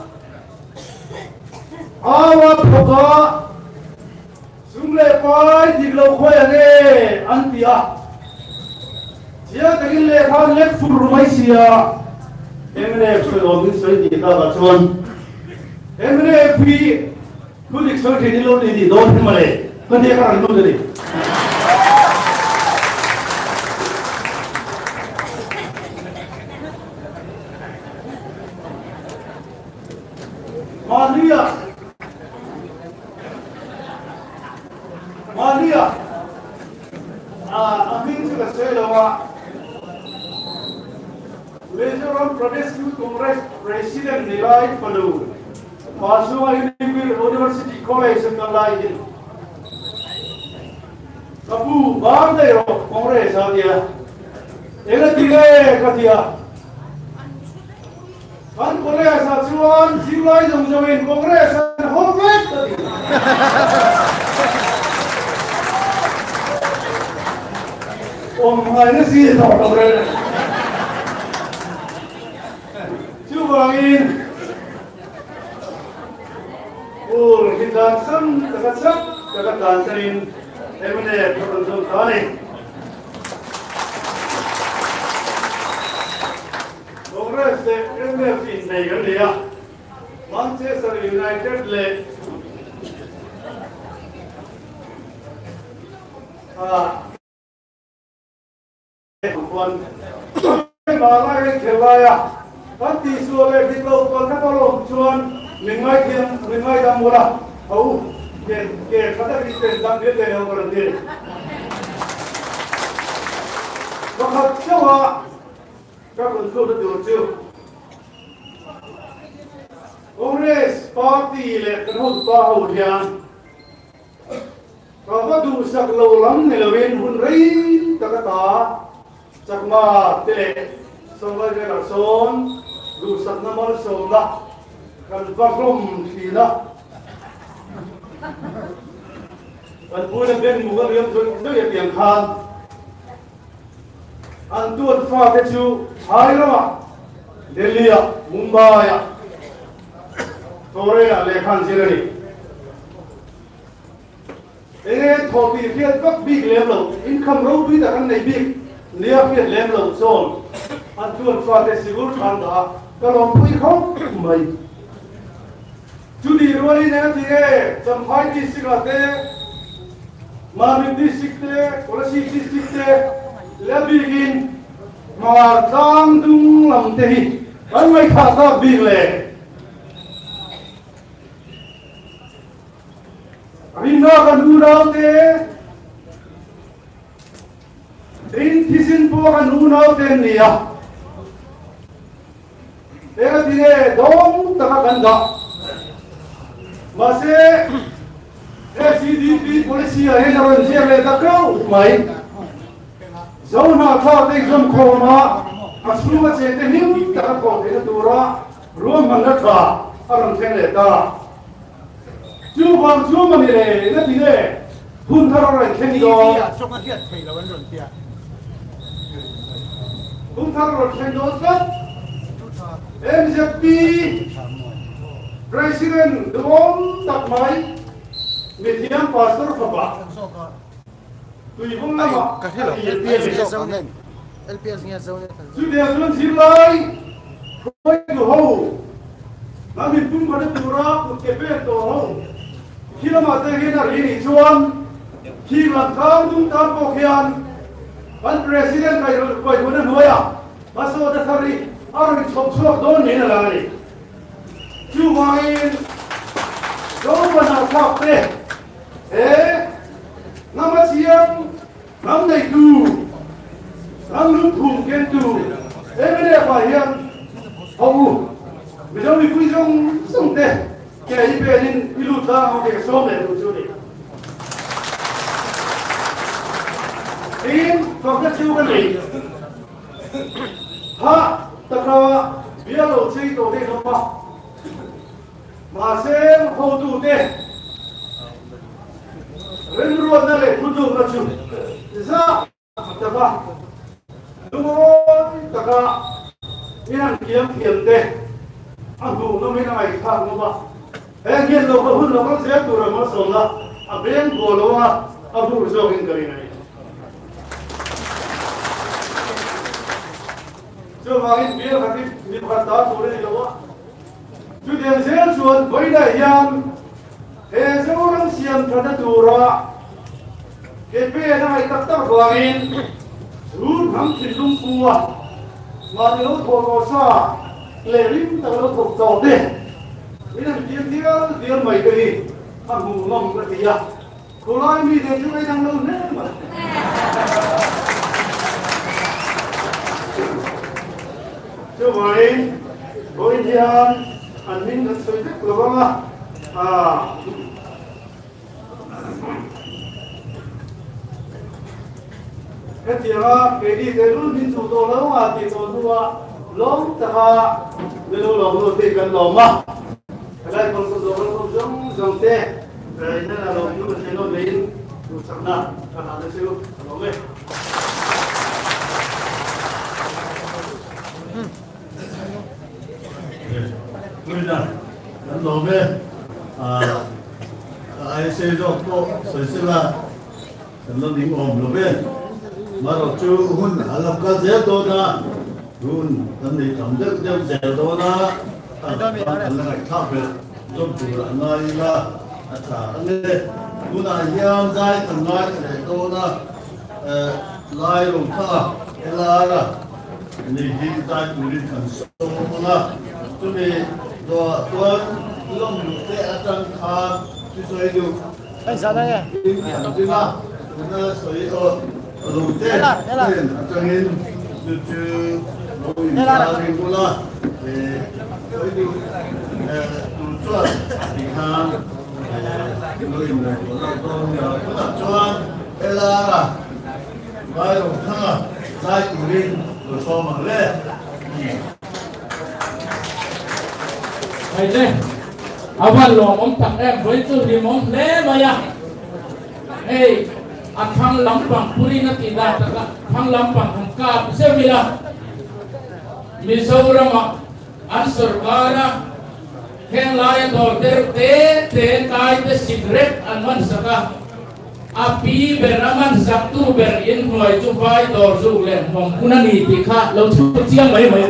awa phoka sumle pai diglo khoya ne antia chia tagin le khan le fur mai sia emne so omin soi di ta ba chon emne phi kulik so thi lo ni di do male kan ye ka lo ni Maria Maria ah amin sudah saya lawa Mizoram Pradesh Youth Congress President Nilai Palu Pasua University College Sekalai Kapu Bardero Congress dia Ela tiga katia Kan Congress acuan Silai jom jomin Congress Congress Om ini sih tak Congress Cubangin Ur kita sam dekat sam dekat danserin Emine tertentu kali Congress de M F C नहीं लिया Manchester United ले ah kon बाला के खेलाया Pati suara di bawah kota kalau cuan mingai kian mingai damura, au ke ke kata kita tentang dia dia orang dia. Bakat siapa? Kau untuk itu tu. Kongres parti le kenal tahu dia. Kau tu sak laulam nelawin hunrai takata cakma tele sampai ke rason. Rusak nama sola, kan vakrom sila. Kan punya ben muka yang tu tu yang khan. Antuan faham tu hari lama Delhi ya, Mumbai ya, Korea lekhan sini. Ini topi fiat bak big level, income row tu tak kan big, dia fiat level zone. Antuan faham sigur khan dah. Kalau pui kau, mai. Jadi ruang ini nanti eh, sampai di sini Mari di sini, polisi di sini, lebih ingin mengatakan dung lam tehi, kan mereka tak bilang. Rinda kan urau te, rin tisin po kan urau te niya. Ega dire dong taka ganda masih S D P polisi ahe jalan jele takau mai zona tha te jom khoma aslu ma che te nim taka ko te tura rom manga tha aram thele ta chu bang chu ma ni le ega dire hun tharo rai khen do trong cái thầy là vấn đề kia hun tharo rai khen do sat M J P President Dom tak mai Mediam Pastor Faba tu ibu nama cái thế là L P S giàu lên L P S nghe giàu lên sudah sudah silai kau itu hau nanti pun pada turap kepe tu hau kira mata kita ini cuan kira kau tu tak pokian kan Presiden kau kau mana hoya masuk ada hari orang cocok don ni lagi. Cumain, jauh mana kafe, eh, nama siang, nama itu, nama lumpur kentu, eh mana apa yang, oh, macam ni pun jom sungguh, kaya ibu ni ilu tak orang somai tu suri. Ini fakta cuba ni, ha. Taka biar lo ciri tu deh nama, masih kau tu deh, renruan nale tujuh ratus, bisa taka, tunggu taka, ini kiam kiam deh, aku nama nama ikhlas nama, eh kiam lo kau pun nama saya tu ramah sola, apa yang kau lo aku usahakan kali ni. जो मांगे बियर खाती बियर खाता थोड़े नहीं लोगा जो देंसेल सुन कोई ना याम ऐसे orang siam pada tura kepe na ay taktak buangin run ham silung kuwa mati lo thoro sa lerim ta lo thok tau de ini tiếng tiếng tiếng mấy cái thằng hùng lồng cái gì à cô nói mi thì chúng ấy đang lâu nữa mà chứ vậy bây giờ anh minh thật sự thích là vâng à cái gì đó cái đi cái lúc mình chủ đồ lâu mà thì đồ mua lâu ta cái lúc lâu rồi thì cần lâu mà cái này còn còn đồ lâu giống giống thế cái này là lâu nhưng mà thấy nó lên đủ sẵn nè còn là siêu lâu lên bây giờ nó lâu lên à ai xây dựng cô xây dựng là nó đi ôm lâu lên mà rồi chú hun làm cái gì đó na hun tâm lý cảm giác giống gì đó na anh là khác biệt giống như là ngay là à anh ấy hun là hiền dai thằng ngay cái đó na lai rồi thà cái là là này hiền dai tụi đi thằng số na tụi mình do do lông lụt cái anh khá cái số điều anh sao đây cái gì mà nó số điều rồi thế nên cho nên từ từ mỗi người đi qua là để cái điều tụi tôi đi ham người người củaเราต้องเนี่ยก็ตัดชวนเวลาล่ะได้หลงท่าได้กุลินหรือโซมังเล่ไอ้เล่เอาวันหลวงผมตักแอมไว้ตู้ดีผมเล่มายังเฮ้ยอันทางลำปังปุรินักกีฬาตะกะทางลำปังของกาบเซมิลามิโซรามาอันสุรการะแข่งลายดอลเตอร์เตเตกายเตสิกเรตอันมันสักะอาปีเบรามันสักตูเบรอินหน่วยจุไฟดอลซูเลนผมคุณนี่ติค่ะเราชุดเชียงไหมไหม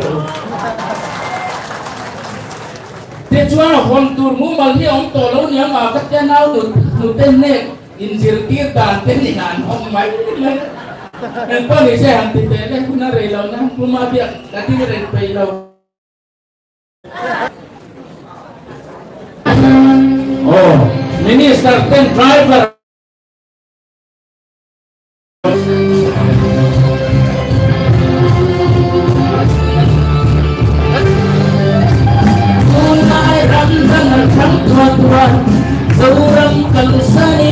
เทชวนคนตูร์มูบัลที่องโตแล้วเนี่ยมาก็จะน่าหนุนหนุนเต้นเนกอินสิรตีตานเต้นงานห้องไม้เลยเอ็นป้านี่ใช่หันติดเต้นคุณอะไรเรานะคุณมาเบียดแต่ที่เรียนไปเราโอ้มินิสเตอร์เต้นไดรเวอร์seorang kalsani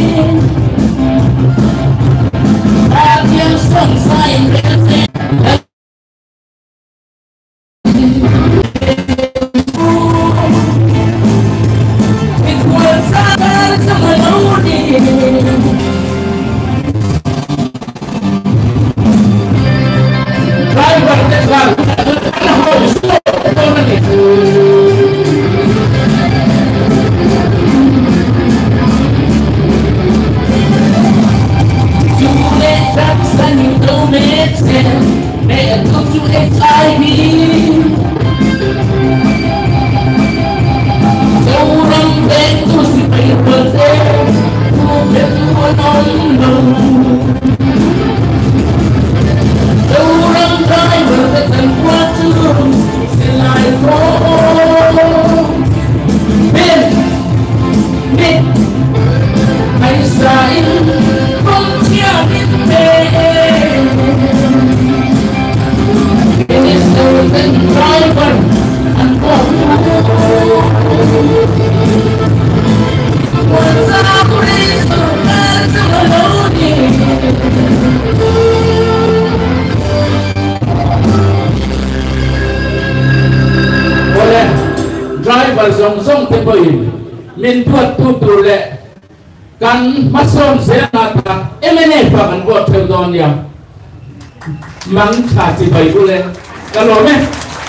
bagian bangsa Indonesia ikuan sabar sama Ludi driver tegar harus itu nanti H I V seorang betu si paypate betu menolong seorang driver datang kuatu selain roh Ben Ben Israel Kontia Ben dan driver and boleh driver song-song tepoy min buat tutu le kan masom senata emene pa kan buat terdon ya mang chati bai boleh kalau me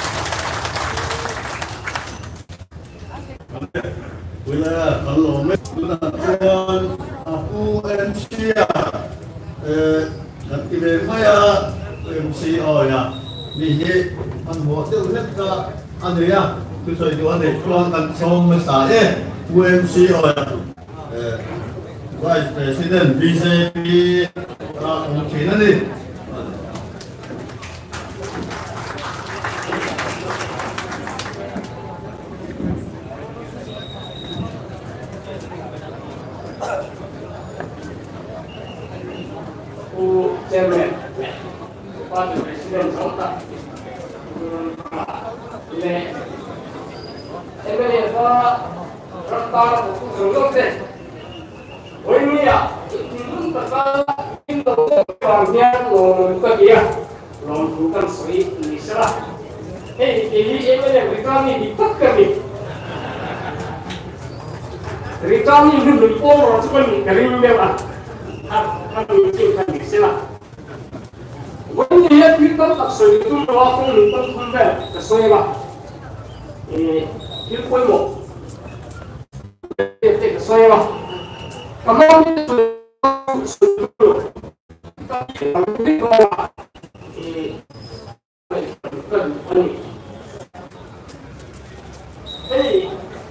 bila kalau me tuan aku M C ya eh nanti saya M C oh ya ni an buat tu net ka anu ya tu saya jual ni tuan kan song masa eh M C oh ya eh Vice President B J P ah mungkin ni và rất ta là một sự lương thế với nghĩa thì luôn tất cả những đồ vàng nha rồi cái gì à rồi cũng cần xử lý lý ra hey ini em là người ta đi đi tất cả đi người ta đi đi đi phố rồi chúng mình cái gì đều là à à mình chịu thành lý ra với nghĩa thì tất cả sự chúng ta không được không không về cái số là thì cái quy mô cái cái số là cảm ơn sự cái là thì cần phân hey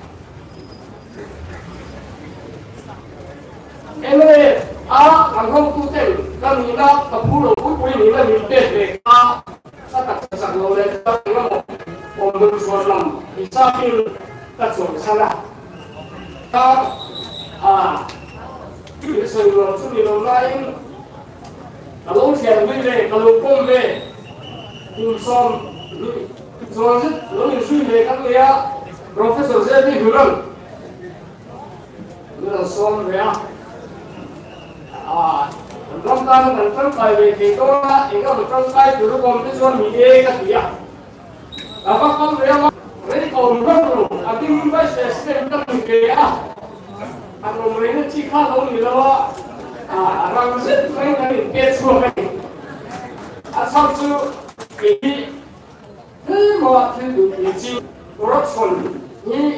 em ơi à thằng không tu tiền làm gì đó tập phụ đồ cuối cuối này là mình tiền về à ta tập sản rồi đấy ta nó một một mình số làm thì sao khi ta số sao là ta à cái sự rồi số nhiều lại kalau siang ni kalau pom le Insom, so lo ni sui le kan le ya professor se ni hulang lo som le ya à trong tan tan tan kai về thì to na inga trong kai tu kom te son mi e ka dia apa kam le ma re ko mo ro ati mi ba se se ta ni ke ya aro mo ne chi kha lo ni lo à rang se mai ka ni ke so mai à sao chu cái thế mà thế được cái gì corruption như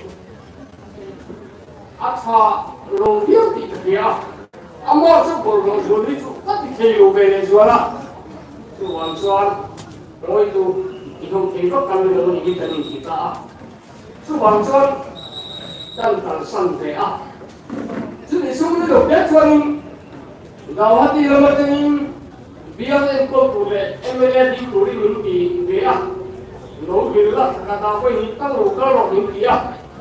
áp phá lòng yêu thì cái à anh mà chú bảo lòng yêu thì chú tất cả cái yêu về này chú là chú hoàn toàn rồi chú thì không thể có căn cứ để cái này kita chú hoàn toàn đang đang sanh thế à chú thì chúng nó được biết cho nên đâu hết đi làm cái gì biar engkau boleh M L A di Puri mimpi dia, lo bila kata apa ini kan lo kalau mimpi ya,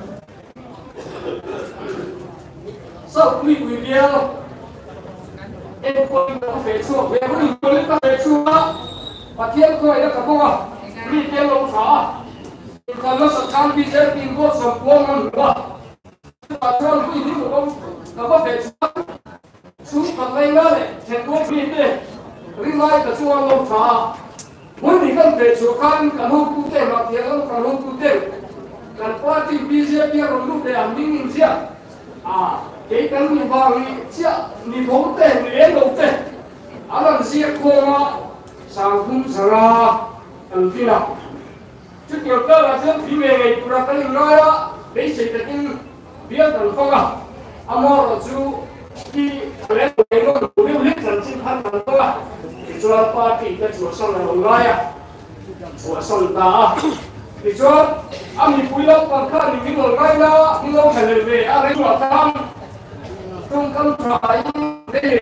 so kui kui dia, engkau itu Facebook, engkau itu boleh tak Facebook, patian kau ada kamu ah, ni dia lo sah, kalau sekarang bisa tinggal sempurna dua, pasal kui ini bukan apa Facebook, sudah lainnya le, engkau ini riêng lai cả xua lâu xa muốn đi gần về chỗ khăn cả hông cụ thể mà thiệt lắm cả hông cụ thể cả qua thì bây giờ bây giờ lúc để làm những gì chứ à cái cái mình vào đi chứ mình không thể mình lấy đâu thể à làm gì không mà sang không sang ra làm gì nào chứ kiểu đó là chứ phim về ngày tụi ta cái nói đó để xây dựng cái biết thành công à à mà là chú khi lấy cái nó đủ liều lít thành sinh thành thành công à cho party cái chỗ sang là hồng gai à chỗ sang ta thì cho anh mình vui lắm còn khác thì mình hồng gai đó mình không phải về à đấy mà tham không cần phải để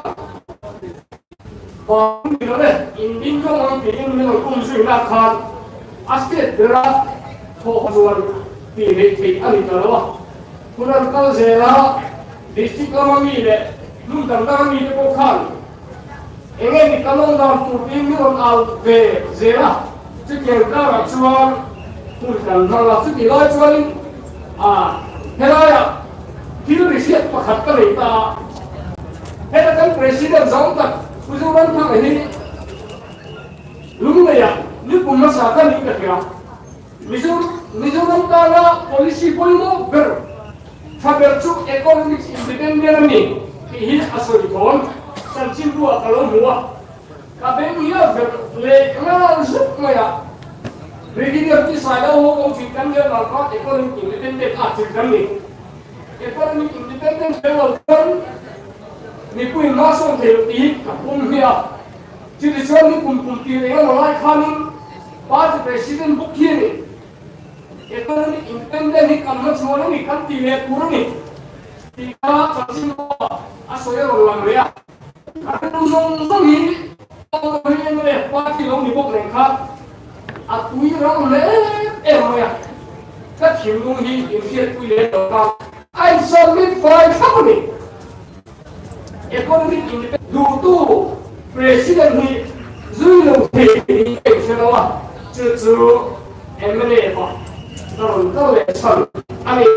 còn cái đó đấy in in trong anh thì mình mình cũng suy là khác aspect đó thôi rồi thì thì thì anh mình đóคุณนั่นก็เสียแล้วดิสติกก็ไม่มีเลยลูกต่างๆมีแต่พวกขันเองนี่ก็ลงน้ำตัวเองนี่มันเอาเวเสียละจะเกี่ยวกับชวนพูดกันทางเราสักกี่ร้อยชวนอ่าเฮ้ยอ่ะที่เราเสียประคับกันเลยตาเฮ้ยแล้วกันประธานสองตัดผู้ช่วยทางนี้ลุงเลยอ่ะนี่ผมมาสาขานี้กันครับมิจูมิจูน้ำตาล policy point no ber Fabercuk economic independent ni ini asal ikon sanjin dua kalau dua kabeh dia le kenal semua bagi dia di sana hukum fikir dia nak economic independent ah fikir ni economic independent development ni pun masuk teori kapun dia jadi soal ni pun pun dia yang mulai kami pas presiden bukti ni economic independent ni kamu semua ni kan tidak kurang ni tiga sanksi asoya orang dia ada nung ni orang yang ni parti orang ni bukan lengkap atui orang le eh mana kat himung ni insiat kui le orang I submit five company economic independent dulu presiden ni zui lo ni eh siapa? Cucu M L A apa karon ka le san ani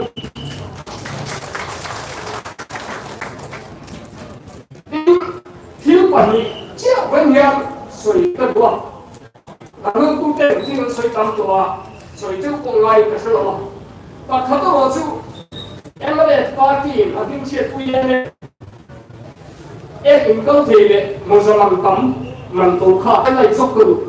thiếu pani chia vẫn nhang soi cái bùa là luôn tu tế thì nó soi tam tua soi chứ cũng ngay cái số đó và thật đó chứ em là để party là những chuyện quý này em cũng có thể để một số làm tắm làm tổ khá cái này giúp được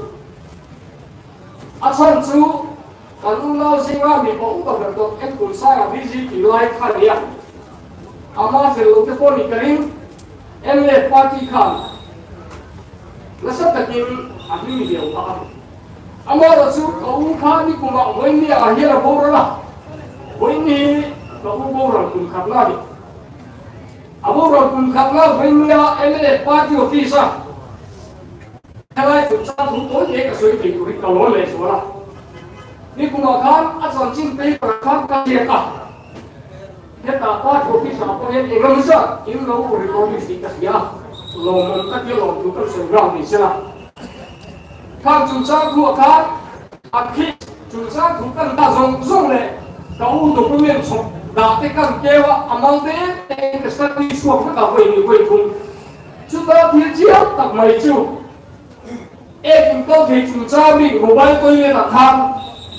à xong chứ cả lúc nào sinh ra thì cũng có được tốt em cũng sai là đi gì thì lại khai đi à mà sẽ lúc cái con này cái em là party khăn nó sắp đặt những anh đi nhiều quá ama là chú cậu khá đi cùng họ với nhau à là bố đó với nhau cậu bố rồi cùng khắp nào đi à bố rồi cùng khắp nào với nhau em là party office à hay là chúng ta cũng có thể cái suy nghĩ của cậu nói lên số là đi cùng họ khám ăn xong chín tay và khám cái gì cả hiện tại party office à có những người sao những người của cậu đi xí cái gì à lòng mình các cái lòng chúng ta sẽ làm gì sao khám chúng ta của khám à khi chúng ta cũng cần ta dùng dùng này cậu đủ cái miệng sống đã cái cần kêu à mang đến cái sự đi xuống cái cả về người về cùng chúng ta thiết chiếu tập mấy chiều em cũng có thể chúng ta bị một bài tôi là tham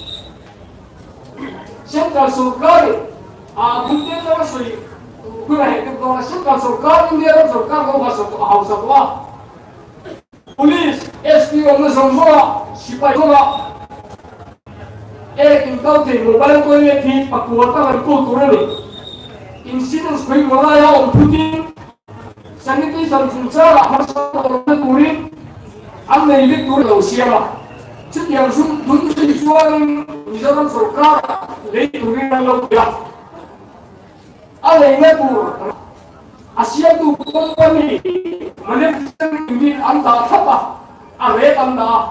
xem cả số cái à cũng thế đó rồi cái này cái đó là xem cả số cái nhưng mà số cái không có số hậu số quá police ét pê ông nó dùng quá sipai quá em cũng có thể một bài tôi là thì bắt buộc các bạn cố gắng này incident phải nói là ông Putin sanitation chúng ta là họ sẽ làm cái gì anh này biết tôi đầu tiên mà trước giờ chúng tôi chỉ cho người dân số cao lấy tôi ra lâu rồi anh này nghe tôi Asia tu company mana ini anda apa are anda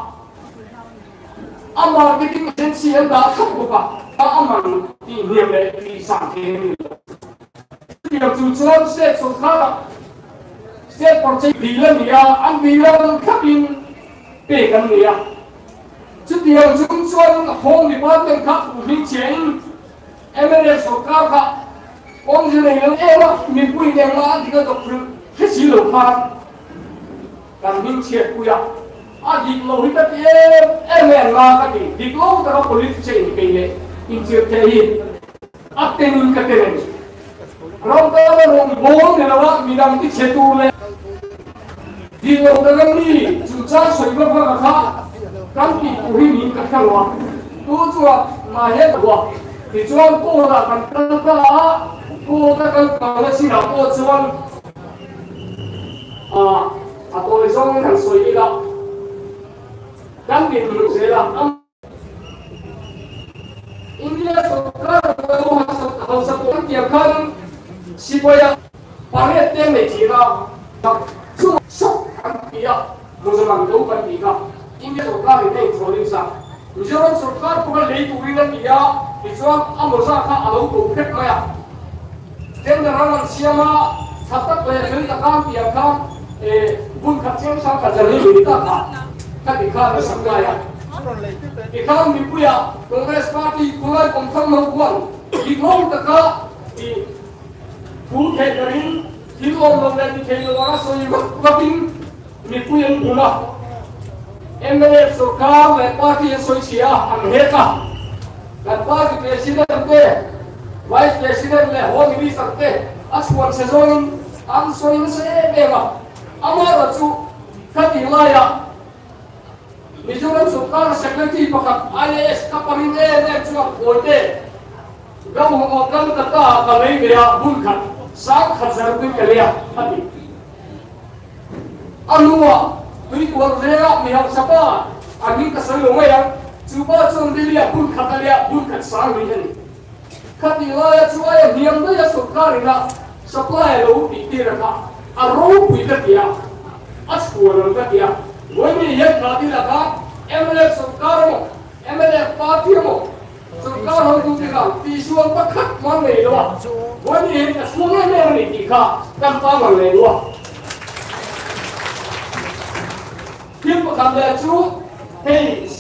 ama marketing agency anda apa aman ini le di samping yang tujuan set sokara set project bilang ya an bilang kapin pegang ya jadi yang tujuan home department kap bincang M L S sokara ông như này nó em á mình quy đèn mà thì cái độc hết xí lửa pha càng minh triệt quy à à đi lâu hết tất em em em là cái gì đi lâu ta có politic change cái này in triệt thế hi à tên cái tên này rồi ta là một bốn này là mình đang tích chế tu lên đi lâu ta đang đi chúng ta soi bắp vào cả cái gì cũng hình như cái cái lo tu cho mà hết rồi thì cho cô là cái cái cái cô ta cần cầu là xin học cô cho anh à à tôi trong thằng suy nghĩ đó căn biệt mình sẽ là âm India số các cô học sinh cũng nhiều hơn chỉ bây giờ bản chất tên này chỉ là số số ăn bia một số bằng đấu ăn bia India số các thì nên cho lên sao Mizoram số các cũng lấy tụi nó bia thì cho ăn một sao khác ăn lâu tụi hết mà trên đó là siapa sắp tới là người ta làm việc làm buôn khắp trên sao cả giờ người ta cả các cái khác là sắm cái à cái khác mình bây giờ Congress Party cũng lại cũng không mau quan cái lâu tất cả thì phụ thể cái thì ông đồng lên thì cái đó là soi vật pin mình bây giờ cũng là em đây số cao về party soi chia ăn hết cả cái party president đây Vice President le ho mi sakte aswan sezon an soin se bema amara chu khati laya Mizoram Sukar Secretary pakat I A S kaparin e ne chu oite gam ho kan kata kalai gaya bun khat sak khazar bin kalia hati anua tui ko rea mi hak sapa ani ka salo maya chuba chon dilia bun khatalia bun khat sang ri ni khati laya chuaya niam da ya sukar ina supply lo ti tiraka aro pui ka dia askuan ka dia Woi ni yang berarti lah M L F Sukar, M L F Party mo, Sukar hong tu kita visual pakat mana ni doa. Woi ni semua ni ni kita tanpa mana doa. Kita pakai tu, hey,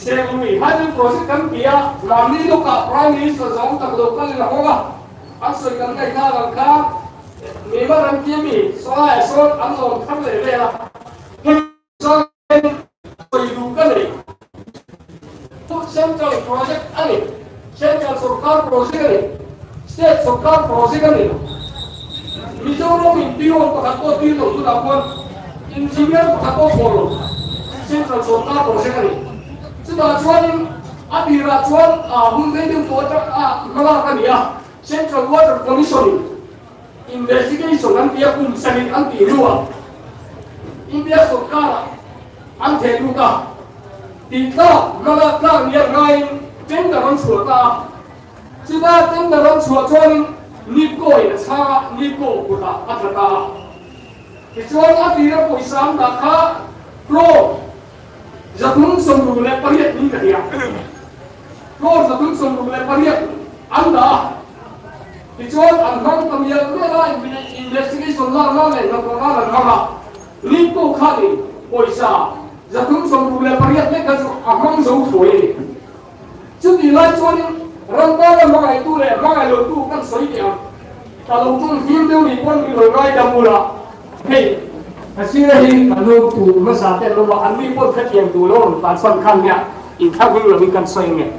xem mình hai đứa project cắm kia làm đi đâu cả prime minister giống tập đầu cái là không à anh soi cắm cái khác là khác mình bắt anh kia mình số lại số anh làm khắp lệ lệ là cái số cái soi đủ cái này central project ani central sarkar project ani state sarkar project ani Mizoram Indio pakako tilo tu dapat engineer pakako follow central sarkar project ani sudah cuan adira cuan mungkin itu water melakukan ya central water commission investigation nanti aku misalnya anti luar India sarkar anti luka Tita ngala ka niya ngay trên đà rong chùa ta, chúng ta trên đà rong chùa cho nico là sa nico của ta bắt ta, thì cho anh đi ra buổi sáng đã khá pro, giật nung sông rùa lên pariết như cái gì, pro giật nung sông rùa lên pariết, anh đã, thì cho anh mang tầm nhận cái là investigation là là này nó có là nó là nico khác đi buổi sáng giờ chúng sống đủ là phải biết cái among dấu tuổi chứ thì lại cho nên răng ta là mọi người tu lệ mọi người lừa tu căn sấy kìa ta lâu chung hiếm tiêu đi quân bị lừa ngay đâm mù là hey cái gì đấy anh lâu tu mà sao thế lâu mà anh đi quân khách hàng tu lâu phản xâm khăn nhá in tháp cũng là mình căn sấy nhỉ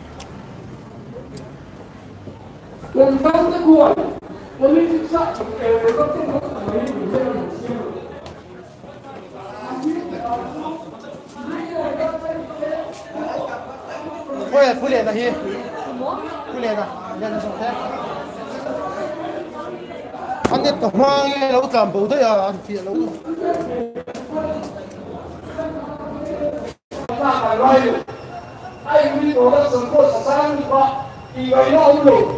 còn thằng cái cuội còn đi thực sự cái cái cái cái Ôi, phụ liền là hi. Phụ liền à, liền là thế. Anh ấy cầm mang cái lẩu làm bổ thế à, anh chị lẩu. Anh đi đồ đất sừng cốt sáng đi qua, thì vậy nó không đủ.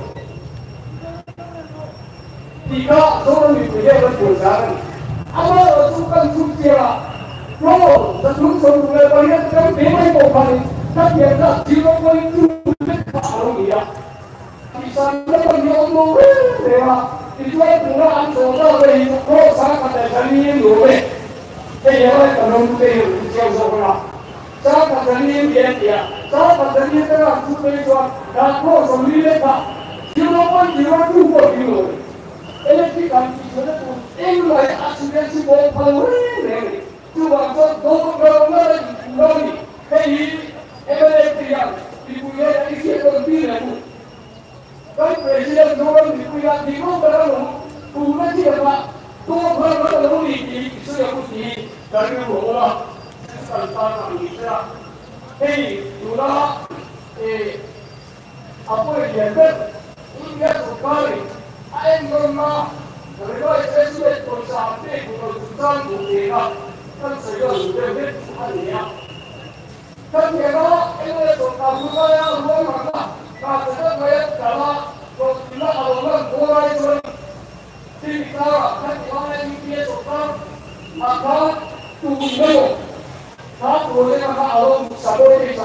Thì đó, số mình phải đem lên buổi sáng. Anh ơi, ở xung quanh xung kia là, nó rất đúng sống người bây giờ cái thế mấy bộ phận tất nhiên là chỉ có mấy chú biết cả đâu nhỉ? Thì sao nó còn nhiều ông thế mà thì chúng ta cũng đã ăn số đó thì có sáng còn để cho đi ngủ về. Cái gì đó còn không thể hiểu chiều rồi nào. Sáng còn để đi về thì sáng còn để đi cái là chú bây giờ đã có số đi đấy cả. Chỉ nó có chỉ có chú có đi ngủ. Cái này chỉ cần chỉ có nó em lại accident chỉ có phần này. Chú bảo cho đâu đâu nó nó đi cái gì em đây thì à thì bây giờ cái gì còn đi này cái president nó đi bây giờ thì nó phải là cụ nó chỉ là tôi phải nó là nó đi thì sự là cái gì cái cái bộ đó cái ta làm gì thế à thì chúng ta thì apa yang dia ingat sekali anh không mà rồi nói president còn sao thế cũng còn chúng ta cũng gì đó kan saya sudah biết hanya kan kena ini soal budaya luar mana kalau saya kalau kalau kita orang mulai dari kita kan orang ini dia soal maka tunggu tak boleh maka orang sabor kita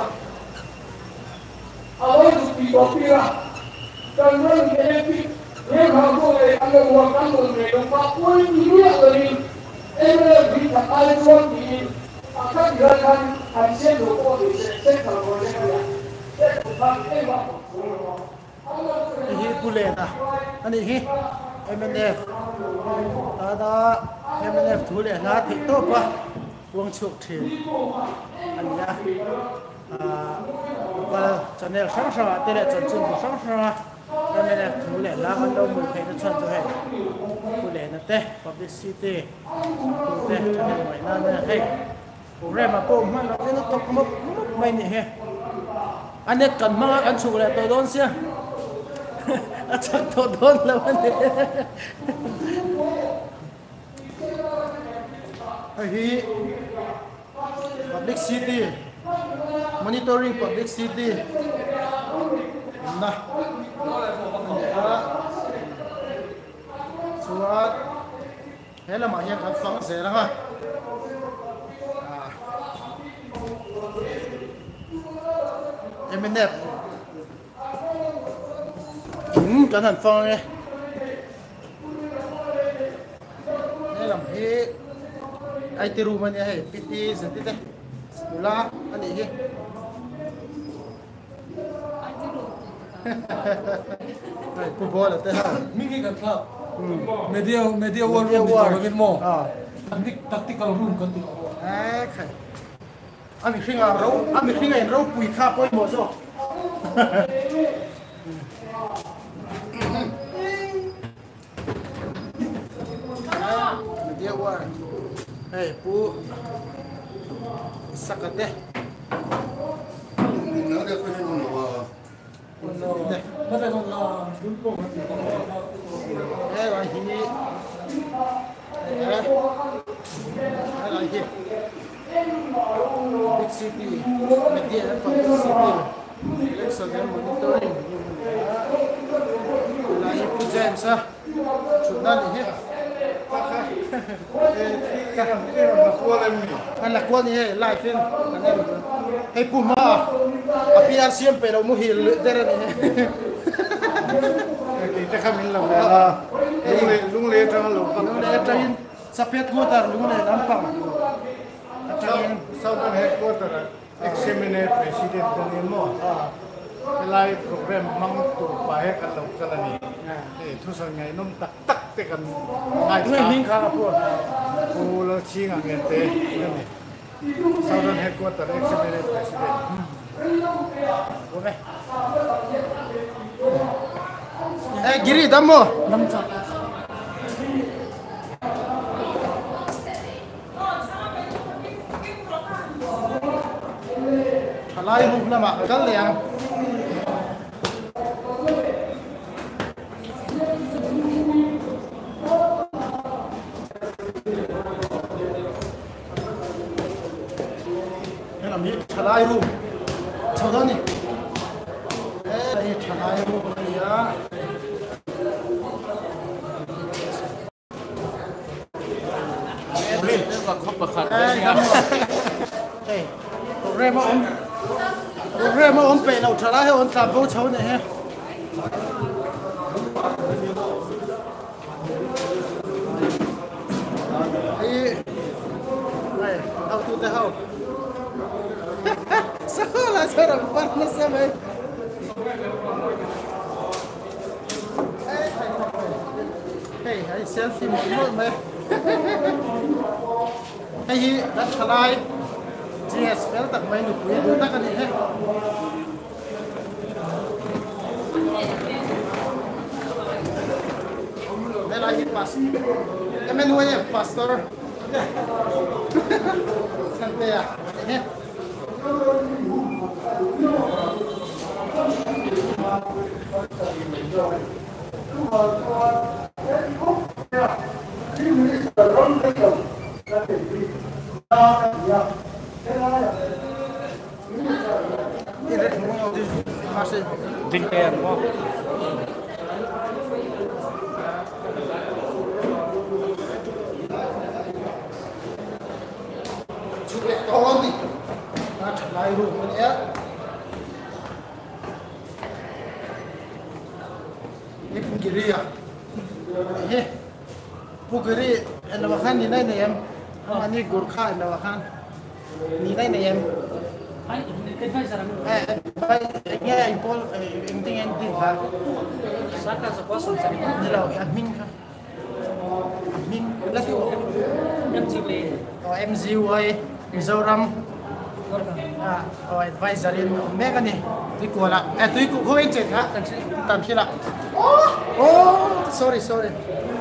orang itu dipilih karena ini yang harus oleh anda uangkan oleh tempat pun ini lagi em bị thật ai luôn thì các người thân hành xem đồ cô thì sẽ sẽ cần có cái này sẽ cũng bằng em mà Hi phụ liền à, anh ấy hi em en ép, đó đó em en ép phụ liền là thì tốt quá, uống chuột thì anh nhá, và cho nên sáng sớm thì lại chuẩn chuẩn của sáng sớm em en ép phụ liền là anh đâu muốn thấy nó chuẩn cho hết. Phụ liền là thế, publicity, phụ thế cho nên mọi nơi là hay, phụ rẻ mà bom mà nó cái nó tốt mất mất mấy nhỉ he, anh ấy cần mang anh chủ lại tôi đón xem, anh chắc tôi đón là vấn đề, hi publicity, monitoring publicity, nah. Surat, thế là mọi người khám phá dễ lắm ha. Em bên đẹp, cẩn thận phong này. Đây là cái ai tiêu mà này, pít gì thế đấy, là anh ấy ผู้บอลแต่ฮะ Mingi kan ka. Media media war room dito kan mo. Taktik tactical room kan dito. เอ้ใครอามีขึ้นอ่ะเราอามีขึ้นไงเราปุ๋ยข้าป่วยหมดซะเดี๋ยวว่าเฮ้ยปูสักกันเด้ Nó được cái nó nó Mata kan la dulpo. เอ้อะไรทีนี้เอ้อะไรทีบิ๊กซีพีเมดีนั้นของบิ๊กซีพีเล็กส่วนนั้นมอนิเตอร์ริ่งเวลาที่ผู้แจ้งซะชุดนั้นนี่ Cái cái nó qua lên nhỉ. อันหลักว่านี่ไลฟ์ฟิล์มอันนี้ให้ปุ่มมาอภิอาเซียมเป็นเรามุฮิลเดรนี่ Kita kami lah. Lung le lung le jangan lupa. ลุงเลยจะยินสเปซหัวตาลุงเลยน้ำปังจะยิน Southern Headquarter examiner President dan mo. Pelai program mang tu bahe kalau kalau ni. Eh tu sangai nom tak tak tekan. ด้วยมิงคาพวก Pulau Chinga gente. Ini. Southern Headquarter examiner President. โอ้ไหมเอ้กิริดำโมน้ำจับอะไรมุกละมากันเลยยังนี่เรามีทลายรูปเท่านี้เอ้ยทลายรูปอะไรอ่ะเรื่องว่าครบประคันเอ้ยเฮ้ยโปรแกรมอมโปรแกรมอมเป็นเราทลายให้อมตามโบเช่าเนี่ยฮะไอ้ไอ้เอาตัวเดียว Salah seorang partner sama. Hey, hey, selfie mau mai. Hey, dah selai. G S L tak main lu punya tu tak kan ni he. Dah lagi pas. Emen huanya pastor. Santai ya. Ni. Vinter mo. Tolong ni. Nak lari rumah ni ya. Ini pugiri ya. Ini pugiri. Anda makan ni nai ni em. Ini Gurkha anda makan. Ni nai ni em. Eh, ini impol, inting inting kan. Saka sa kwasan sa nila. Ni lau admin kan. Admin. Lagi M G B. oh M Z Y Mizoram. Ah, oh advisor in mega ni. Tui ko la. Eh tui ko ko en check ha. Tan tan sila. Oh, sorry sorry.